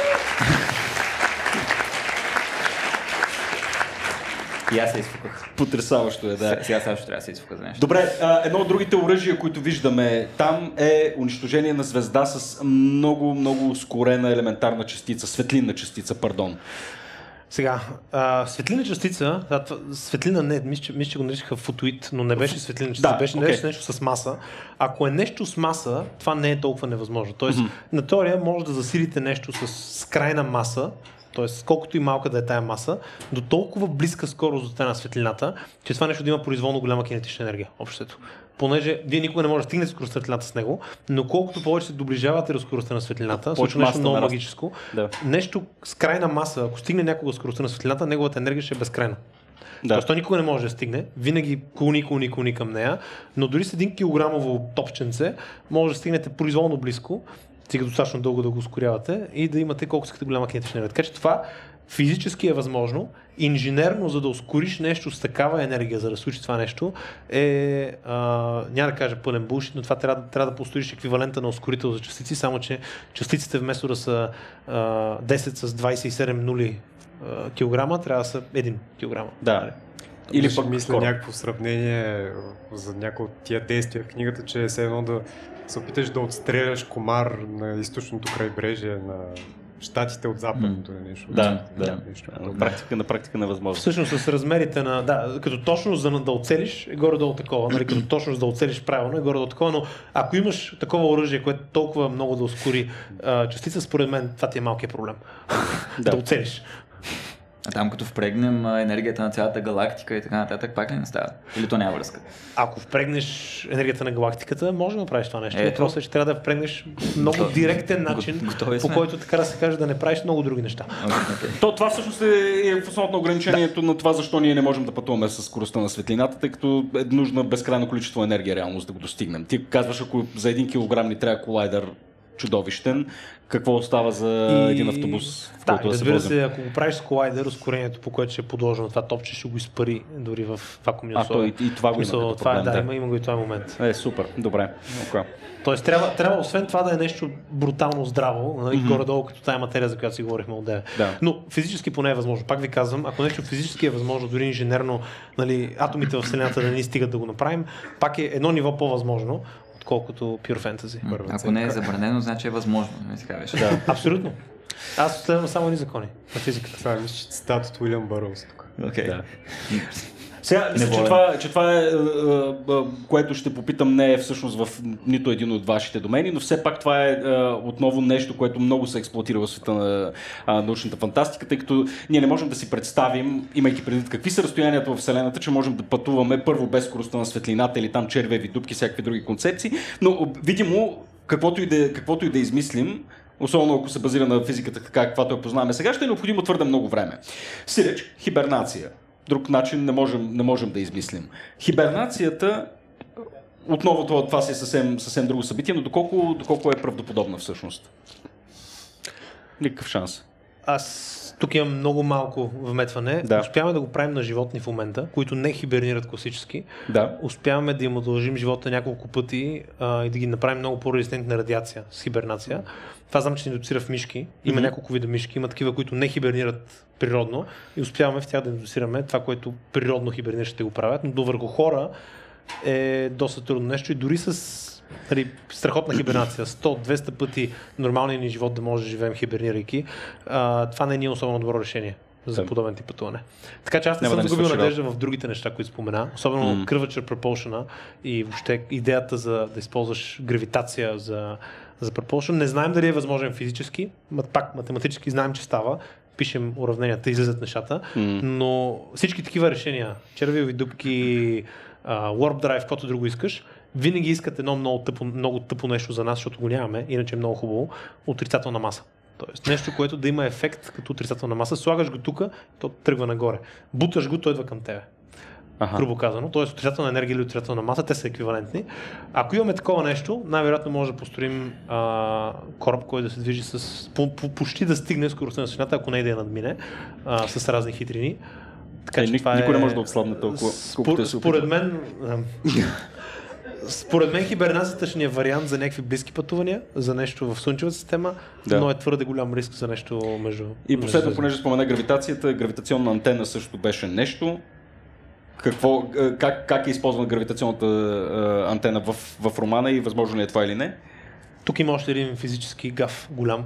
И аз се изфуках. Потресаващо е, да. Сега също трябва да се изфука за нещо. Добре, едно от другите оръжия, които виждаме там е унищожение на звезда с много, много ускорена елементарна частица, светлинна частица, пардон. Сега, светлинна частица, светлина не, мисля, че го наричаха фотоид, но не беше светлинна частица, беше нещо с маса. Ако е нещо с маса, това не е толкова невъзможно. Тоест, на теория може да засилите нещо с крайна маса, т.е. колкото и малка да е тая маса, до толкова близка скорост до на светлината, че това нещо да има произволно голяма кинетична енергия, общото. Понеже вие никога не може да стигнете скоростта на светлината с него, но колкото повече се доближавате до скоростта на светлината, случва нещо много магическо. Да. Нещо с крайна маса, ако стигне някога скоростта на светлината, неговата енергия ще е безкрайна. Да. Тоест той никога не може да стигне, винаги клони към нея, но дори с 1 килограмово топченце може да стигнете произволно близко, стига достатъчно дълго да го ускорявате и да имате колко искате голяма кинетична енергия. Така че това физически е възможно, инженерно, за да ускориш нещо с такава енергия, за да случи това нещо, няма да кажа пълен булшит, но това трябва да построиш еквивалента на ускорител за частици, само че частиците вместо да са 10 с 27 нули килограма, трябва да са 1 килограма. Да. Или пък мисля някакво сравнение за някои от тия действия в книгата, че е все едно да се опиташ да отстреляш комар на източното крайбрежие на щатите от западното или нещо. Да. На практика невъзможно. Всъщност с размерите на... Да, като точност да оцелиш е горе-долу такова, нали, като точност да оцелиш правилно е горе-долу такова, но ако имаш такова оръжие, което толкова много да ускори частица, според мен това ти е малкият проблем. Да оцелиш. А там като впрегнем енергията на цялата галактика и така нататък, пак ли не става? Или то няма връзка? Ако впрегнеш енергията на галактиката, може да направиш това нещо. Въпросът е, че трябва да впрегнеш много директен начин, по който така да се каже да не правиш много други неща. Това всъщност е в основата на ограничението на това, защо ние не можем да пътуваме с скоростта на светлината, тъй като е нужно безкрайно количество енергия реално за да го достигнем. Ти казваш, ако за 1 килограм ни трябва колайдер чудовищен, какво остава за един автобус, в който да се разбира се, ако го правиш с колайдер, ускорението, по което ще е подложено това топче, ще го изпари дори в вакуумни условия. И това го има като проблем. Има го и този момент. Супер, добре. Okay. Тоест трябва освен това да е нещо брутално здраво, нали, горе-долу като тая материя, за която си говорихме отдеве. Да. Но физически поне е възможно. Пак ви казвам, ако нещо физически е възможно, дори инженерно, нали, атомите в Вселената да ни стигат да го направим, пак е едно ниво по-възможно, отколкото Pure Fantasy. Ако не е забранено, значи е възможно. Да, абсолютно. Аз следвам само едни закони на физиката. Това мисля, че цитат от Уилям Бърнс тук. Да. Сега, мисля, че това е, което ще попитам, не е всъщност в нито един от вашите домени, но все пак това е отново нещо, което много се експлоатира в света на научната фантастика, тъй като ние не можем да си представим, имайки предвид какви са разстоянията в Вселената, че можем да пътуваме първо без скоростта на светлината или там червеви дупки, всякакви други концепции, но видимо, каквото и да измислим, особено ако се базира на физиката така, каквато я познаваме сега, ще е необходимо твърде много време. Сиреч, хибернация. Друг начин не можем да измислим. Хибернацията, отново това си е съвсем друго събитие, но доколко е правдоподобна всъщност? Никакъв шанс. Аз тук имам много малко вметване. Да. Успяваме да го правим на животни в момента, които не хибернират класически. Да. Успяваме да им удължим живота няколко пъти и да ги направим много по-резистентни на радиация с хибернация. Това знам, че се индуцира в мишки. Има няколко вида мишки. Има такива, които не хибернират природно и успяваме в тях да индуцираме това, което природно хиберниращите го правят. Но до върху хора е доста трудно нещо и дори с страхотна хибернация, 100-200 пъти нормалния ни живот да може да живеем хибернирайки, това не е особено добро решение за подобен тип пътуване. Така че аз не съм загубил надежда в другите неща, които спомена, особено curvature propulsion и въобще идеята да използваш гравитация за propulsion. Не знаем дали е възможен физически, пак математически знаем, че става. пишем уравненията, излизат нещата, но всички такива решения, червеови дупки, Warp Drive, каквото друго искаш, винаги искат едно много тъпо нещо за нас, защото го нямаме, иначе е много хубаво, отрицателна маса. Тоест нещо, което да има ефект като отрицателна маса, слагаш го тук, то тръгва нагоре. Буташ го, той идва към тебе. Грубо казано, т.е. отрицателна енергия или отрицателна маса, те са еквивалентни. Ако имаме такова нещо, най-вероятно може да построим кораб, който да се движи почти да стигне скоростта на светлината, ако не и да я надмине, с разни хитрини. Така, никой не може да отслабне толкова. Според мен хибернацията ще ни е вариант за някакви близки пътувания, за нещо в Слънчевата система, но е твърде голям риск за нещо между... И последно, понеже спомена гравитацията, гравитационна антена също беше нещо. Как е използвана гравитационната антена в романа и възможно ли е това или не? Тук има още един физически гаф голям.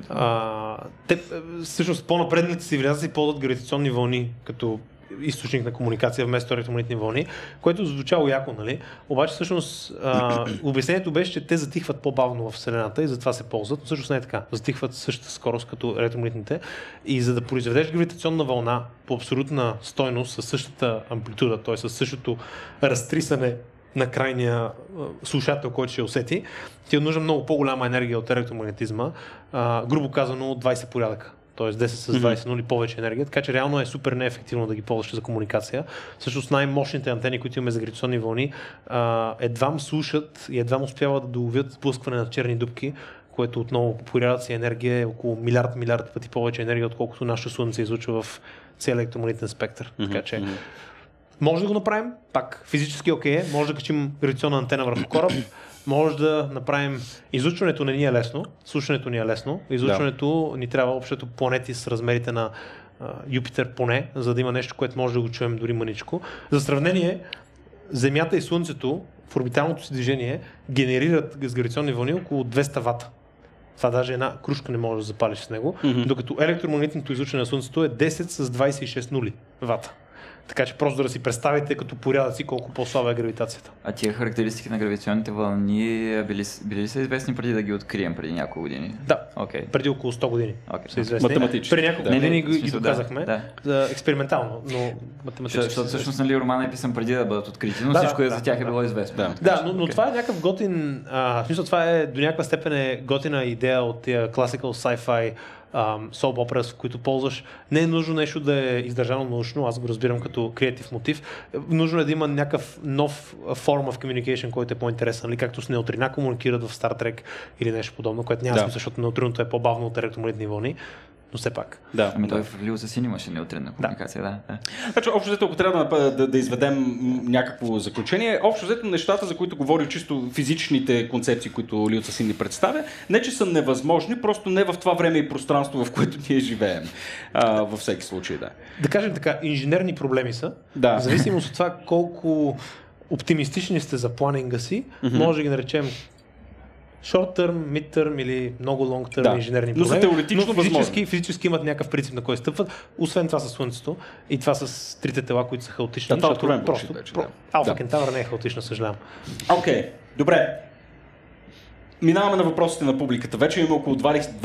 Те всъщност по-напредните цивилизации ползват гравитационни вълни като източник на комуникация вместо електромагнитни вълни, което звучало яко, нали? Обаче всъщност обяснението беше, че те затихват по-бавно в Вселената и затова се ползват, но всъщност не е така. Затихват същата скорост като електромагнитните и за да произведеш гравитационна вълна по абсолютна стойност със същата амплитуда, т.е. със същото разтрисане на крайния слушател, който ще усети, ти е нужна много по-голяма енергия от електромагнетизма, грубо казано 20 порядъка. Т.е. 10 с 20 нули повече енергия, така че реално е супер неефективно да ги ползваш за комуникация. Всъщност най-мощните антени, които имаме за гравитационни вълни, едвам слушат и едвам успяват да доловят сблъскване на черни дупки, което отново по порядъци енергия е около милиард пъти повече енергия, отколкото нашето Слънце излучва в целия електромагнитен спектър. Така че може да го направим, пак физически окей е, може да качим гравитационна антена върху кораб, може да направим излучването не ни е лесно, слушането ни е лесно, излучването ни трябва общото планети с размерите на Юпитер поне, за да има нещо, което може да го чуем дори мъничко. За сравнение, Земята и Слънцето в орбиталното си движение генерират с гравитационни вълни около 200 вата. Това даже една кружка не може да запалиш с него, докато електромагнитното излучване на Слънцето е 10 с 26 нули вата. Така че просто да си представите като порядъци колко по-слаба е гравитацията. А тия характеристики на гравитационните вълни били ли са известни преди да ги открием преди няколко години? Да, преди около 100 години са известни. Математически. Преди няколко години ги доказахме, експериментално, но математически. Защото всъщност романа е писан преди да бъдат открити, но всичко за тях е било известно. Но това е някакъв готин, в смисъл това е до някаква степен е готина идея от тия classical sci-fi soap operas, в които ползваш. Не е нужно нещо да е издържано научно, аз го разбирам като креатив мотив. Нужно е да има някакъв нов form of communication, който е по-интересен, нали? Както с неутрина комуникират в Star Trek или нещо подобно, което няма смисъл, защото неутриното е по-бавно от електромагнитни вълни. Но все пак. Ами той в Лио Син имаше неутринна комуникация, Значи, общо взето, ако трябва да изведем някакво заключение, общо взето нещата, за които говори чисто физичните концепции, които Лио Син ни представя, не че са невъзможни, просто не в това време и пространство, в което ние живеем. Във всеки случай, Да кажем така, инженерни проблеми са. В зависимост от това колко оптимистични сте за планинга си, може да ги наречем short term, mid term или много long term инженерни проблеми. Но са теоретично възможни. Физически имат някакъв принцип, на който стъпват. Освен това със Слънцето и това с трите тела, които са хаотични. Това е просто Алфа Кентавър не е хаотична, съжалявам. Окей, добре. Минаваме на въпросите на публиката. Вече има около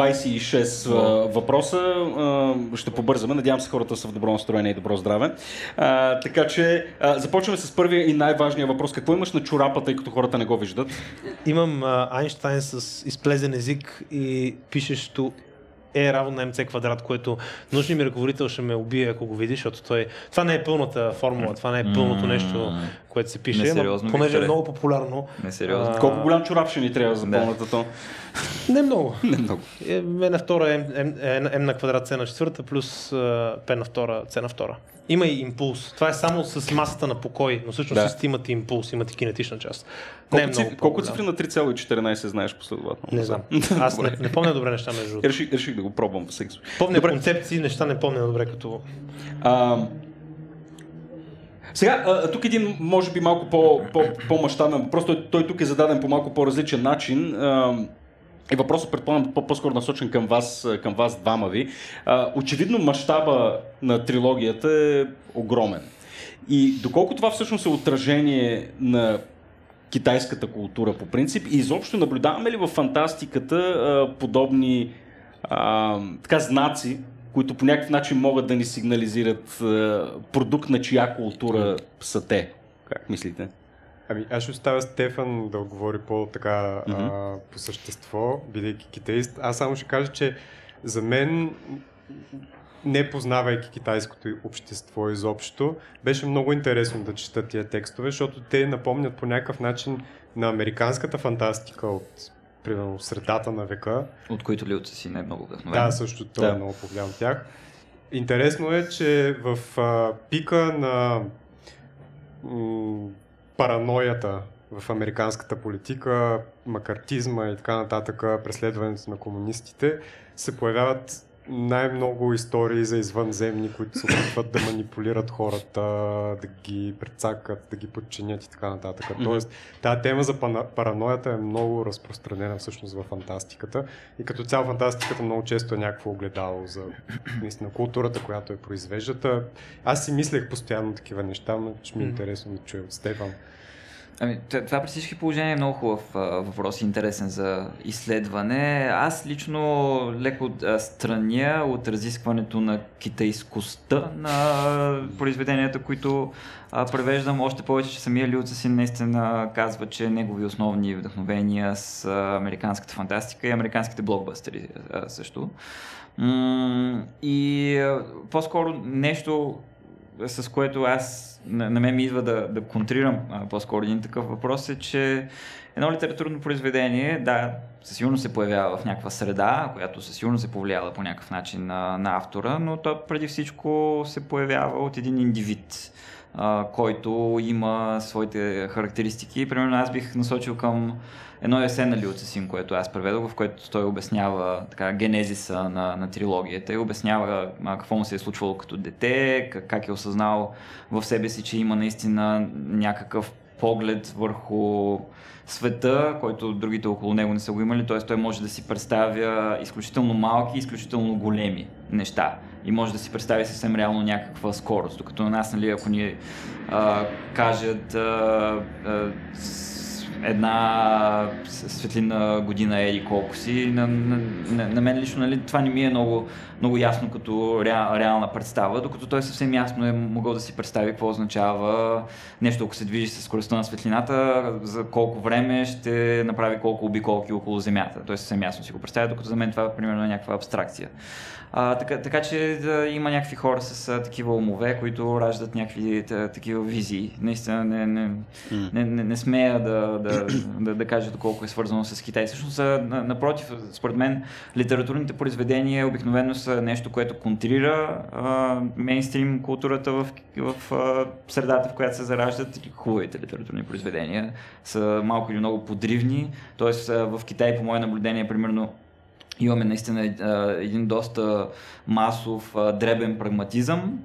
26 въпроса. Ще побързаме. Надявам се хората са в добро настроение и добро здраве. Така че започваме с първия и най-важния въпрос. Какво имаш на чорапа, тъй като хората не го виждат? Имам Айнщайн с изплезен език и пишещо е равно на МЦ квадрат, което научният ми ръководител ще ме убие, ако го види, защото това не е пълната формула, това не е пълното нещо, което се пише, но понеже е много популярно. Колко голям чорап ще ни трябва за пълната то? Не много. М на втора е М на квадрат С на четвърта плюс П на втора С на втора. Има и импулс. Това е само с масата на покой, но всъщност имат и импулс, имат и кинетична част. Колко цифри на 3,14 знаеш последователно? Не знам. Аз не помня добре неща между другото. Реших да го пробвам във всеки случай. Помня концепции, неща не помня добре като... Сега, тук един може би малко по-мащабен въпрос, той тук е зададен по малко по-различен начин. И въпросът, предполагам, по-скоро насочен към вас двама ви. Очевидно мащаба на трилогията е огромен. И доколко това всъщност е отражение на китайската култура по принцип и изобщо наблюдаваме ли в фантастиката подобни знаци които по някакъв начин могат да ни сигнализират продукт на чия култура са те? Как мислите? Ами аз ще оставя Стефан да отговори по-така по същество, бидейки китаист. Аз само ще кажа, че за мен, не познавайки китайското общество изобщо, беше много интересно да чета тия текстове, защото те напомнят по някакъв начин на американската фантастика от примерно средата на века. От които Лиу Цзесин е много вдъхновен. Да, също той е много повлиян от тях. Интересно е, че в пика на параноята в американската политика, макартизма и така нататък, преследването на комунистите, се появяват най-много истории за извънземни, които се опитват да манипулират хората, да ги прецакат, да ги подчинят и така нататък. Тоест, тази тема за параноята е много разпространена всъщност в фантастиката и като цяло фантастиката много често е някакво огледало за наистина културата, която е произвеждата. Аз си мислех постоянно такива неща, но ще ми е интересно да чуя от Стефан. Ами, това при всички положения е много хубав въпрос, интересен за изследване. Аз лично леко страня от разискването на китайскостта на произведенията, които превеждам. Още повече, че самия Лиу Цзесин наистина казва, че негови основни вдъхновения са американската фантастика и американските блокбъстери също. И по-скоро нещо, с което на мен ми идва да контрирам по-скоро един такъв въпрос е, че едно литературно произведение, да, със сигурност се появява в някаква среда, която със сигурност се повлияла по някакъв начин на автора, но то преди всичко се появява от един индивид, който има своите характеристики. Примерно аз бих насочил към едно есе на Лиу Цзесин, което аз преведох, в което той обяснява генезиса на трилогията и обяснява какво му се е случвало като дете, как е осъзнал в себе си, че има наистина някакъв поглед върху света, който другите около него не са го имали, т.е. той може да си представя изключително малки, изключително големи неща и може да си представи съвсем реално някаква скорост, докато на нас, нали, ако ни кажат една светлина година еди колко си, на мен лично, нали, това не ми е много ясно като реална представа, докато той съвсем ясно е могъл да си представи какво означава нещо, ако се движи с скоростта на светлината, за колко време ще направи колко обиколки около Земята. Той съвсем ясно си го представя, докато за мен това примерно е някаква абстракция. Така че има някакви хора с такива умове, които раждат някакви такива визии. Наистина не смея да кажа доколко е свързано с Китай. Всъщност, напротив, според мен, литературните произведения обикновено са нещо, което контрира мейнстрим културата в средата, в която се зараждат. Хубавите литературни произведения са малко или много подривни. Тоест в Китай, по мое наблюдение, примерно, имаме наистина един доста масов, дребен прагматизъм,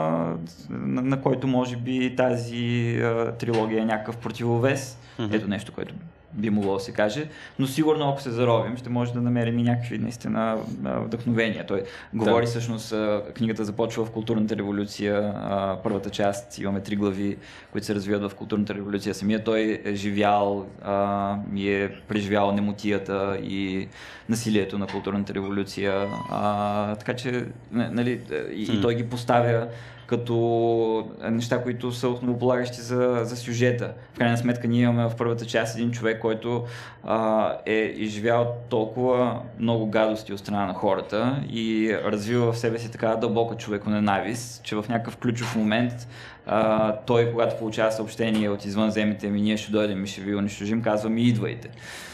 на който може би тази трилогия е някакъв противовес. Ето нещо, което би могло да се каже, но сигурно ако се заровим, ще може да намерим и някакви наистина вдъхновения. Той говори всъщност, книгата започва в Културната революция, първата част, имаме 3 глави, които се развиват в Културната революция. Самия той е живял и е преживял немотията и насилието на Културната революция, така че, нали, и той ги поставя като неща, които са основополагащи за сюжета. В крайна сметка ние имаме в първата част един човек, който е изживял толкова много гадости от страна на хората и развива в себе си такава дълбока човеконенавист, че в някакъв ключов момент той, когато получава съобщение от извънземните ми, ние ще дойдем и ще ви унищожим, казва ми идвайте.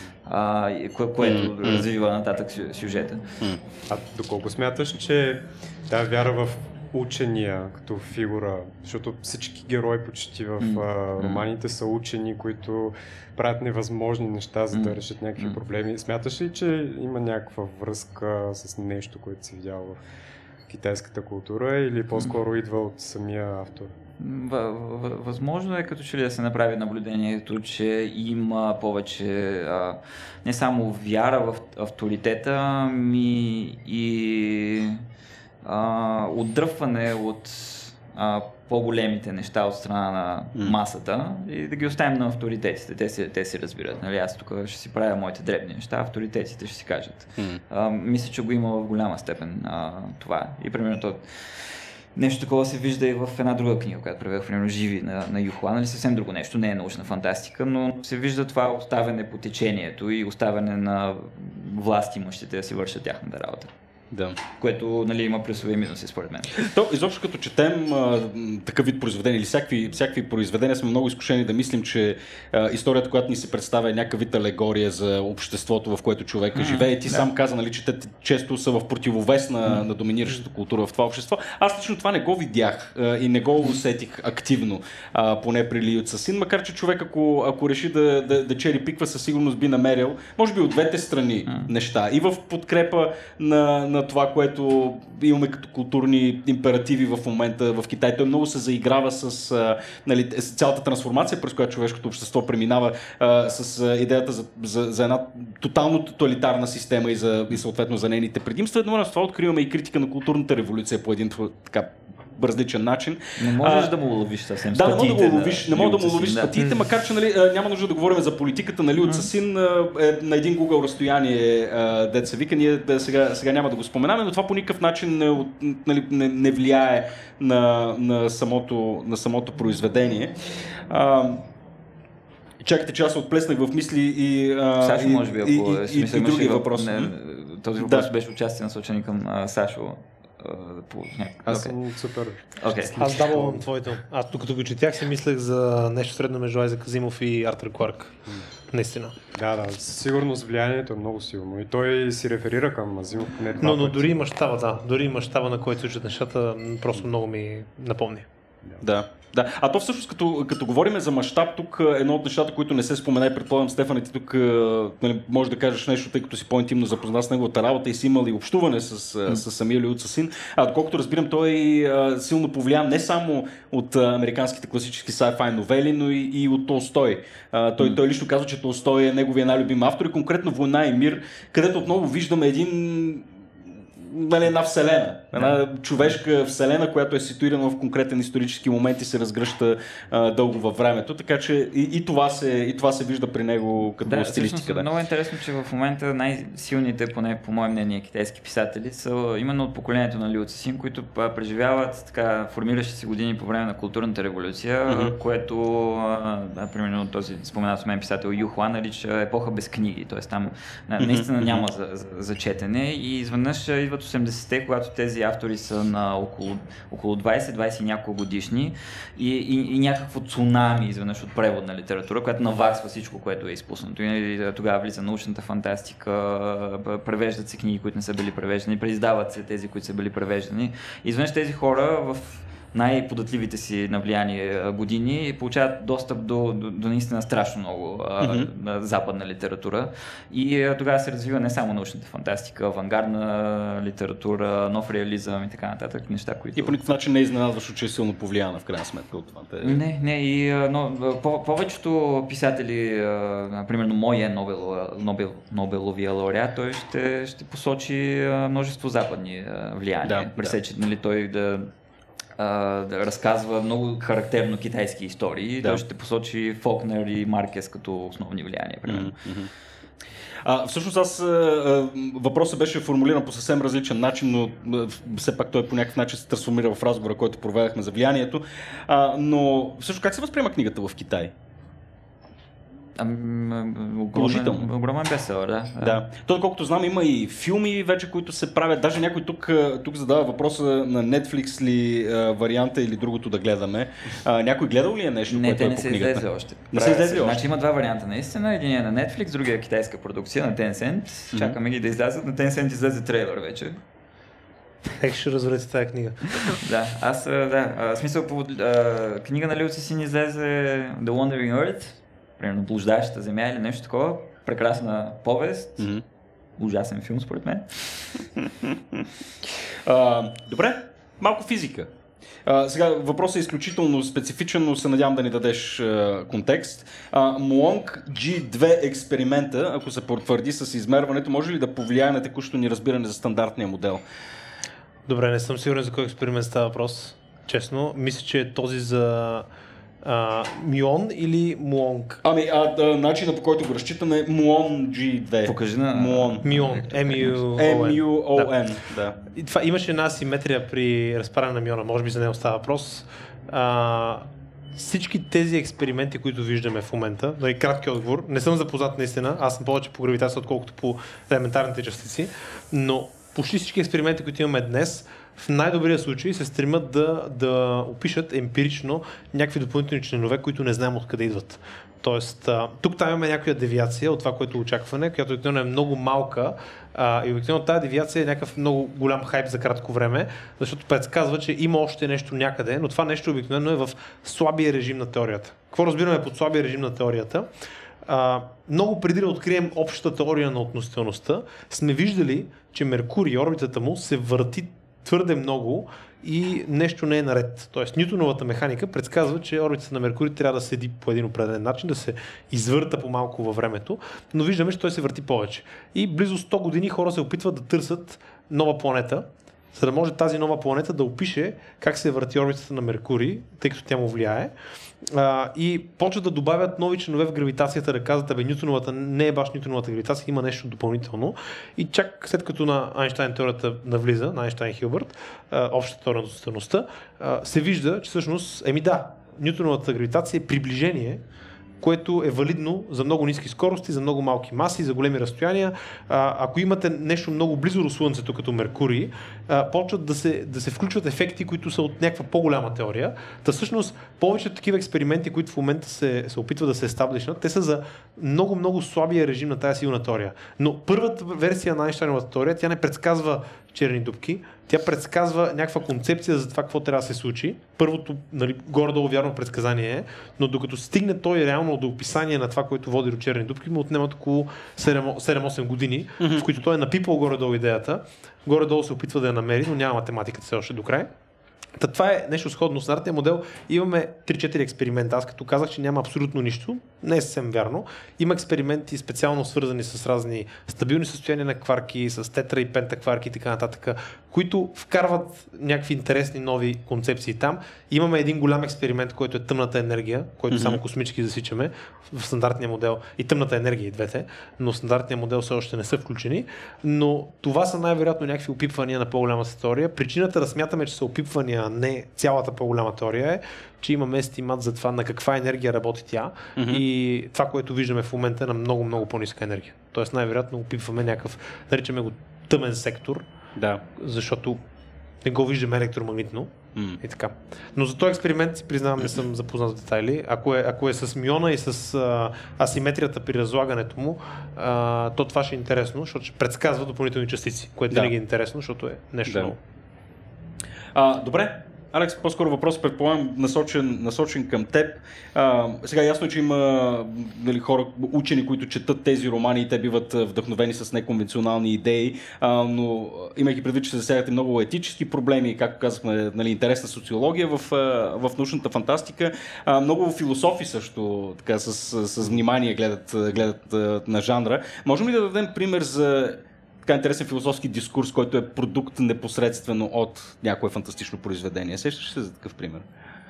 Което развива нататък сюжета. А доколко смяташ, че тази вяра в учения като фигура, защото всички герои почти в романите са учени, които правят невъзможни неща, за да решат някакви проблеми. Смяташ ли, че има някаква връзка с нещо, което си видял в китайската култура, или по-скоро идва от самия автор? Възможно е като че ли да се направи наблюдението, че има повече не само вяра в авторитета, и отдръпване от по-големите неща от страна на масата и да ги оставим на авторитетите. Те си разбират. Нали? Аз тук ще си правя моите дребни неща, авторитетите ще си кажат. Мисля, че го има в голяма степен това. И примерно нещо такова се вижда и в една друга книга, която преведох, примерно Живи на Юхуа, нали, съвсем друго нещо, не е научна фантастика, но се вижда това оставяне по течението и оставяне на власт имащите да си вършат тяхната работа. Да. Което, нали, има плюсове и минуси според мен. То, изобщо като четем такъв вид произведения или всякакви произведения, сме много изкушени да мислим, че историята, която ни се представя, е някакъв вид алегория за обществото, в което човека живее. Ти сам каза, нали, че те често са в противовес на доминиращата култура в това общество. Аз лично това не го видях и не го усетих активно, поне при Ли Цасин, макар че човек, ако реши да чери пиква, със сигурност би намерил, може би от двете страни неща. И в подкрепа на това, което имаме като културни императиви в момента в Китай. Той много се заиграва с нали, цялата трансформация, през която човешкото общество преминава с идеята за една тотално тоталитарна система и съответно за нейните предимства. Едновременно с това откриваме и критика на културната революция по един така различен начин. Не можеш да му уловиш съвсем статиите. Да, не мога да му уловиш статиите, макар че нали, няма нужда да говорим за политиката на Ли Цасин на един Google разстояние, деца вика, ние сега няма да го споменаме, но това по никакъв начин не влияе на самото произведение. Чакайте, че аз се отплеснах в мисли и Сашо, може би, ако и други въпроси. Този въпрос беше участие насочен към Сашо. Аз съм супер. Аз давам твоето. Аз докато го четях си мислех за нещо средно между Айзек Азимов и Артур Кларк. Наистина. Да, сигурност влиянието е много силно и той си реферира към Азимов. Но дори и мащаба, дори и мащаба, на който се учат нещата, просто много ми напомни. Да. А то всъщност, като говорим за мащаб, тук едно от нещата, които не се спомена и предполагам, Стефан, ти тук нали, може да кажеш нещо, тъй като си по-интимно запознат с неговата работа и си имал и общуване с самия Ли Цасин. Доколкото разбирам, той силно повлиян не само от американските класически sci-fi новели, но и от Толстой. Той лично казва, че Толстой е неговия най-любим автор и конкретно Война и мир, където отново виждаме една вселена, една човешка вселена, която е ситуирана в конкретен исторически момент и се разгръща дълго във времето, така че и това се вижда при него като стилистика. Много интересно, че в момента най-силните, поне по мое мнение, китайски писатели са именно от поколението на Ли Цасин, които преживяват така формиращи се години по време на културната революция, което, примерно този споменат от мен писател Юхуа нарича епоха без книги, т.е. там наистина няма за четене и изведнъж идват 80-те, когато тези автори са на около 20 и няколко годишни и някакво цунами изведнъж от преводна литература, която наваксва всичко, което е изпуснато. И тогава влиза научната фантастика, превеждат се книги, които не са били превеждани, преиздават се тези, които са били превеждани. И изведнъж тези хора в най-податливите си на влияние години получават достъп до наистина страшно много западна литература и тогава се развива не само научната фантастика, авангардна литература, нов реализъм и така нататък, неща, които... И по никакъв начин не е изненадващо, че е силно повлияна в крайна сметка от това. Но повечето писатели, примерно моя Нобеловия лауреат, той ще посочи множество западни влияния. Пресече, нали, той да разказва много характерно китайски истории. Той ще посочи Фолкнер и Маркес като основни влияния, примерно. Всъщност въпросът беше формулиран по съвсем различен начин, но все пак той по някакъв начин се трансформира в разговора, който проведахме за влиянието. Но всъщност как се възприема книгата в Китай? Огромен бестселър, да. То, колкото знам, има и филми вече, които се правят. Даже някой тук задава въпроса на Netflix ли варианта или другото да гледаме. Някой гледал ли е нещо, което е по книгата? Не се излезе още. Не се излезе още. Значи има два варианта наистина. Един е на Netflix, другия е китайска продукция на Tencent. Чакаме ги да излязат. На Tencent излезе трейлър вече. Ще развалите тази книга. Смисъл, книга на Ли Цасин излезе The Wandering Earth, примерно Блуждаещата земя или нещо такова. Прекрасна повест. Ужасен филм, според мен. Добре, малко физика. Сега въпросът е изключително специфичен, но се надявам да ни дадеш контекст. Муонг G2 експеримента, ако се потвърди с измерването, може ли да повлияе на текущото ни разбиране за стандартния модел? Добре, не съм сигурен за кой експеримент става въпрос. честно. Мисля, че е този за Мюон или Муонг. Начинът, по който го разчитаме е Muon G2. Покажи на... Muon. Мюон. M-U-O-N. Да. И това имаше една асиметрия при разпаране на Мюона, може би за него става въпрос. Всички тези експерименти, които виждаме в момента, да и кратки отговор, не съм запознат наистина, аз съм повече по гравитация, отколкото по елементарните частици, но почти всички експерименти, които имаме днес, в най-добрия случай се стремят да опишат емпирично някакви допълнителни членове, които не знаем откъде идват. Тоест, тук там имаме някаква девиация от това, което очакване, която обикновено е много малка и обикновено тази девиация е някакъв много голям хайп за кратко време, защото предсказва, че има още нещо някъде, но това нещо обикновено е в слабия режим на теорията. Какво разбираме под слабия режим на теорията? Много преди да открием общата теория на относителността, сме виждали, че Меркурий, орбитата му, се върти твърде много и нещо не е наред. Тоест, Нютоновата механика предсказва, че орбитата на Меркурий трябва да седи по един определен начин, да се извърта по-малко във времето, но виждаме, че той се върти повече. И близо 100 години хора се опитват да търсят нова планета, за да може тази нова планета да опише как се върти орбитата на Меркурий, тъй като тя му влияе. И почват да добавят нови членове в гравитацията, да казват, Нютоновата не е баш Нютоновата гравитация, има нещо допълнително. И чак след като на Айнщайн теорията навлиза, на Айнщайн Хилбърт, общата теория на относителността, се вижда, че всъщност, Нютоновата гравитация е приближение, което е валидно за много ниски скорости, за много малки маси, за големи разстояния. Ако имате нещо много близо до Слънцето, като Меркурий, почват да се включват ефекти, които са от някаква по-голяма теория. Та всъщност повечето такива експерименти, които в момента се опитват да се естаблишнат, те са за много слабия режим на тази силна теория. Но първата версия на Айнщайновата теория, тя не предсказва черни дупки, тя предсказва някаква концепция за това какво трябва да се случи. Първото, горе-долу вярно предсказание е, но докато стигне той реално до описание на това, което води до черни дупки, му отнемат около 7-8 години, в които той е напипал горе-долу идеята, горе-долу се опитва да я намери, но няма математиката все още до край. Това е нещо сходно с стандартния модел. Имаме 3-4 експеримента. Аз като казах, че няма абсолютно нищо, не е съвсем вярно. Има експерименти специално свързани с разни стабилни състояния на кварки, с тетра и пента кварки и така нататък, които вкарват някакви интересни нови концепции там. Имаме един голям експеримент, който е тъмната енергия, който само космически засичаме в стандартния модел, и тъмната енергия и двете, но в стандартния модел все още не са включени. Но това са най-вероятно някакви опипвания на по-голямата теория. Причината да смятаме, че са опипвания, а не цялата по-голяма теория е, че имаме естимат за това на каква енергия работи тя и това, което виждаме в момента е на много по-ниска енергия. Тоест най-вероятно опипваме някакъв, наричаме го тъмен сектор, защото не го виждаме електромагнитно и така. Но за този експеримент си признавам, не съм запознат с детайли. Ако е с миона и с асиметрията при разлагането му, то това ще е интересно, защото ще предсказва допълнителни частици, което винаги е интересно, защото е нещо ново. Добре. Алекс, по-скоро въпрос, предполагам, насочен към теб. Сега ясно е, че има хора, учени, които четат тези романи и те биват вдъхновени с неконвенционални идеи, но имайки предвид, че се засягате много етически проблеми, както казахме, интересна социология в научната фантастика, много философи също така, с внимание гледат на жанра. Можем ли да дадем пример за така интересен философски дискурс, който е продукт непосредствено от някое фантастично произведение? Сещаш се за такъв пример?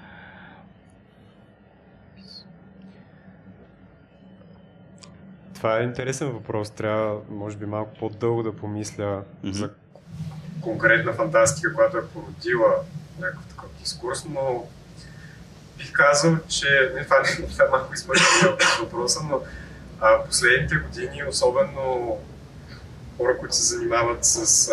Това е интересен въпрос. Трябва, може би, малко по-дълго да помисля за конкретна фантастика, която е породила някакъв такъв дискурс, но бих казал, че това малко измъжда въпроса, но последните години, особено хора, които се занимават с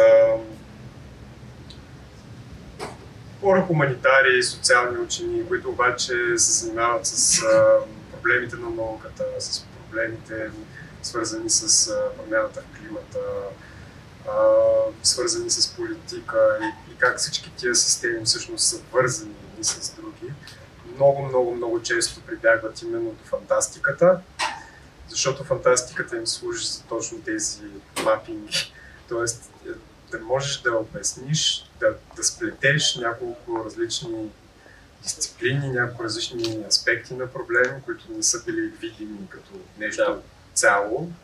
хора хуманитари, социални учени, които обаче се занимават с проблемите на науката, с проблемите свързани с промяната в климата, свързани с политика и как всички тия системи всъщност са вързани и с други. Много често прибягват именно до фантастиката, защото фантастиката им служи за точно тези мапинги. Тоест да можеш да обясниш, да сплетеш няколко различни дисциплини, няколко различни аспекти на проблеми, които не са били видими като нещо цяло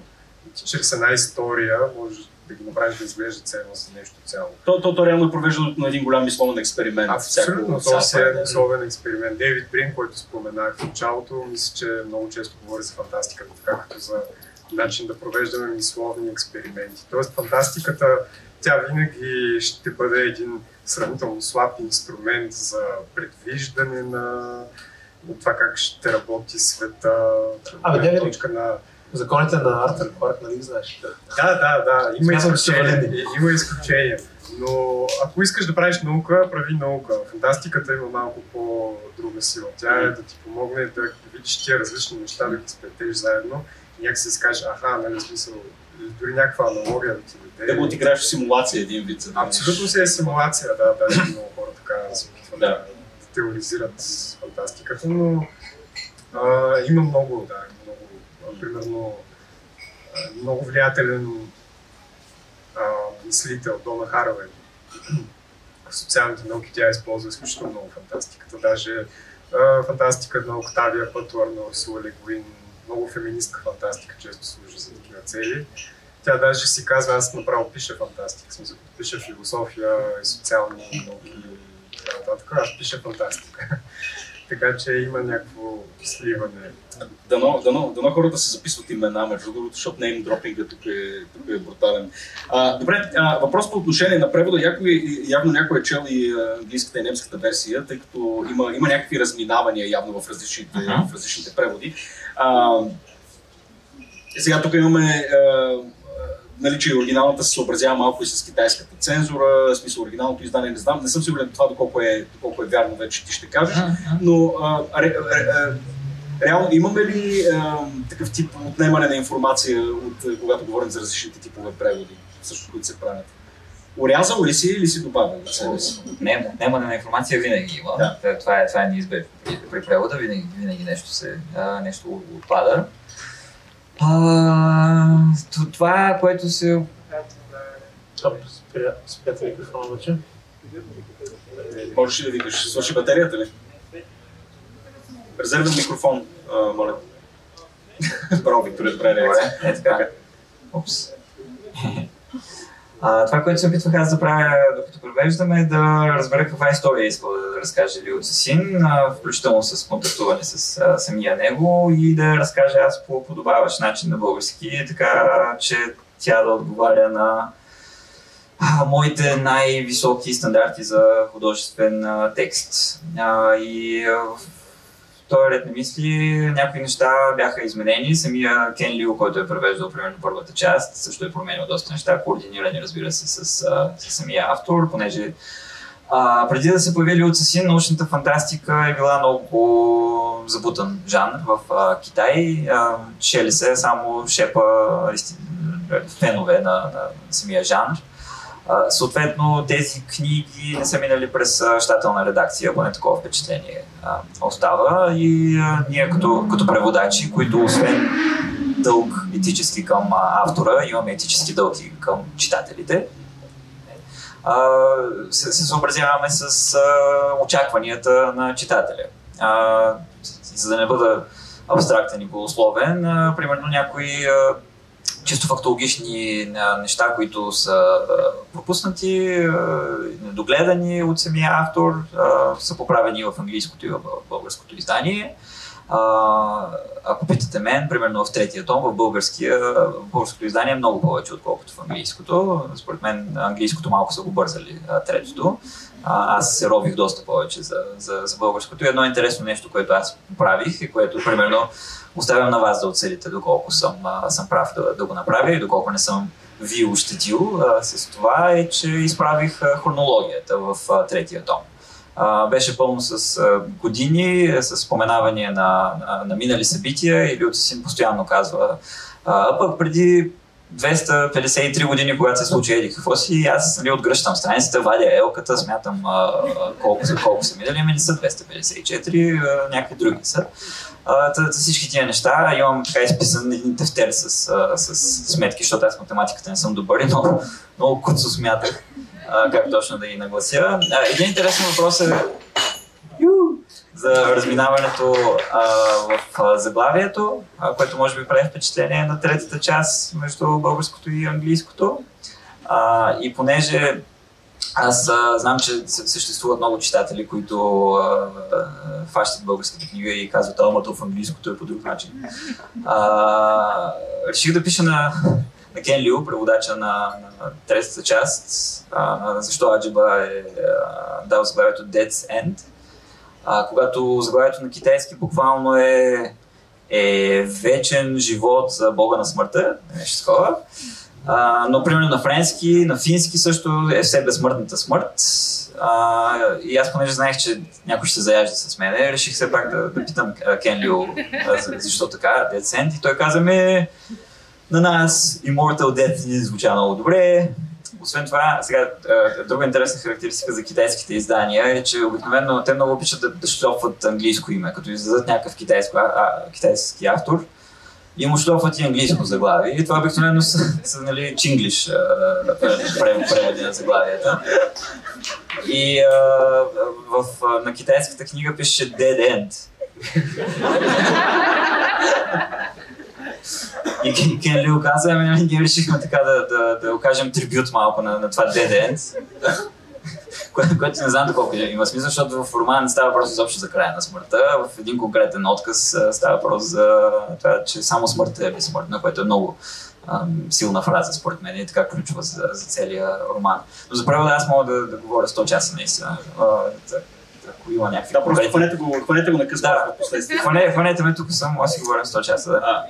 чрез една история може да ги направиш да изглежда ценно за нещо цяло. То реално е провеждането на един голям мисловен експеримент. Абсолютно, то е мисловен експеримент. Дейвид Брин, който споменах в началото, мисля, че много често говори за фантастиката, така като за начин да провеждаме мисловни експерименти. Тоест фантастиката, тя винаги ще бъде един сравнително слаб инструмент за предвиждане на това как ще работи света, точка на законите на Артър Кларк, нали знаеш? Да, има изключения. Но ако искаш да правиш наука, прави наука. Фантастиката има малко по-друга сила. Тя е да ти помогне да видиш тия различни неща, да ги сплетеш заедно и някак си кажеш, нали, смисъл, дори някаква аналогия да ти даде. Да го отиграеш в симулация един вид. Абсолютно си е симулация, да, даже много хора така се опитват да теоризират фантастиката, но има много, примерно много влиятелен мислител, Дона Хаraway. В социалните науки тя използва изключително много фантастиката. Даже фантастика на Октавия Бътлър, на Урсула Ле Гуин, много феминистка фантастика често служи за такива цели. Тя даже си казва, аз направо пиша фантастика, в смисъл, пиша философия и социални науки и така нататък, аз пиша фантастика. Така че има някакво сливане. Дано хората се записват имена, между другото, защото неймдропинга тук е брутален. Добре, въпрос по отношение на превода. Явно някой е чел и английската и немската версия, тъй като има някакви разминавания явно в различните преводи. Сега тук имаме че оригиналната се съобразява малко и с китайската цензура, в смисъл оригиналното издание не знам, не съм сигурен това доколко е вярно, вече ти ще кажеш, но реално имаме ли такъв тип отнемане на информация, когато говорим за различните типове преводи, също които се правят? Орязал ли си или си добавил от себе си? Отнемане на информация винаги има. Да. Това е неизбежно. При превода винаги нещо отпада. Това, което се... Спрятали микрофона вече. Можеш ли да викаш? Свърши батерията ли? Резервен микрофон, моля. Браво, Виктория, добре реакция. Така. Упс. Това, което се опитвах аз да правя, докато превеждаме, е да разбера каква история искал да разкаже Лиу Цесин, включително с контактуване с самия него и да разкаже аз по подобаващ начин на български, така че тя да отговаря на моите най-високи стандарти за художествен текст. И в този ред на мисли някои неща бяха изменени. Самия Кен Лиу, който е превеждал примерно първата част, също е променил доста неща, координирани, разбира се, с самия автор, понеже преди да се появи Лиу Цесин, научната фантастика е била много забутан жанр в Китай. Чели се само шепа фенове на самия жанр. Съответно, тези книги не са минали през щателна редакция, поне такова впечатление остава. И ние като преводачи, които освен дълг етически към автора, имаме етически дълг и към читателите, се съобразяваме с очакванията на читателя. За да не бъда абстрактен и голословен, примерно някои чисто фактологични неща, които са пропуснати, недогледани от самия автор, са поправени в английското и в българското издание. Ако питате мен, примерно в третия том, в българското издание е много повече, отколкото в английското. Според мен английското малко са го бързали третото. Аз се рових доста повече за българското. И едно интересно нещо, което аз правих и което, примерно, оставям на вас да оцелите доколко съм прав да го направя и доколко не съм ви ощетил с това, е, че изправих хронологията в третия том. Беше пълно с години, с споменавания на минали събития и Лиу Цесин постоянно казва пък преди 253 години, когато се случи еди какво си, аз отгръщам страницата, вадя елката, смятам колко са минали, ами не са 254, някакви други са. Всички тия неща имам така изписан един тефтер с сметки, защото аз математиката не съм добър, но много куцо смятах как точно да ги наглася. Един интересен въпрос е за разминаването в заглавието, което може би прави впечатление на третата част между българското и английското. И понеже аз знам, че съществуват много читатели, които фащат българската книга и казват, ама в английското е по друг начин. Реших да пиша на Кен Лю, преводача на третата част, защо Аджеба е дал заглавието Dead's End. Когато заглавието на китайски буквално е вечен живот за бога на смъртта, нещо такова. Но примерно на френски, на фински също е все безсмъртната смърт. И аз понеже знаех, че някой ще се заяжда с мене, реших все пак да питам Кен Лю защо така, Dead's End. И той каза ми, на нас Immortal Death ни звуча много добре. Освен това, сега друга интересна характеристика за китайските издания е, че обикновено те много обичат да шлофват английско име, като издадат някакъв китайски автор и му шлофват и английско заглавие. И това обикновено са нали, чинглиш преводи на заглавията. И на китайската книга пише Dead End. И Кен Лю каза, ние решихме така да окажем трибют малко на това Dead End, което не знам доколко има смисъл, защото в романа не става въпрос изобщо за края на смъртта. В един конкретен отказ става въпрос за това, че само смъртта е безсмъртна, което е много силна фраза според мен и така ключова за целия роман. Но за превода аз мога да говоря 100 часа наистина. Ако има някакви... Да, просто хванете го на късмет в последствие. Хванете ме, тук съм, може да си говорим 100 часа. Да.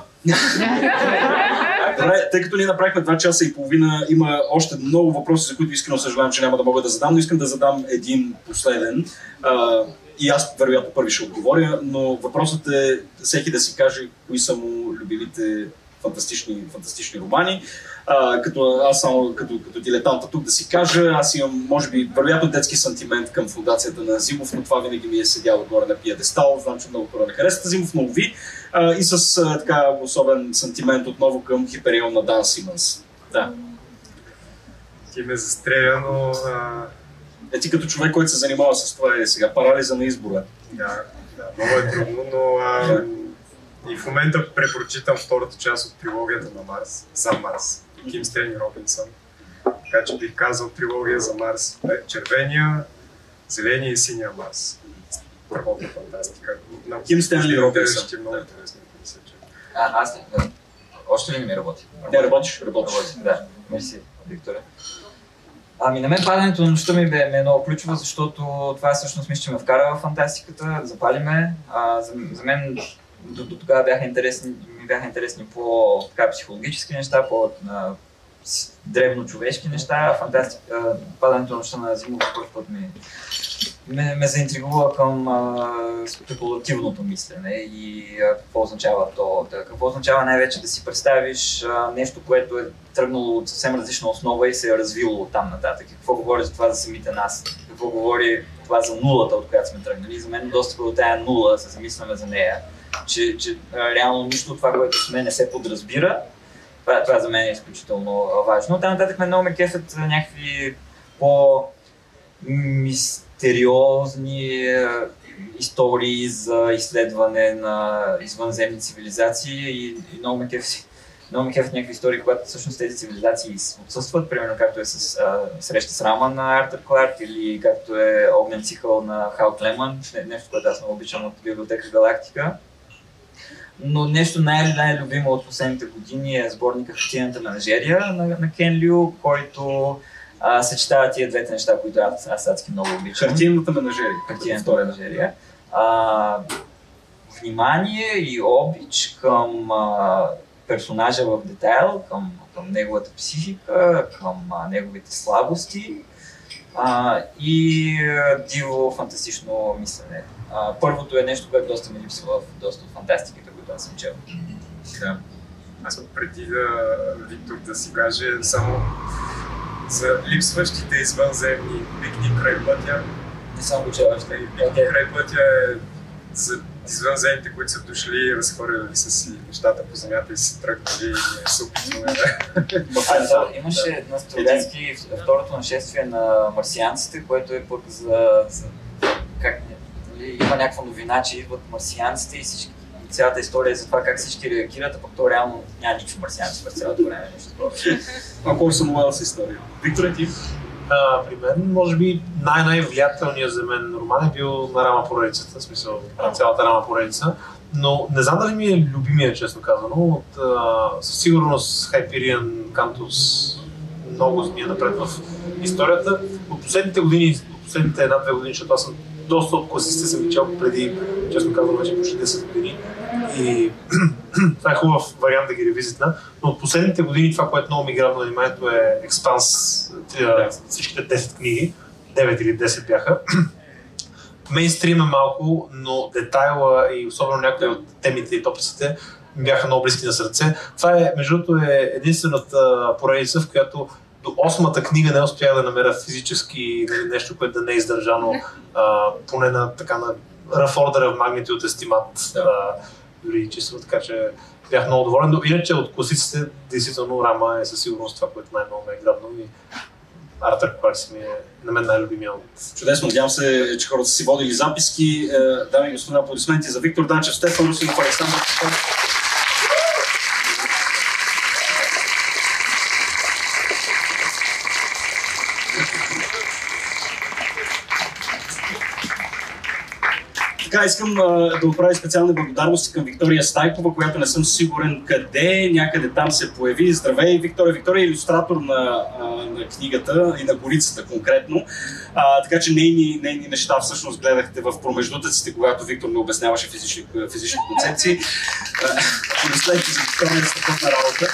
Добре, тъй като ние направихме 2 часа и половина, има още много въпроси, за които искрено съжалявам, че няма да мога да задам, но искам да задам един последен. И аз вероятно първи ще отговоря, но въпросът е всеки да си каже кои са му любимите фантастични романи. Аз само като дилетанта тук да си кажа, аз имам, може би, вероятно детски сантимент към фундацията на Азимов, но това винаги ми е седяло горе на пиедестал. Знам, че много хора не харесват Азимов, много ви. И с така особен сантимент отново към Хиперион на Дан Симънс. Да. Ти ме застреля, но... Ти като човек, който се занимава с това е сега парализа на избора. Да, много е трудно, но и в момента препрочитам втората част от трилогията на Марс, за Марс, Ким Стенли Робинсън. Така че бих казал трилогия за Марс. Червения, зеления и синия Марс. Работна фантастика. Ким Стенли Робинсън. Ще много интересно, мисля, че. Аз още ли не ми работи? Не, работиш. Да, мерси, Викторе. На мен падането на нощта ми е много ключово, защото това всъщност мисля, че ме вкара в фантастиката, запали ме. За мен до тогава ми бяха интересни по-психологически неща, по-древно човешки неща. Падането на нощта на Азимов първ път ме заинтригува към спекулативното мислене и какво означава то. Какво означава най-вече да си представиш нещо, което е тръгнало от съвсем различна основа и се е развило от там нататък. Какво говори за това за самите нас? Какво говори това за нулата, от която сме тръгнали? За мен достъпа до тая нула, се замисляме за нея, че реално нищо от това, което сме, не се подразбира. Това за мен е изключително важно. Там нататък много ме кефят някакви по-мистериозни истории за изследване на извънземни цивилизации и много ме кефят някакви истории, когато всъщност тези цивилизации отсъстват, примерно както е с Среща с Рама на Артър Кларк или както е Огнен цикъл на Хал Клеман, нещо, което аз много обичам от библиотека Галактика. Но нещо най-любимо от последните години е сборника Хартиената менажерия на Кен Лю, който съчетава тия двете неща, които аз адски много обичам. Хартиената менажерия. Хартиената менажерия. Внимание и обич към персонажа в детайл, към неговата психика, към неговите слабости и диво фантастично мислене. Първото е нещо, което доста ми липсва в доста от фантастиката, които аз съм чел. Да. Аз преди Виктор да си каже само за липсващите извънземни пикник край пътя. Не съм го чел още. Пикник край пътя е за извънземните, които са дошли и разхвърляли са си нещата по земята и си тръгнали и се опитваме да... Имаше на Стругацки второто нашествие на марсианците, което е пък за как има някаква новина, че идват марсианците и всички, цялата история за това как всички реагират, а пък то реално няма никакви марсианци през цялото време. Ако съм млада с история. Виктор, ти? При мен, може би най-влиятелният за мен роман е бил на Рама поредицата, в смисъл цялата Рама поредица, но не знам дали ми е любимия, честно казано. Със сигурност Hyperion Cantus много ми е напред в историята. От последните години, от последните 1-2 години, защото аз съм доста от класиците съм ги чел преди, честно казвам, вече почти 10 години. И това е хубав вариант да ги ревизитна, но от последните години това, което много ми грабна на вниманието е Експанс, всичките 10 книги, 9 или 10 бяха. Мейнстрим е малко, но детайла и особено някои от темите и топиците бяха много близки на сърце. Това е, между другото, е единствената поредица, в която до 8-та книга не успях да намеря физически нещо, което да не е издържано поне на така на rough order в Magnitude Estimate юридическо, така че бях много доволен. Но иначе от класиците, действително Рама е със сигурност това, което най-много ме е грабно и Артър Кларкс ми е на мен най-любимия от... Чудесно, надявам се, че хората са си водили записки. Дами и господа, аплодисменти за Виктор Данчев, Стефан Русинов, Александър Петров. Така, искам да отправя специални благодарности към Виктория Стайкова, която не съм сигурен къде, някъде там се появи. Здравей, Виктория! Виктория е илюстратор на книгата и на корицата конкретно. Така че нейни неща всъщност гледахте в промеждутъците, когато Виктор не обясняваше физични концепции. Помислете за Виктория страхотна работа.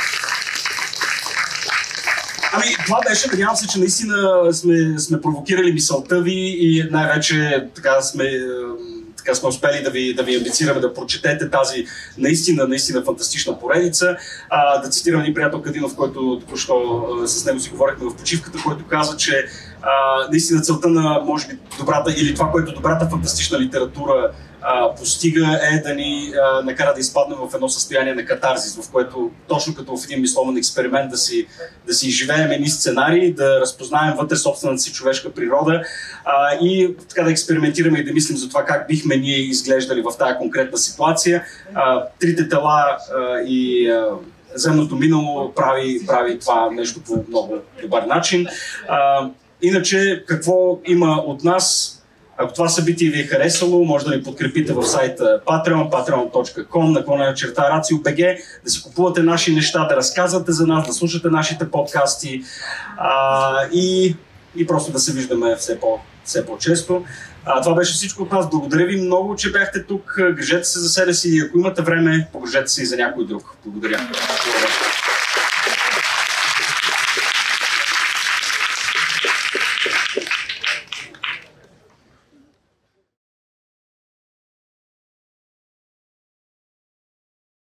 Ами, това беше, надявам се, че наистина сме провокирали мисълта ви и най-вече така сме успели да ви амбицираме да прочетете тази наистина фантастична поредица. Да цитирам един приятел Кадинов, който току-що с него си говорихме в почивката, който каза, че наистина целта на, може би, добрата или това, което добрата фантастична литература постига е да ни накара да изпаднем в едно състояние на катарзис, в което точно като в един мисловен експеримент да си изживеем едни сценарии, да разпознаем вътре собствената си човешка природа и така да експериментираме и да мислим за това как бихме ние изглеждали в тази конкретна ситуация. Трите тела и земното минало прави това нещо по много добър начин. Иначе, какво има от нас? Ако това събитие ви е харесало, може да ни подкрепите в сайта Patreon, patreon.com/RACIO.BG, да си купувате наши неща, да разказвате за нас, да слушате нашите подкасти и просто да се виждаме все по-често. Това беше всичко от нас. Благодаря ви много, че бяхте тук. Грижете се за себе си и ако имате време, погрижете се и за някой друг. Благодаря.